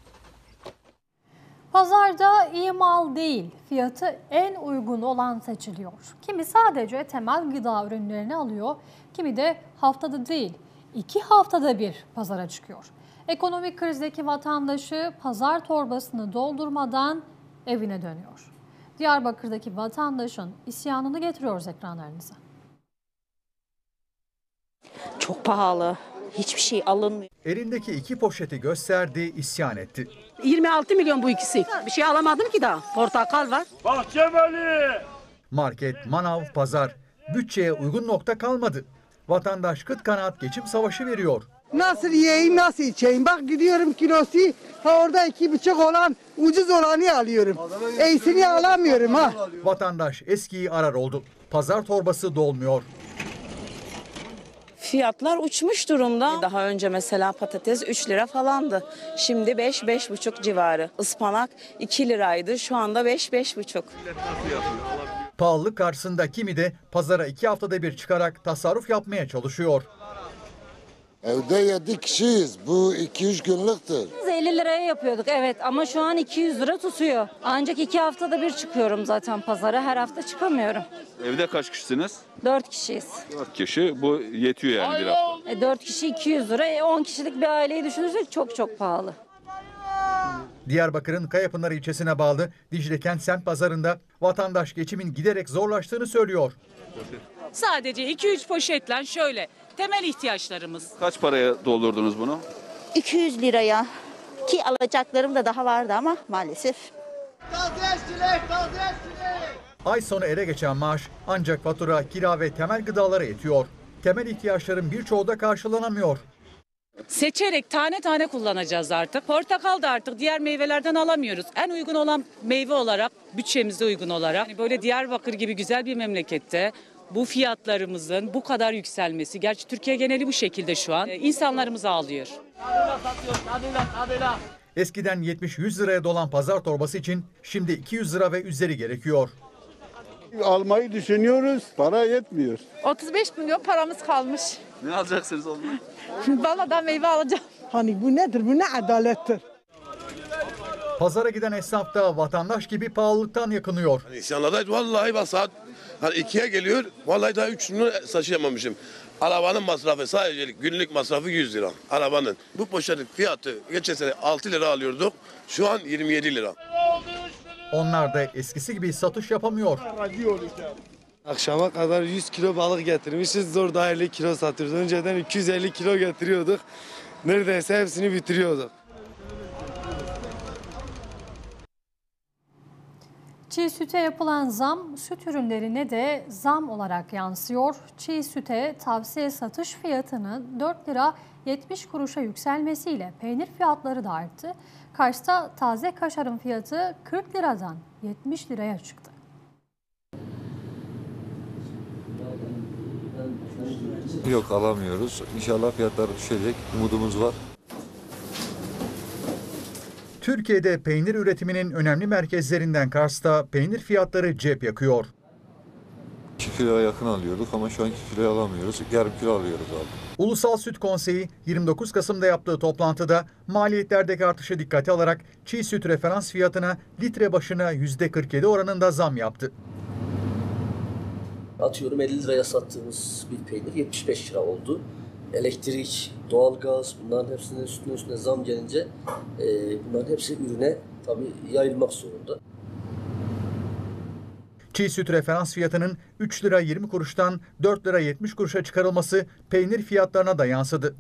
Pazarda iyi mal değil, fiyatı en uygun olan seçiliyor. Kimi sadece temel gıda ürünlerini alıyor, kimi de haftada değil, iki haftada bir pazara çıkıyor. Ekonomik krizdeki vatandaşı pazar torbasını doldurmadan evine dönüyor. Diyarbakır'daki vatandaşın isyanını getiriyoruz ekranlarınıza. Çok pahalı. Hiçbir şey alınmıyor. Elindeki iki poşeti gösterdi, isyan etti. yirmi altı milyon bu ikisi. Bir şey alamadım ki daha. Portakal var. Bahçeli! Market, manav, pazar. Bütçeye uygun nokta kalmadı. Vatandaş kıt kanaat geçim savaşı veriyor. Nasıl yiyeyim, nasıl içeyim? Bak gidiyorum kilosu, ha orada iki buçuk olan ucuz olanı alıyorum. İyisini alamıyorum ha. Vatandaş eskiyi arar oldu. Pazar torbası dolmuyor. Fiyatlar uçmuş durumda. Daha önce mesela patates üç lira falandı. Şimdi beş beş buçuk civarı. Ispanak iki liraydı. Şu anda beş beş buçuk. Pahalılık karşısında kimi de pazara iki haftada bir çıkarak tasarruf yapmaya çalışıyor. Evde yedi kişiyiz. Bu iki üç günlüktür. elli liraya yapıyorduk evet ama şu an iki yüz lira tutuyor. Ancak iki haftada bir çıkıyorum zaten pazara. Her hafta çıkamıyorum. Evde kaç kişisiniz? Dört kişiyiz. Dört kişi. Bu yetiyor yani bir hafta. E, dört kişi iki yüz lira. E, on kişilik bir aileyi düşünürsek çok çok pahalı. Diyarbakır'ın Kayapınar ilçesine bağlı Dicle Kent Semt Pazarı'nda vatandaş geçimin giderek zorlaştığını söylüyor. Sadece iki üç poşetle şöyle temel ihtiyaçlarımız. Kaç paraya doldurdunuz bunu? iki yüz liraya ki alacaklarım da daha vardı ama maalesef. Ay sonu ele geçen maaş ancak fatura, kira ve temel gıdalara yetiyor. Temel ihtiyaçların birçoğu da karşılanamıyor. Seçerek tane tane kullanacağız artık. Portakal da artık diğer meyvelerden alamıyoruz. En uygun olan meyve olarak, bütçemize uygun olarak. Yani böyle Diyarbakır gibi güzel bir memlekette bu fiyatlarımızın bu kadar yükselmesi, gerçi Türkiye geneli bu şekilde şu an, insanlarımız ağlıyor. Eskiden yetmiş yüz liraya dolan pazar torbası için şimdi iki yüz lira ve üzeri gerekiyor. Almayı düşünüyoruz, para yetmiyor. otuz beş milyon paramız kalmış. Ne alacaksınız onunla? Vallahi da meyve alacağım. Hani bu nedir? Bu ne adalettir? Pazara giden esnaf da vatandaş gibi pahalılıktan yakınıyor. Hani isyanlarda vallahi bak saat hani ikiye geliyor. Vallahi daha üç milyon taşıyamamışım. Arabanın masrafı sadece günlük masrafı yüz lira. Arabanın. Bu poşetin fiyatı geçen sene altı lira alıyorduk. Şu an yirmi yedi lira. Onlar da eskisi gibi satış yapamıyor. Akşama kadar yüz kilo balık getirmişiz. Zor da elli kilo satıyoruz. Önceden iki yüz elli kilo getiriyorduk. Neredeyse hepsini bitiriyorduk. Çiğ süte yapılan zam süt ürünlerine de zam olarak yansıyor. Çiğ süte tavsiye satış fiyatının dört lira yetmiş kuruşa yükselmesiyle peynir fiyatları da arttı. Kars'ta taze kaşarın fiyatı kırk liradan yetmiş liraya çıktı. Yok, alamıyoruz. İnşallah fiyatlar düşecek. Umudumuz var. Türkiye'de peynir üretiminin önemli merkezlerinden Kars'ta peynir fiyatları cep yakıyor. iki kiloya yakın alıyorduk ama şu an iki kiloya alamıyoruz. Yarım kilo alıyoruz abi. Ulusal Süt Konseyi yirmi dokuz Kasım'da yaptığı toplantıda maliyetlerdeki artışı dikkate alarak çiğ süt referans fiyatına litre başına yüzde kırk yedi oranında zam yaptı. Atıyorum elli liraya sattığımız bir peynir yetmiş beş lira oldu. Elektrik, doğalgaz, bunların hepsinin üstüne üstüne zam gelince e, bunların hepsi ürüne tabii yayılmak zorunda. Çiğ süt referans fiyatının üç lira yirmi kuruştan dört lira yetmiş kuruşa çıkarılması peynir fiyatlarına da yansıdı.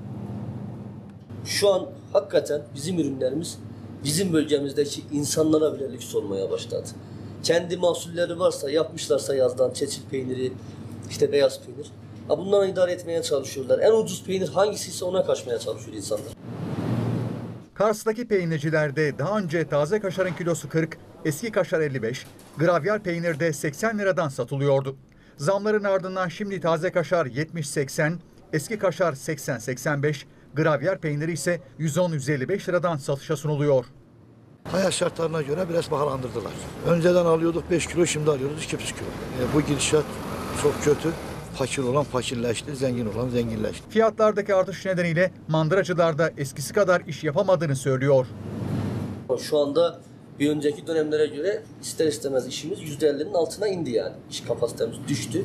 Şu an hakikaten bizim ürünlerimiz bizim bölgemizdeki insanlara bile lüks olmaya başladı. Kendi mahsulleri varsa, yapmışlarsa yazdan çeçil peyniri, işte beyaz peynir. Bunlarla idare etmeye çalışıyorlar. En ucuz peynir hangisiyse ona kaçmaya çalışıyor insanlar. Kars'taki peynircilerde daha önce taze kaşarın kilosu kırk, eski kaşar elli beş, gravyer peynir de seksen liradan satılıyordu. Zamların ardından şimdi taze kaşar yetmiş seksen, eski kaşar seksen seksen beş, gravyer peyniri ise yüz on yüz elli beş liradan satışa sunuluyor. Hayat şartlarına göre biraz pahalandırdılar. Önceden alıyorduk beş kilo, şimdi alıyoruz iki buçuk kilo. E, bu gidişat çok kötü. Fakir olan fakirleşti, zengin olan zenginleşti. Fiyatlardaki artış nedeniyle mandıracılar da eskisi kadar iş yapamadığını söylüyor. Şu anda bir önceki dönemlere göre ister istemez işimiz yüzde ellinin altına indi yani. İş kapasitemiz düştü.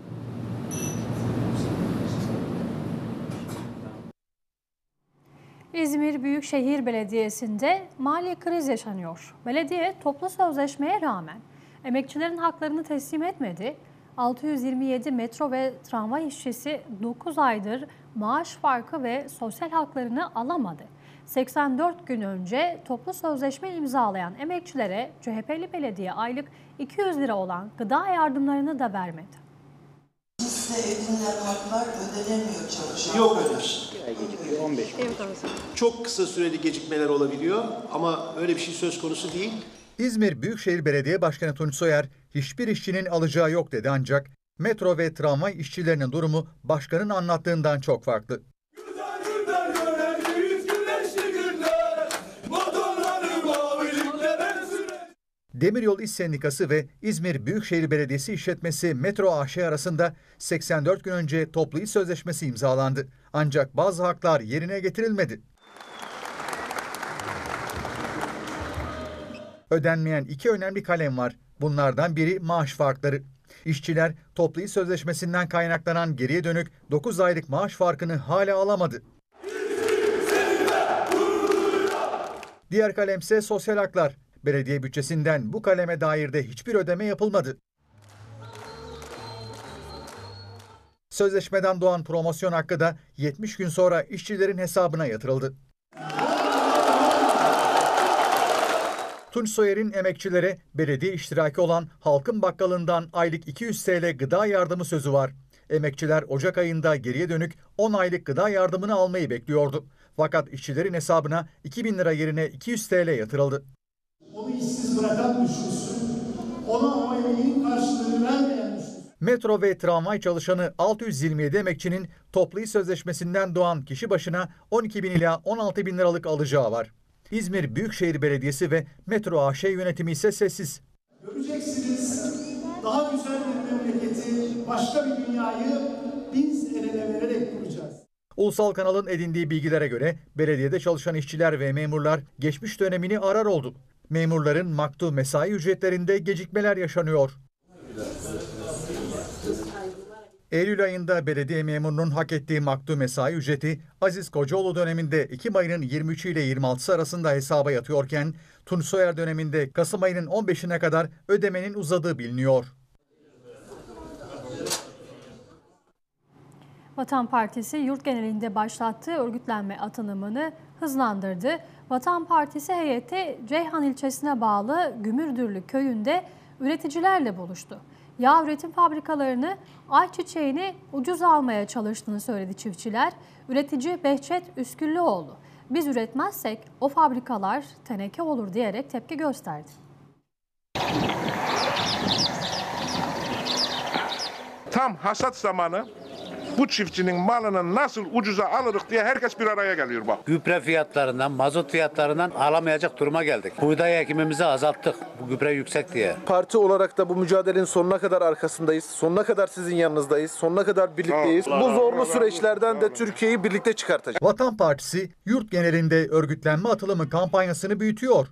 İzmir Büyükşehir Belediyesi'nde mali kriz yaşanıyor. Belediye toplu sözleşmeye rağmen emekçilerin haklarını teslim etmedi. altı yüz yirmi yedi metro ve tramvay işçisi dokuz aydır maaş farkı ve sosyal haklarını alamadı. seksen dört gün önce toplu sözleşme imzalayan emekçilere C H P'li belediye aylık iki yüz lira olan gıda yardımlarını da vermedi. Size edinilen haklar ödenemiyor çalışan. Yok öyle bir şey. on beş Çok kısa süreli gecikmeler olabiliyor ama öyle bir şey söz konusu değil. İzmir Büyükşehir Belediye Başkanı Tunç Soyer, hiçbir işçinin alacağı yok dedi ancak metro ve tramvay işçilerinin durumu başkanın anlattığından çok farklı. Demiryol İş Sendikası ve İzmir Büyükşehir Belediyesi İşletmesi Metro A Ş arasında seksen dört gün önce toplu iş sözleşmesi imzalandı. Ancak bazı haklar yerine getirilmedi. Ödenmeyen iki önemli kalem var. Bunlardan biri maaş farkları. İşçiler toplu iş sözleşmesinden kaynaklanan geriye dönük dokuz aylık maaş farkını hala alamadı. Diğer kalemse sosyal haklar. Belediye bütçesinden bu kaleme dair de hiçbir ödeme yapılmadı. Sözleşmeden doğan promosyon hakkı da yetmiş gün sonra işçilerin hesabına yatırıldı. Tunç Soyer'in emekçilere belediye iştiraki olan Halkın Bakkalı'ndan aylık iki yüz T L gıda yardımı sözü var. Emekçiler Ocak ayında geriye dönük on aylık gıda yardımını almayı bekliyordu. Fakat işçilerin hesabına iki bin lira yerine iki yüz T L yatırıldı. Onu işsiz bırakan düşünsün, ona o emeğin karşılığını vermeyen düşünsün. Metro ve tramvay çalışanı altı yüz yirmi yedi emekçinin toplu iş sözleşmesinden doğan kişi başına on iki bin ila on altı bin liralık alacağı var. İzmir Büyükşehir Belediyesi ve Metro A Ş yönetimi ise sessiz. Göreceksiniz, daha güzel bir memleketi, başka bir dünyayı biz el ele vererek kuracağız. Ulusal kanalın edindiği bilgilere göre belediyede çalışan işçiler ve memurlar geçmiş dönemini arar oldu. Memurların maktu mesai ücretlerinde gecikmeler yaşanıyor. Eylül ayında belediye memurunun hak ettiği maktu mesai ücreti Aziz Kocaoğlu döneminde Ekim ayının yirmi üçü ile yirmi altısı arasında hesaba yatıyorken Tunç Soyer döneminde Kasım ayının on beşine kadar ödemenin uzadığı biliniyor. Vatan Partisi yurt genelinde başlattığı örgütlenme atılımını hızlandırdı. Vatan Partisi heyeti Ceyhan ilçesine bağlı Gümürdürlü köyünde üreticilerle buluştu. Yağ üretim fabrikalarını, ayçiçeğini ucuz almaya çalıştığını söyledi çiftçiler. Üretici Behçet Üsküllüoğlu, biz üretmezsek o fabrikalar teneke olur diyerek tepki gösterdi. Tam hasat zamanı bu çiftçinin malını nasıl ucuza alırız diye herkes bir araya geliyor bak. Gübre fiyatlarından, mazot fiyatlarından alamayacak duruma geldik. Buğday ekimimizi azalttık. Bu gübre yüksek diye. Parti olarak da bu mücadelenin sonuna kadar arkasındayız. Sonuna kadar sizin yanınızdayız. Sonuna kadar birlikteyiz. Bu zorlu süreçlerden de Türkiye'yi birlikte çıkartacak. Vatan Partisi yurt genelinde örgütlenme atılımı kampanyasını büyütüyor.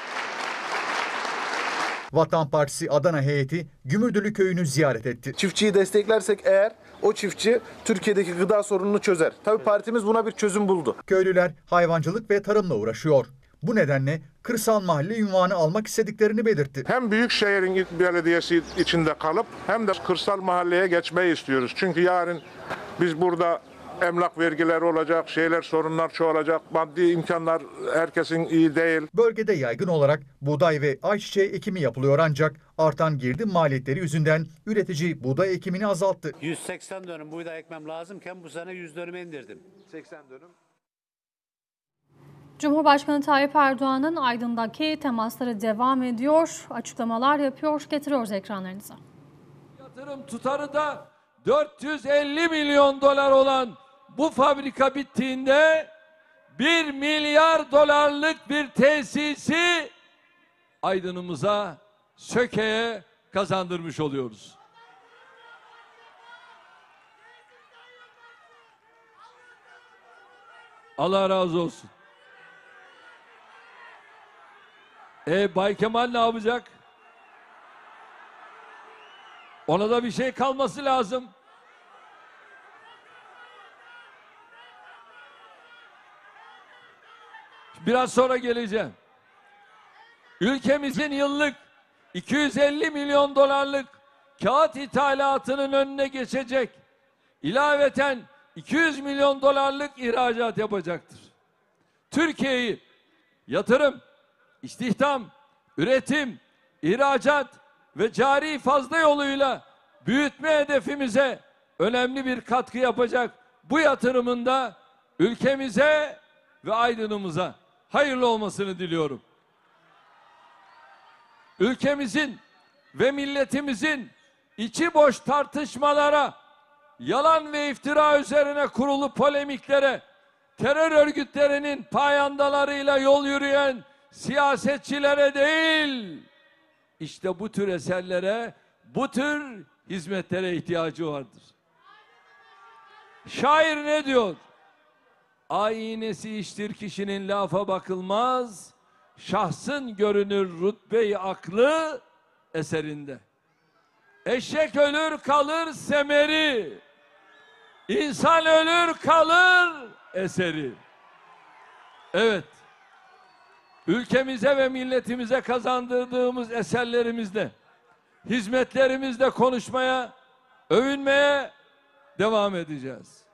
Vatan Partisi Adana heyeti Gümürdülü köyünü ziyaret etti. Çiftçiyi desteklersek eğer o çiftçi Türkiye'deki gıda sorununu çözer. Tabii partimiz buna bir çözüm buldu. Köylüler hayvancılık ve tarımla uğraşıyor. Bu nedenle kırsal mahalle unvanı almak istediklerini belirtti. Hem Büyükşehir'in belediyesi içinde kalıp hem de kırsal mahalleye geçmeyi istiyoruz. Çünkü yarın biz burada emlak vergileri olacak, şeyler sorunlar çoğalacak, maddi imkanlar herkesin iyi değil. Bölgede yaygın olarak buğday ve ayçiçeği ekimi yapılıyor ancak artan girdi maliyetleri yüzünden üretici buğday ekimini azalttı. yüz seksen dönüm buğday ekmem lazımken bu sene yüz dönüme indirdim. seksen dönüm. Cumhurbaşkanı Tayyip Erdoğan'ın Aydın'daki temasları devam ediyor, açıklamalar yapıyor, getiriyoruz ekranlarınıza. Yatırım tutarı da dört yüz elli milyon dolar olan bu fabrika bittiğinde bir milyar dolarlık bir tesisi Aydın'ımıza, Söke'ye kazandırmış oluyoruz. Allah razı olsun. E Bay Kemal ne yapacak? Ona da bir şey kalması lazım. Biraz sonra geleceğim. Ülkemizin yıllık iki yüz elli milyon dolarlık kağıt ithalatının önüne geçecek. İlaveten iki yüz milyon dolarlık ihracat yapacaktır. Türkiye'yi yatırım, istihdam, üretim, ihracat ve cari fazla yoluyla büyütme hedefimize önemli bir katkı yapacak bu yatırımın da ülkemize ve Aydın'ımıza hayırlı olmasını diliyorum. Ülkemizin ve milletimizin içi boş tartışmalara, yalan ve iftira üzerine kurulu polemiklere, terör örgütlerinin payandalarıyla yol yürüyen siyasetçilere değil, İşte bu tür eserlere, bu tür hizmetlere ihtiyacı vardır. Şair ne diyor? Aynesi iştir kişinin lafa bakılmaz, şahsın görünür rütbe-i aklı eserinde. Eşek ölür kalır semeri, insan ölür kalır eseri. Evet. Ülkemize ve milletimize kazandırdığımız eserlerimizle, hizmetlerimizle konuşmaya, övünmeye devam edeceğiz.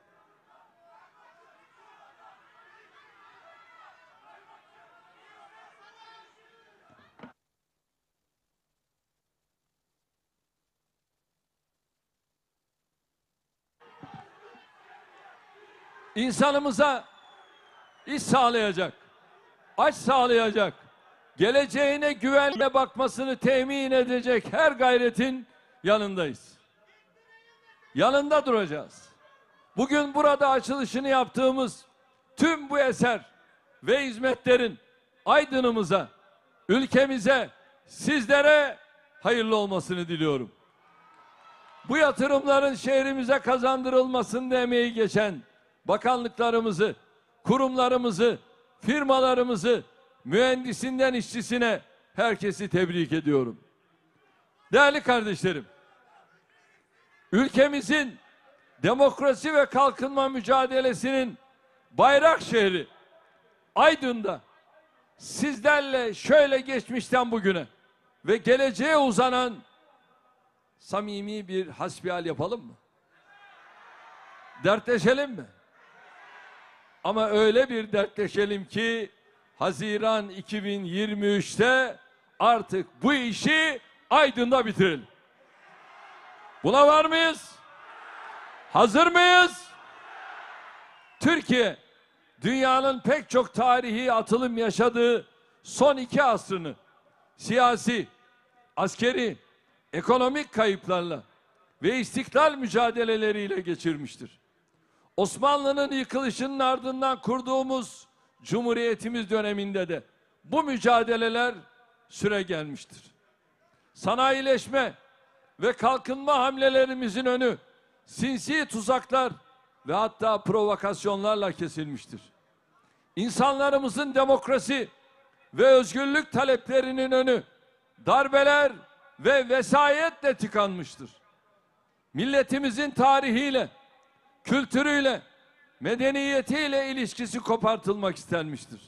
İnsanımıza iş sağlayacak, aç sağlayacak, geleceğine güvenle bakmasını temin edecek her gayretin yanındayız. Yanında duracağız. Bugün burada açılışını yaptığımız tüm bu eser ve hizmetlerin Aydın'ımıza, ülkemize, sizlere hayırlı olmasını diliyorum. Bu yatırımların şehrimize kazandırılmasında emeği geçen bakanlıklarımızı, kurumlarımızı, firmalarımızı, mühendisinden işçisine herkesi tebrik ediyorum. Değerli kardeşlerim, ülkemizin demokrasi ve kalkınma mücadelesinin bayrak şehri Aydın'da sizlerle şöyle geçmişten bugüne ve geleceğe uzanan samimi bir hasbihal yapalım mı? Dertleşelim mi? Ama öyle bir dertleşelim ki Haziran iki bin yirmi üçte artık bu işi Aydın'da bitirelim. Buna var mıyız? Hazır mıyız? Türkiye, dünyanın pek çok tarihi atılım yaşadığı son iki asrını siyasi, askeri, ekonomik kayıplarla ve istiklal mücadeleleriyle geçirmiştir. Osmanlı'nın yıkılışının ardından kurduğumuz Cumhuriyetimiz döneminde de bu mücadeleler süre gelmiştir. Sanayileşme ve kalkınma hamlelerimizin önü sinsi tuzaklar ve hatta provokasyonlarla kesilmiştir. İnsanlarımızın demokrasi ve özgürlük taleplerinin önü darbeler ve vesayetle tıkanmıştır. Milletimizin tarihiyle, kültürüyle, medeniyetiyle ilişkisi kopartılmak istenmiştir.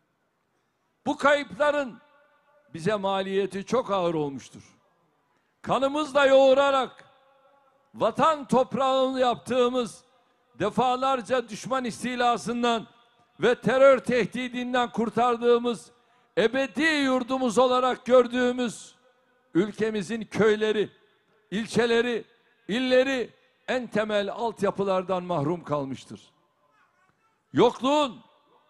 Bu kayıpların bize maliyeti çok ağır olmuştur. Kanımızla yoğurarak vatan toprağını yaptığımız defalarca düşman istilasından ve terör tehdidinden kurtardığımız ebedi yurdumuz olarak gördüğümüz ülkemizin köyleri, ilçeleri, illeri en temel altyapılardan mahrum kalmıştır. Yokluğun,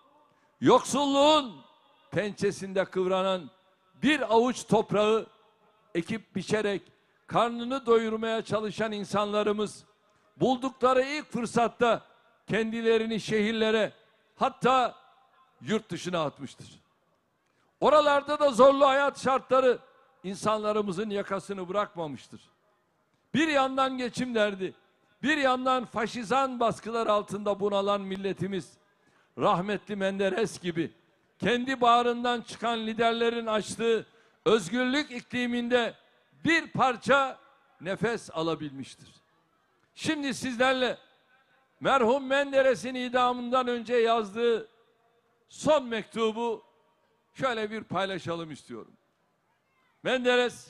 yoksulluğun pençesinde kıvranan bir avuç toprağı ekip biçerek karnını doyurmaya çalışan insanlarımız buldukları ilk fırsatta kendilerini şehirlere hatta yurt dışına atmıştır. Oralarda da zorlu hayat şartları insanlarımızın yakasını bırakmamıştır. Bir yandan geçim derdi, bir yandan faşizan baskılar altında bunalan milletimiz, rahmetli Menderes gibi kendi bağrından çıkan liderlerin açtığı özgürlük ikliminde bir parça nefes alabilmiştir. Şimdi sizlerle merhum Menderes'in idamından önce yazdığı son mektubu şöyle bir paylaşalım istiyorum. Menderes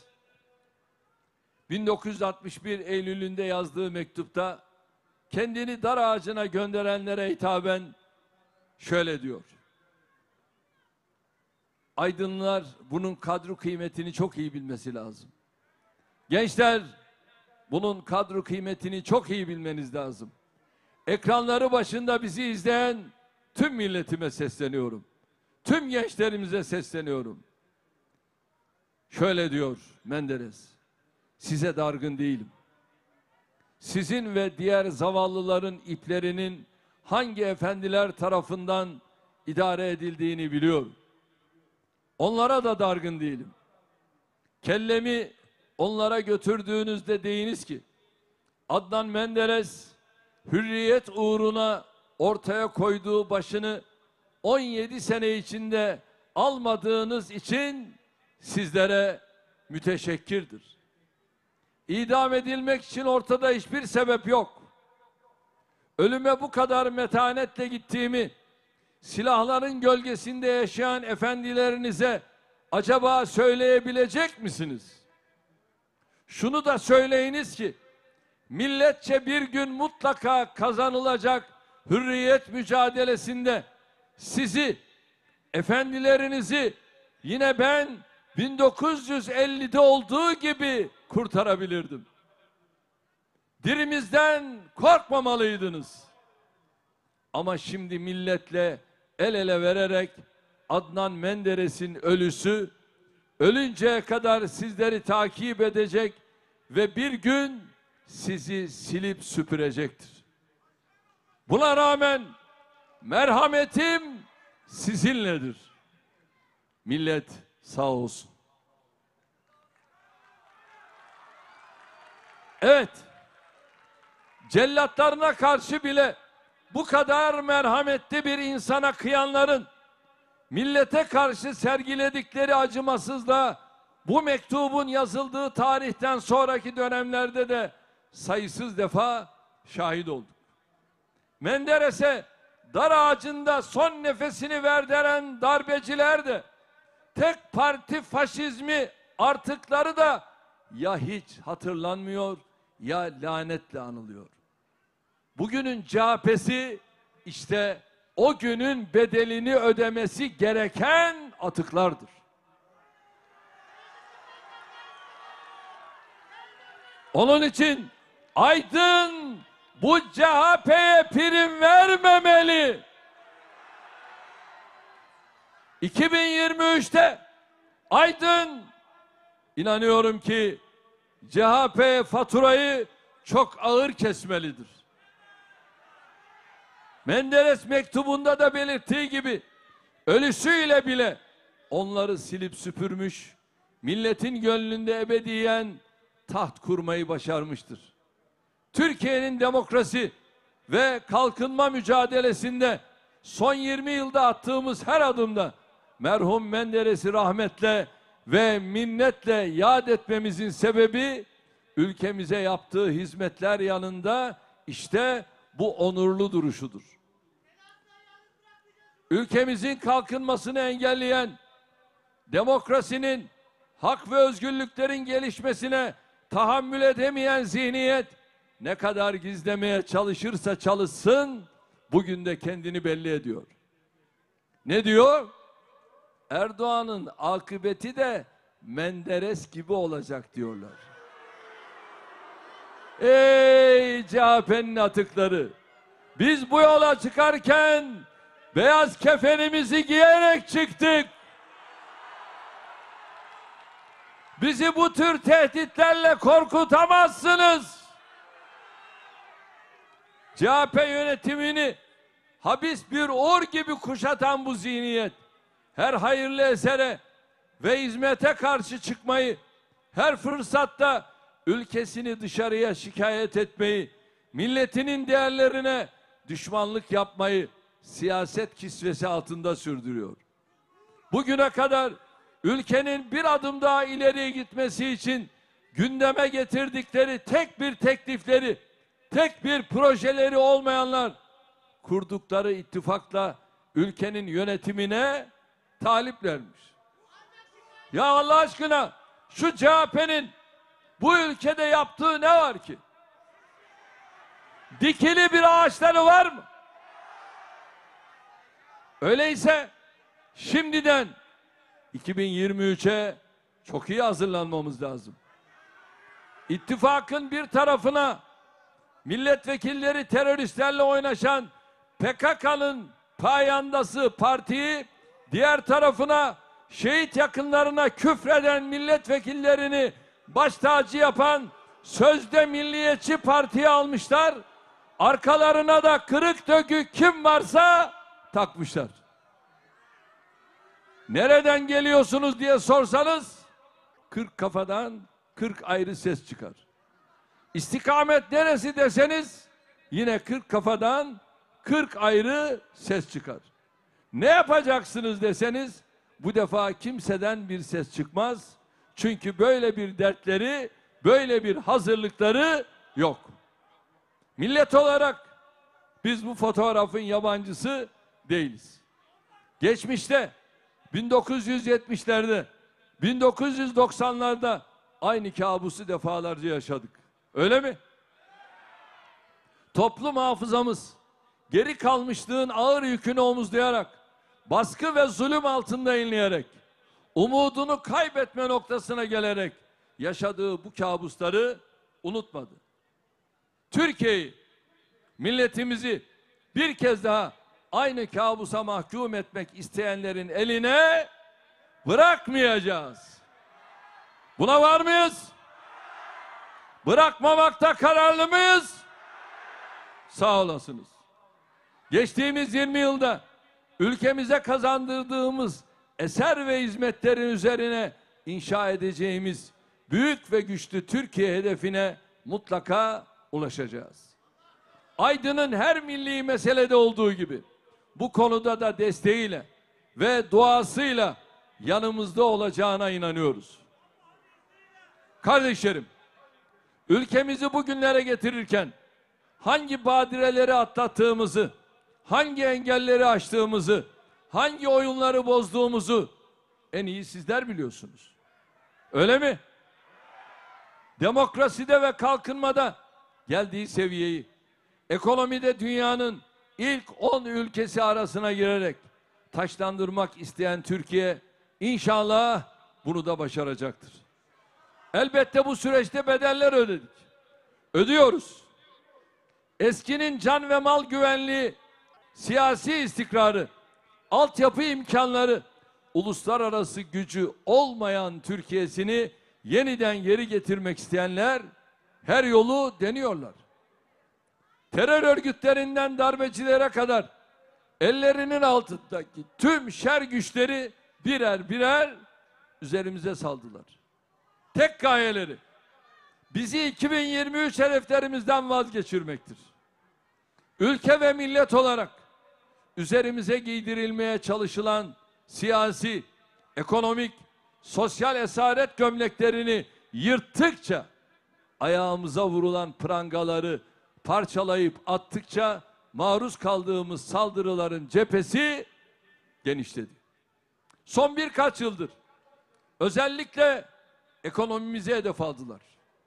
bin dokuz yüz altmış bir Eylül'ünde yazdığı mektupta kendini dar ağacına gönderenlere hitaben şöyle diyor. Aydınlılar bunun kadro kıymetini çok iyi bilmesi lazım. Gençler bunun kadro kıymetini çok iyi bilmeniz lazım. Ekranları başında bizi izleyen tüm milletime sesleniyorum. Tüm gençlerimize sesleniyorum. Şöyle diyor Menderes. Size dargın değilim. Sizin ve diğer zavallıların iplerinin hangi efendiler tarafından idare edildiğini biliyorum. Onlara da dargın değilim. Kellemi onlara götürdüğünüzde deyiniz ki Adnan Menderes hürriyet uğruna ortaya koyduğu başını on yedi sene içinde almadığınız için sizlere müteşekkirdir. İdam edilmek için ortada hiçbir sebep yok. Ölüme bu kadar metanetle gittiğimi silahların gölgesinde yaşayan efendilerinize acaba söyleyebilecek misiniz? Şunu da söyleyiniz ki milletçe bir gün mutlaka kazanılacak hürriyet mücadelesinde sizi, efendilerinizi yine ben bin dokuz yüz ellide olduğu gibi kurtarabilirdim. Dirimizden korkmamalıydınız. Ama şimdi milletle el ele vererek Adnan Menderes'in ölüsü ölünceye kadar sizleri takip edecek ve bir gün sizi silip süpürecektir. Buna rağmen merhametim sizinledir. Millet sağ olsun. Evet, cellatlarına karşı bile bu kadar merhametli bir insana kıyanların millete karşı sergiledikleri acımasızlığa bu mektubun yazıldığı tarihten sonraki dönemlerde de sayısız defa şahit olduk. Menderes'e dar ağacında son nefesini verdiren darbeciler de, tek parti faşizmi artıkları da ya hiç hatırlanmıyor ya lanetle anılıyor. Bugünün C H P'si işte o günün bedelini ödemesi gereken atıklardır. Onun için Aydın bu C H P'ye prim vermemeli. iki bin yirmi üçte Aydın inanıyorum ki C H P faturayı çok ağır kesmelidir. Menderes mektubunda da belirttiği gibi ölüsüyle bile onları silip süpürmüş, milletin gönlünde ebediyen taht kurmayı başarmıştır. Türkiye'nin demokrasi ve kalkınma mücadelesinde son yirmi yılda attığımız her adımda merhum Menderes'i rahmetle ve minnetle yad etmemizin sebebi ülkemize yaptığı hizmetler yanında işte bu onurlu duruşudur. Ülkemizin kalkınmasını engelleyen, demokrasinin, hak ve özgürlüklerin gelişmesine tahammül edemeyen zihniyet ne kadar gizlemeye çalışırsa çalışsın bugün de kendini belli ediyor. Ne diyor? Erdoğan'ın akıbeti de Menderes gibi olacak diyorlar. Ey C H P'nin atıkları! Biz bu yola çıkarken beyaz kefenimizi giyerek çıktık. Bizi bu tür tehditlerle korkutamazsınız. C H P yönetimini habis bir or gibi kuşatan bu zihniyet, her hayırlı esere ve hizmete karşı çıkmayı, her fırsatta ülkesini dışarıya şikayet etmeyi, milletinin değerlerine düşmanlık yapmayı siyaset kisvesi altında sürdürüyor. Bugüne kadar ülkenin bir adım daha ileriye gitmesi için gündeme getirdikleri tek bir teklifleri, tek bir projeleri olmayanlar kurdukları ittifakla ülkenin yönetimine taliplermiş. Ya Allah aşkına şu C H P'nin bu ülkede yaptığı ne var ki? Dikili bir ağaçları var mı? Öyleyse şimdiden iki bin yirmi üçe çok iyi hazırlanmamız lazım. İttifakın bir tarafına milletvekilleri teröristlerle oynaşan P K K'nın payandası partiyi, diğer tarafına şehit yakınlarına küfreden milletvekillerini baş tacı yapan sözde milliyetçi partiye almışlar. Arkalarına da kırık dökük kim varsa takmışlar. Nereden geliyorsunuz diye sorsanız kırk kafadan kırk ayrı ses çıkar. İstikamet neresi deseniz yine kırk kafadan kırk ayrı ses çıkar. Ne yapacaksınız deseniz bu defa kimseden bir ses çıkmaz. Çünkü böyle bir dertleri, böyle bir hazırlıkları yok. Millet olarak biz bu fotoğrafın yabancısı değiliz. Geçmişte bin dokuz yüz yetmişlerde, bin dokuz yüz doksanlarda aynı kabusu defalarca yaşadık. Öyle mi? Toplum hafızamız geri kalmışlığın ağır yükünü omuzlayarak, baskı ve zulüm altında inleyerek, umudunu kaybetme noktasına gelerek yaşadığı bu kabusları unutmadı. Türkiye'yi, milletimizi bir kez daha aynı kabusa mahkum etmek isteyenlerin eline bırakmayacağız. Buna var mıyız? Bırakmamakta kararlı mıyız? Sağ olasınız. Geçtiğimiz yirmi yılda ülkemize kazandırdığımız eser ve hizmetlerin üzerine inşa edeceğimiz büyük ve güçlü Türkiye hedefine mutlaka ulaşacağız. Aydın'ın her milli meselede olduğu gibi bu konuda da desteğiyle ve duasıyla yanımızda olacağına inanıyoruz. Kardeşlerim, ülkemizi bugünlere getirirken hangi badireleri atlattığımızı, hangi engelleri aştığımızı, hangi oyunları bozduğumuzu en iyi sizler biliyorsunuz. Öyle mi? Demokraside ve kalkınmada geldiği seviyeyi, ekonomide dünyanın ilk on ülkesi arasına girerek taşlandırmak isteyen Türkiye inşallah bunu da başaracaktır. Elbette bu süreçte bedeller ödedik. Ödüyoruz. Eskinin can ve mal güvenliği, siyasi istikrarı, altyapı imkanları, uluslararası gücü olmayan Türkiye'sini yeniden geri getirmek isteyenler her yolu deniyorlar. Terör örgütlerinden darbecilere kadar ellerinin altındaki tüm şer güçleri birer birer üzerimize saldılar. Tek gayeleri bizi iki bin yirmi üç hedeflerimizden vazgeçirmektir. Ülke ve millet olarak üzerimize giydirilmeye çalışılan siyasi, ekonomik, sosyal esaret gömleklerini yırttıkça, ayağımıza vurulan prangaları parçalayıp attıkça maruz kaldığımız saldırıların cephesi genişledi. Son birkaç yıldır özellikle ekonomimize hedef aldılar.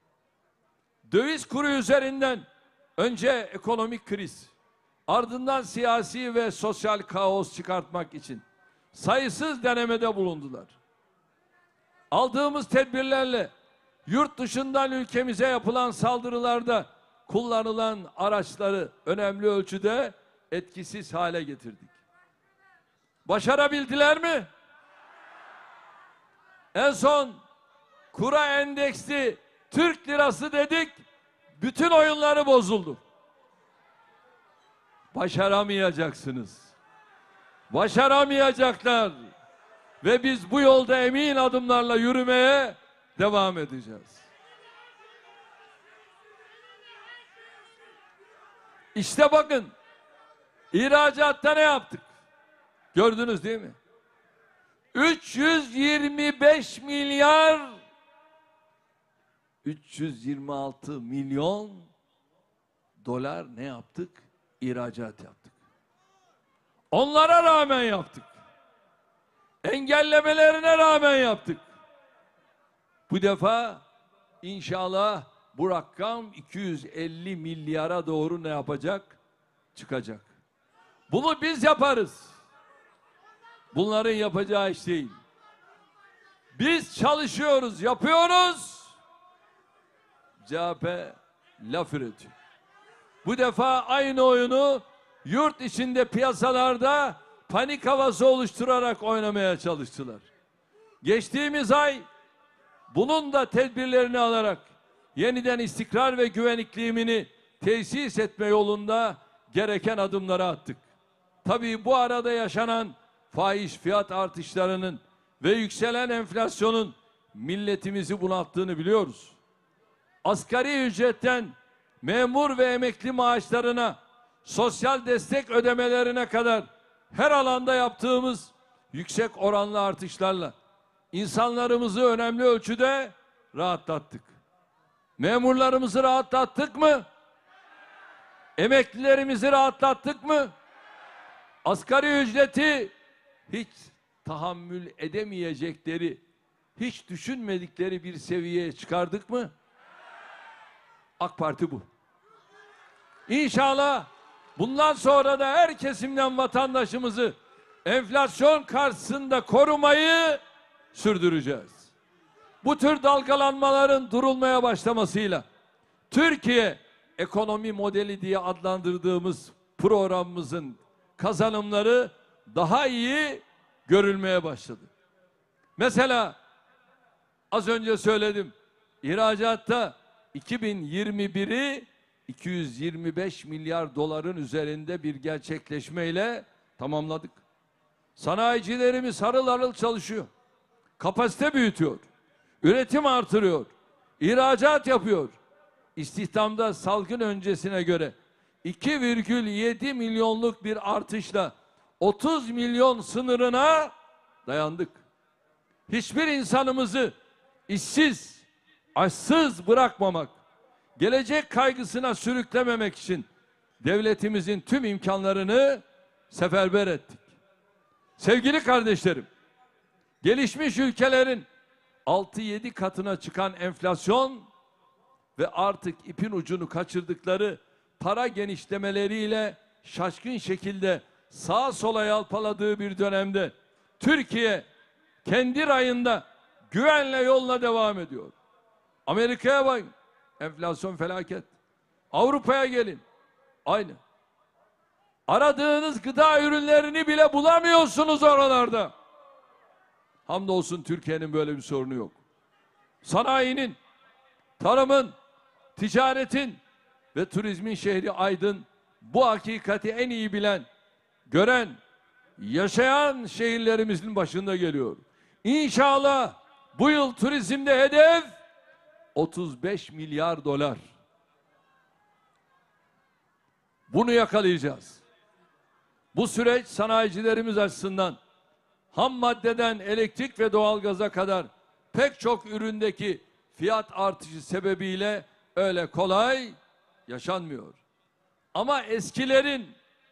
Döviz kuru üzerinden önce ekonomik kriz, ardından siyasi ve sosyal kaos çıkartmak için sayısız denemede bulundular. Aldığımız tedbirlerle yurt dışından ülkemize yapılan saldırılarda kullanılan araçları önemli ölçüde etkisiz hale getirdik. Başarabildiler mi? En son kura endeksli Türk lirası dedik, bütün oyunları bozuldu. Başaramayacaksınız. Başaramayacaklar. Ve biz bu yolda emin adımlarla yürümeye devam edeceğiz. İşte bakın, ihracatta ne yaptık? Gördünüz değil mi? üç yüz yirmi beş milyar üç yüz yirmi altı milyon dolar ne yaptık? İhracat yaptık. Onlara rağmen yaptık. Engellemelerine rağmen yaptık. Bu defa inşallah bu rakam iki yüz elli milyara doğru ne yapacak? Çıkacak. Bunu biz yaparız. Bunların yapacağı iş değil. Biz çalışıyoruz, yapıyoruz. C H P laf üretiyor. Bu defa aynı oyunu yurt içinde piyasalarda panik havası oluşturarak oynamaya çalıştılar. Geçtiğimiz ay bunun da tedbirlerini alarak yeniden istikrar ve güven iklimini tesis etme yolunda gereken adımları attık. Tabii bu arada yaşanan fahiş fiyat artışlarının ve yükselen enflasyonun milletimizi bunalttığını biliyoruz. Asgari ücretten memur ve emekli maaşlarına, sosyal destek ödemelerine kadar her alanda yaptığımız yüksek oranlı artışlarla insanlarımızı önemli ölçüde rahatlattık. Memurlarımızı rahatlattık mı? Emeklilerimizi rahatlattık mı? Asgari ücreti hiç tahammül edemeyecekleri, hiç düşünmedikleri bir seviyeye çıkardık mı? AK Parti bu. İnşallah bundan sonra da her kesimden vatandaşımızı enflasyon karşısında korumayı sürdüreceğiz. Bu tür dalgalanmaların durulmaya başlamasıyla Türkiye ekonomi modeli diye adlandırdığımız programımızın kazanımları daha iyi görülmeye başladı. Mesela az önce söyledim, ihracatta iki bin yirmi biri iki yüz yirmi beş milyar doların üzerinde bir gerçekleşmeyle tamamladık. Sanayicilerimiz harıl harıl çalışıyor. Kapasite büyütüyor. Üretim artırıyor. İhracat yapıyor. İstihdamda salgın öncesine göre iki virgül yedi milyonluk bir artışla otuz milyon sınırına dayandık. Hiçbir insanımızı işsiz, açsız bırakmamak, gelecek kaygısına sürüklememek için devletimizin tüm imkanlarını seferber ettik. Sevgili kardeşlerim, gelişmiş ülkelerin altı yedi katına çıkan enflasyon ve artık ipin ucunu kaçırdıkları para genişlemeleriyle şaşkın şekilde sağa sola yalpaladığı bir dönemde Türkiye kendi rayında güvenle yoluna devam ediyor. Amerika'ya bakın, enflasyon felaket. Avrupa'ya gelin, aynı. Aradığınız gıda ürünlerini bile bulamıyorsunuz oralarda. Hamdolsun Türkiye'nin böyle bir sorunu yok. Sanayinin, tarımın, ticaretin ve turizmin şehri Aydın bu hakikati en iyi bilen, gören, yaşayan şehirlerimizin başında geliyor. İnşallah bu yıl turizmde hedef otuz beş milyar dolar. Bunu yakalayacağız. Bu süreç sanayicilerimiz açısından ham maddeden elektrik ve doğalgaza kadar pek çok üründeki fiyat artışı sebebiyle öyle kolay yaşanmıyor. Ama eskilerin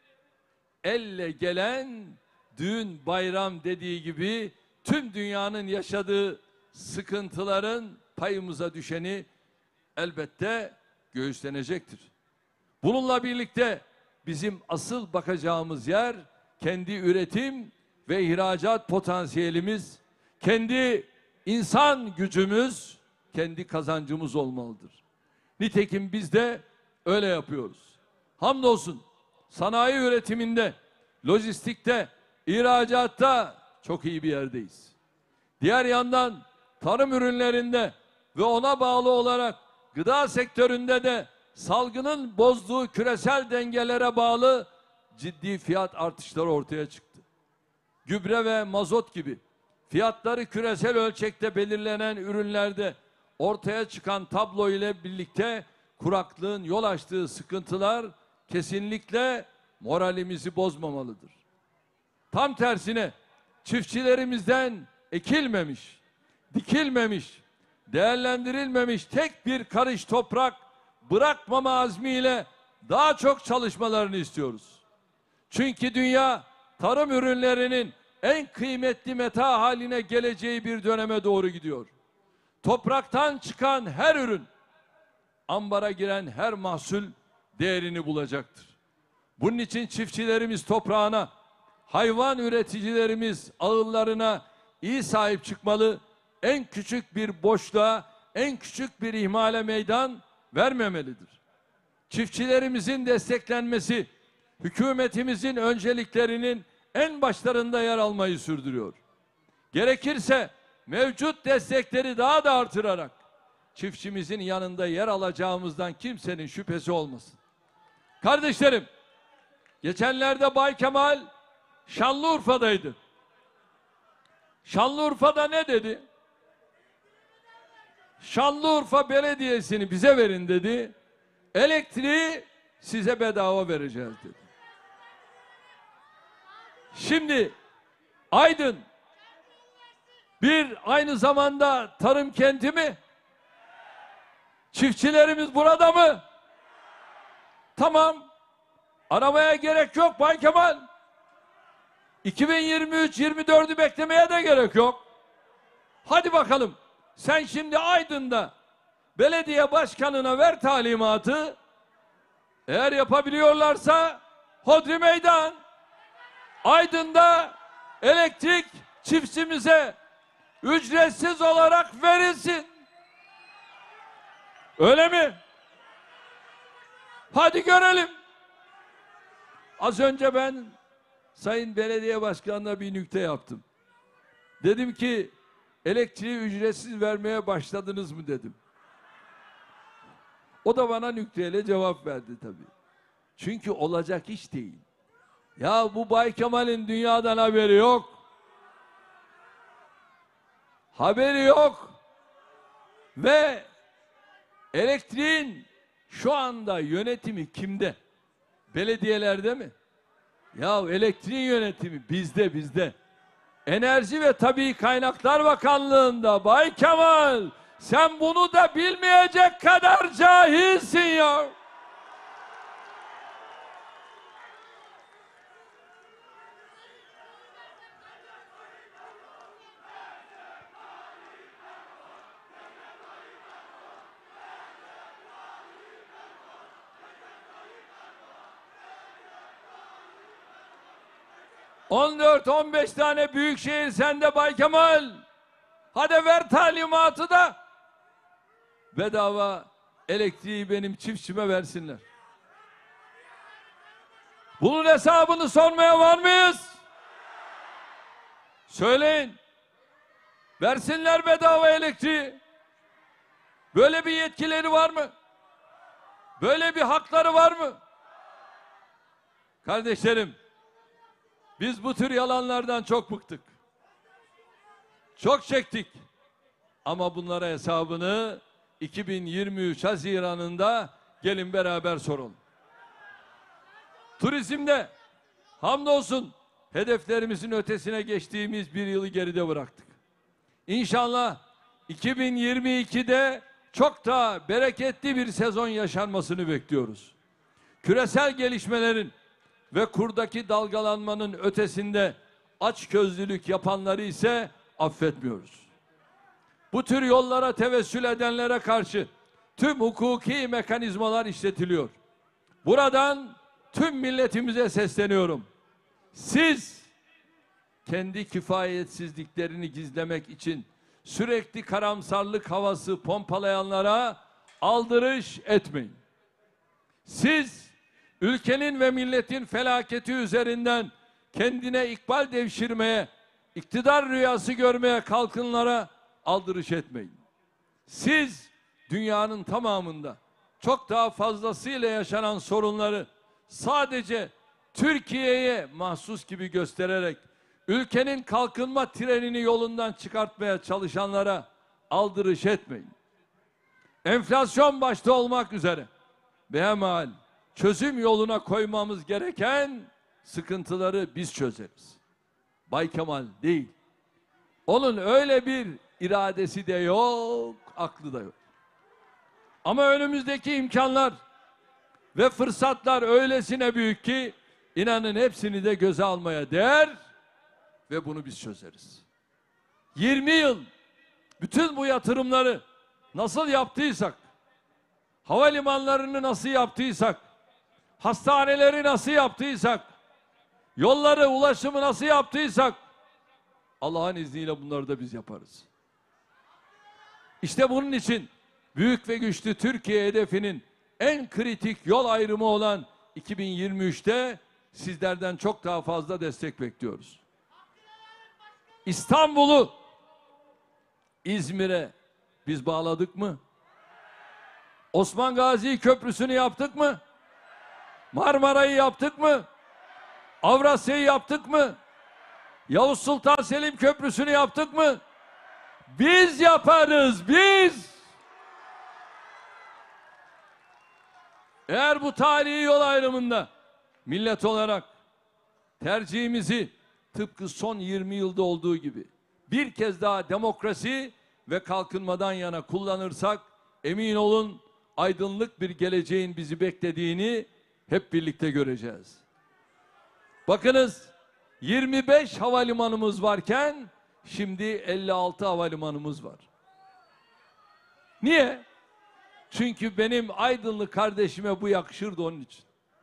elle gelen düğün bayram dediği gibi tüm dünyanın yaşadığı sıkıntıların payımıza düşeni elbette göğüslenecektir. Bununla birlikte bizim asıl bakacağımız yer kendi üretim ve ihracat potansiyelimiz, kendi insan gücümüz, kendi kazancımız olmalıdır. Nitekim biz de öyle yapıyoruz. Hamdolsun sanayi üretiminde, lojistikte, ihracatta çok iyi bir yerdeyiz. Diğer yandan tarım ürünlerinde ve ona bağlı olarak gıda sektöründe de salgının bozduğu küresel dengelere bağlı ciddi fiyat artışları ortaya çıktı. Gübre ve mazot gibi fiyatları küresel ölçekte belirlenen ürünlerde ortaya çıkan tablo ile birlikte kuraklığın yol açtığı sıkıntılar kesinlikle moralimizi bozmamalıdır. Tam tersine çiftçilerimizden ekilmemiş, dikilmemiş, değerlendirilmemiş tek bir karış toprak bırakmama azmiyle daha çok çalışmalarını istiyoruz. Çünkü dünya tarım ürünlerinin en kıymetli meta haline geleceği bir döneme doğru gidiyor. Topraktan çıkan her ürün, ambara giren her mahsul değerini bulacaktır. Bunun için çiftçilerimiz toprağına, hayvan üreticilerimiz ağıllarına iyi sahip çıkmalı, en küçük bir boşluğa, en küçük bir ihmale meydan vermemelidir. Çiftçilerimizin desteklenmesi, hükümetimizin önceliklerinin en başlarında yer almayı sürdürüyor. Gerekirse mevcut destekleri daha da artırarak çiftçimizin yanında yer alacağımızdan kimsenin şüphesi olmasın. Kardeşlerim, geçenlerde Bay Kemal Şanlıurfa'daydı. Şanlıurfa'da ne dedi? Şanlıurfa Belediyesi'ni bize verin dedi. Elektriği size bedava vereceğiz dedi. Şimdi Aydın bir aynı zamanda tarım kenti mi? Çiftçilerimiz burada mı? Tamam. Aramaya gerek yok Bay Kemal. iki bin yirmi üç yirmi dördü beklemeye de gerek yok. Hadi bakalım. Sen şimdi Aydın'da belediye başkanına ver talimatı. Eğer yapabiliyorlarsa hodri meydan. Aydın'da elektrik çiftçimize ücretsiz olarak verilsin. Öyle mi? Hadi görelim. Az önce ben Sayın Belediye Başkanı'na bir nükte yaptım. Dedim ki elektriği ücretsiz vermeye başladınız mı dedim. O da bana nükteyle cevap verdi tabii. Çünkü olacak iş değil. Ya bu Bay Kemal'in dünyadan haberi yok. Haberi yok. Ve elektriğin şu anda yönetimi kimde? Belediyelerde mi? Ya elektriğin yönetimi bizde bizde. Enerji ve Tabii Kaynaklar Bakanlığı'nda Bay Kemal, sen bunu da bilmeyecek kadar cahilsin ya. on dört on beş tane büyük şehir sende Bay Kemal. Hadi ver talimatı da bedava elektriği benim çiftçime versinler. Bunun hesabını sormaya var mıyız? Söyleyin. Versinler bedava elektriği. Böyle bir yetkileri var mı? Böyle bir hakları var mı? Kardeşlerim, biz bu tür yalanlardan çok bıktık. Çok çektik. Ama bunlara hesabını iki bin yirmi üç Haziran'ında gelin beraber soralım. Turizmde hamdolsun hedeflerimizin ötesine geçtiğimiz bir yılı geride bıraktık. İnşallah iki bin yirmi ikide çok daha bereketli bir sezon yaşanmasını bekliyoruz. Küresel gelişmelerin ve kurdaki dalgalanmanın ötesinde açgözlülük yapanları ise affetmiyoruz. Bu tür yollara tevessül edenlere karşı tüm hukuki mekanizmalar işletiliyor. Buradan tüm milletimize sesleniyorum. Siz kendi kifayetsizliklerini gizlemek için sürekli karamsarlık havası pompalayanlara aldırış etmeyin. Siz ülkenin ve milletin felaketi üzerinden kendine ikbal devşirmeye, iktidar rüyası görmeye kalkınlara aldırış etmeyin. Siz dünyanın tamamında çok daha fazlasıyla yaşanan sorunları sadece Türkiye'ye mahsus gibi göstererek ülkenin kalkınma trenini yolundan çıkartmaya çalışanlara aldırış etmeyin. Enflasyon başta olmak üzere behemhal çözüm yoluna koymamız gereken sıkıntıları biz çözeriz. Bay Kemal değil. Onun öyle bir iradesi de yok, aklı da yok. Ama önümüzdeki imkanlar ve fırsatlar öylesine büyük ki inanın hepsini de göze almaya değer ve bunu biz çözeriz. yirmi yıl bütün bu yatırımları nasıl yaptıysak, havalimanlarını nasıl yaptıysak, hastaneleri nasıl yaptıysak, yolları, ulaşımı nasıl yaptıysak, Allah'ın izniyle bunları da biz yaparız. İşte bunun için büyük ve güçlü Türkiye hedefinin en kritik yol ayrımı olan iki bin yirmi üçte sizlerden çok daha fazla destek bekliyoruz. İstanbul'u İzmir'e biz bağladık mı? Osman Gazi Köprüsü'nü yaptık mı? Marmara'yı yaptık mı? Avrasya'yı yaptık mı? Yavuz Sultan Selim Köprüsü'nü yaptık mı? Biz yaparız, biz! Eğer bu tarihi yol ayrımında millet olarak tercihimizi tıpkı son yirmi yılda olduğu gibi bir kez daha demokrasi ve kalkınmadan yana kullanırsak emin olun aydınlık bir geleceğin bizi beklediğini hep birlikte göreceğiz. Bakınız yirmi beş havalimanımız varken şimdi elli altı havalimanımız var. Niye? Çünkü benim Aydınlı kardeşime bu yakışırdı onun için.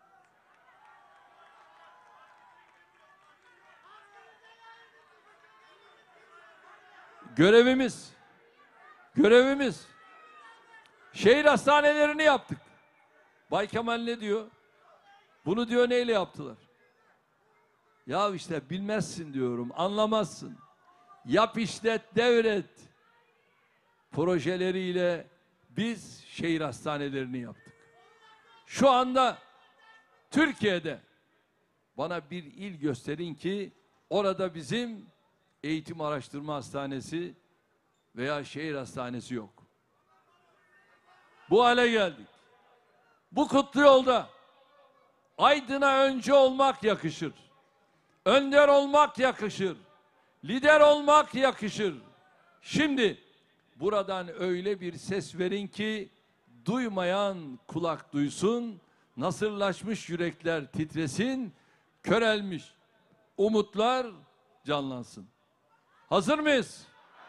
Görevimiz, görevimiz, şehir hastanelerini yaptık. Bay Kemal ne diyor? Bunu diyor neyle yaptılar? Ya işte bilmezsin diyorum, anlamazsın. Yap işlet devret projeleriyle biz şehir hastanelerini yaptık. Şu anda Türkiye'de bana bir il gösterin ki orada bizim eğitim araştırma hastanesi veya şehir hastanesi yok. Bu hale geldik. Bu kutlu yolda Aydın'a öncü olmak yakışır. Önder olmak yakışır. Lider olmak yakışır. Şimdi buradan öyle bir ses verin ki duymayan kulak duysun, nasırlaşmış yürekler titresin, körelmiş umutlar canlansın. Hazır mıyız?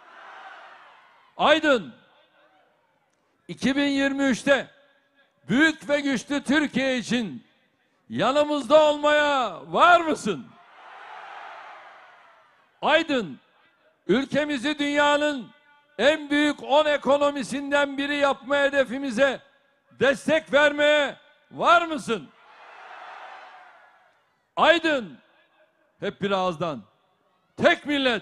Aydın iki bin yirmi üçte büyük ve güçlü Türkiye için yanımızda olmaya var mısın? Aydın, ülkemizi dünyanın en büyük on ekonomisinden biri yapma hedefimize destek vermeye var mısın? Aydın, hep bir ağızdan. Tek millet,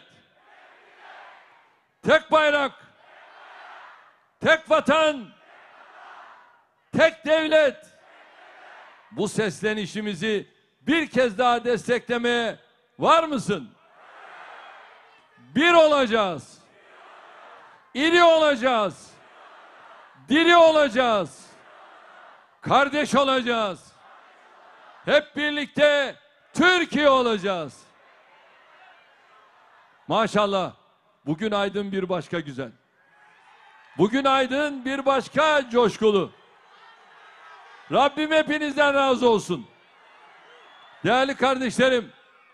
tek bayrak, tek vatan, tek devlet. Bu seslenişimizi bir kez daha desteklemeye var mısın? Bir olacağız. İri olacağız. Diri olacağız. Kardeş olacağız. Hep birlikte Türkiye olacağız. Maşallah. Bugün Aydın bir başka güzel. Bugün Aydın bir başka coşkulu. Rabbim hepinizden razı olsun. Değerli kardeşlerim,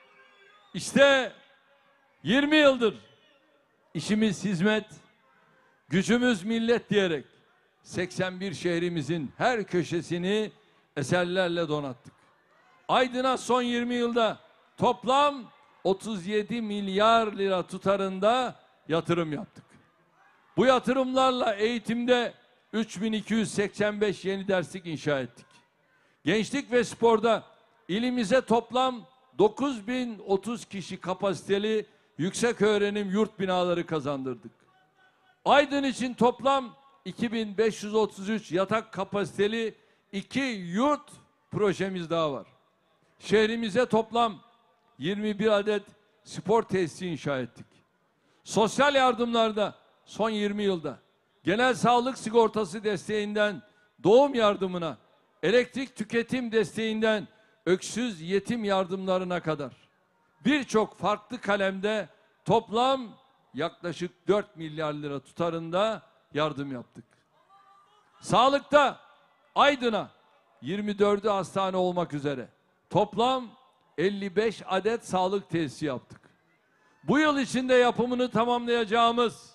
işte yirmi yıldır işimiz hizmet, gücümüz millet diyerek seksen bir şehrimizin her köşesini eserlerle donattık. Aydın'a son yirmi yılda toplam otuz yedi milyar lira tutarında yatırım yaptık. Bu yatırımlarla eğitimde üç bin iki yüz seksen beş yeni derslik inşa ettik. Gençlik ve sporda ilimize toplam dokuz bin otuz kişi kapasiteli yüksek öğrenim yurt binaları kazandırdık. Aydın için toplam iki bin beş yüz otuz üç yatak kapasiteli iki yurt projemiz daha var. Şehrimize toplam yirmi bir adet spor tesisi inşa ettik. Sosyal yardımlarda son yirmi yılda genel sağlık sigortası desteğinden doğum yardımına, elektrik tüketim desteğinden öksüz yetim yardımlarına kadar birçok farklı kalemde toplam yaklaşık dört milyar lira tutarında yardım yaptık. Sağlıkta Aydın'a yirmi dördü hastane olmak üzere toplam elli beş adet sağlık tesisi yaptık. Bu yıl içinde yapımını tamamlayacağımız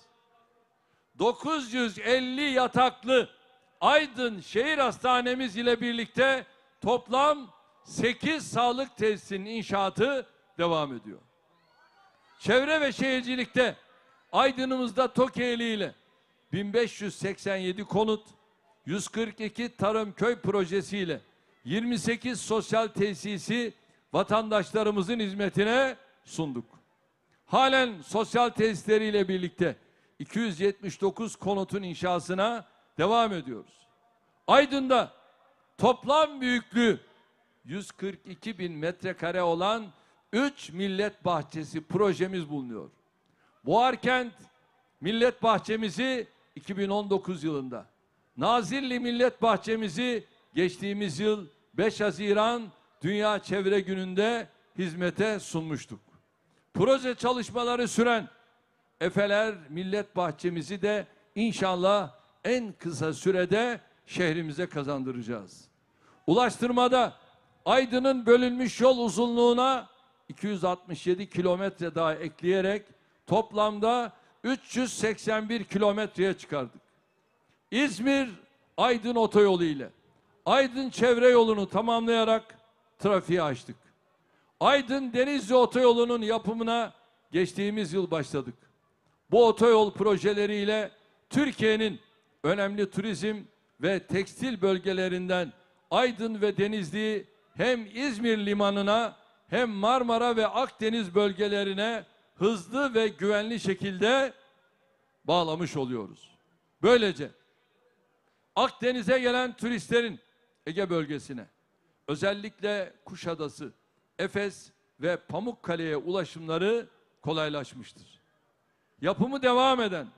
dokuz yüz elli yataklı Aydın Şehir Hastanemiz ile birlikte toplam sekiz sağlık tesisinin inşaatı devam ediyor. Çevre ve şehircilikte Aydın'ımızda TOKİ ile bin beş yüz seksen yedi konut, yüz kırk iki tarım köy projesiyle yirmi sekiz sosyal tesisi vatandaşlarımızın hizmetine sunduk. Halen sosyal tesisleriyle birlikte iki yüz yetmiş dokuz konutun inşasına devam ediyoruz. Aydın'da toplam büyüklüğü yüz kırk iki bin metrekare olan üç millet bahçesi projemiz bulunuyor. Buharkent Millet Bahçemizi iki bin on dokuz yılında, Nazilli Millet Bahçemizi geçtiğimiz yıl beş Haziran Dünya Çevre Günü'nde hizmete sunmuştuk. Proje çalışmaları süren Efeler Millet Bahçemizi de inşallah en kısa sürede şehrimize kazandıracağız. Ulaştırmada Aydın'ın bölünmüş yol uzunluğuna iki yüz altmış yedi kilometre daha ekleyerek toplamda üç yüz seksen bir kilometreye çıkardık. İzmir Aydın otoyolu ile Aydın çevre yolunu tamamlayarak trafiği açtık. Aydın Denizli otoyolunun yapımına geçtiğimiz yıl başladık. Bu otoyol projeleriyle Türkiye'nin önemli turizm ve tekstil bölgelerinden Aydın ve Denizli'yi hem İzmir limanına hem Marmara ve Akdeniz bölgelerine hızlı ve güvenli şekilde bağlamış oluyoruz. Böylece Akdeniz'e gelen turistlerin Ege bölgesine, özellikle Kuşadası, Efes ve Pamukkale'ye ulaşımları kolaylaşmıştır. Yapımı devam eden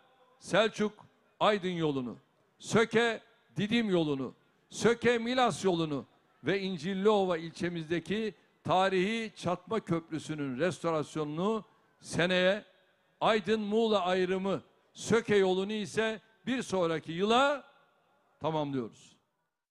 Selçuk-Aydın yolunu, Söke-Didim yolunu, Söke-Milas yolunu ve İncirliova ilçemizdeki tarihi Çatma Köprüsü'nün restorasyonunu seneye, Aydın-Muğla ayrımı Söke yolunu ise bir sonraki yıla tamamlıyoruz.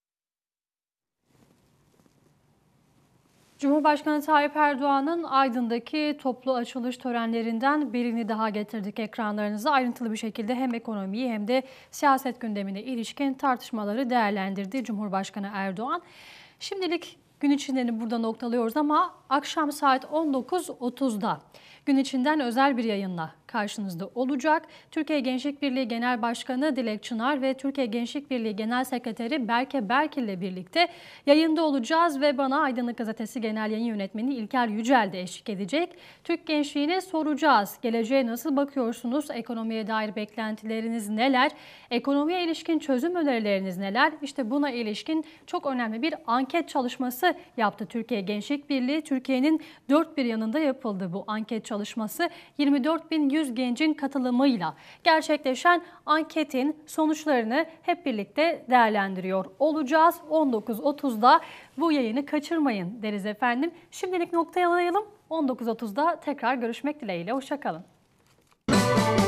Cumhurbaşkanı Tayyip Erdoğan'ın Aydın'daki toplu açılış törenlerinden birini daha getirdik ekranlarınıza. Ayrıntılı bir şekilde hem ekonomiyi hem de siyaset gündemine ilişkin tartışmaları değerlendirdi Cumhurbaşkanı Erdoğan. Şimdilik gün içindeni burada noktalıyoruz ama akşam saat on dokuz otuzda gün içinden özel bir yayınla karşınızda olacak. Türkiye Gençlik Birliği Genel Başkanı Dilek Çınar ve Türkiye Gençlik Birliği Genel Sekreteri Berke Berkil ile birlikte yayında olacağız ve bana Aydınlık Gazetesi Genel Yayın Yönetmeni İlker Yücel de eşlik edecek. Türk gençliğine soracağız. Geleceğe nasıl bakıyorsunuz? Ekonomiye dair beklentileriniz neler? Ekonomiye ilişkin çözüm önerileriniz neler? İşte buna ilişkin çok önemli bir anket çalışması yaptı Türkiye Gençlik Birliği. Türkiye'nin dört bir yanında yapıldı bu anket çalışması. yirmi dört bin yüz gencin katılımıyla gerçekleşen anketin sonuçlarını hep birlikte değerlendiriyor olacağız. on dokuz otuzda bu yayını kaçırmayın deriz efendim. Şimdilik noktaya alayalım. on dokuz otuzda tekrar görüşmek dileğiyle. Hoşça kalın.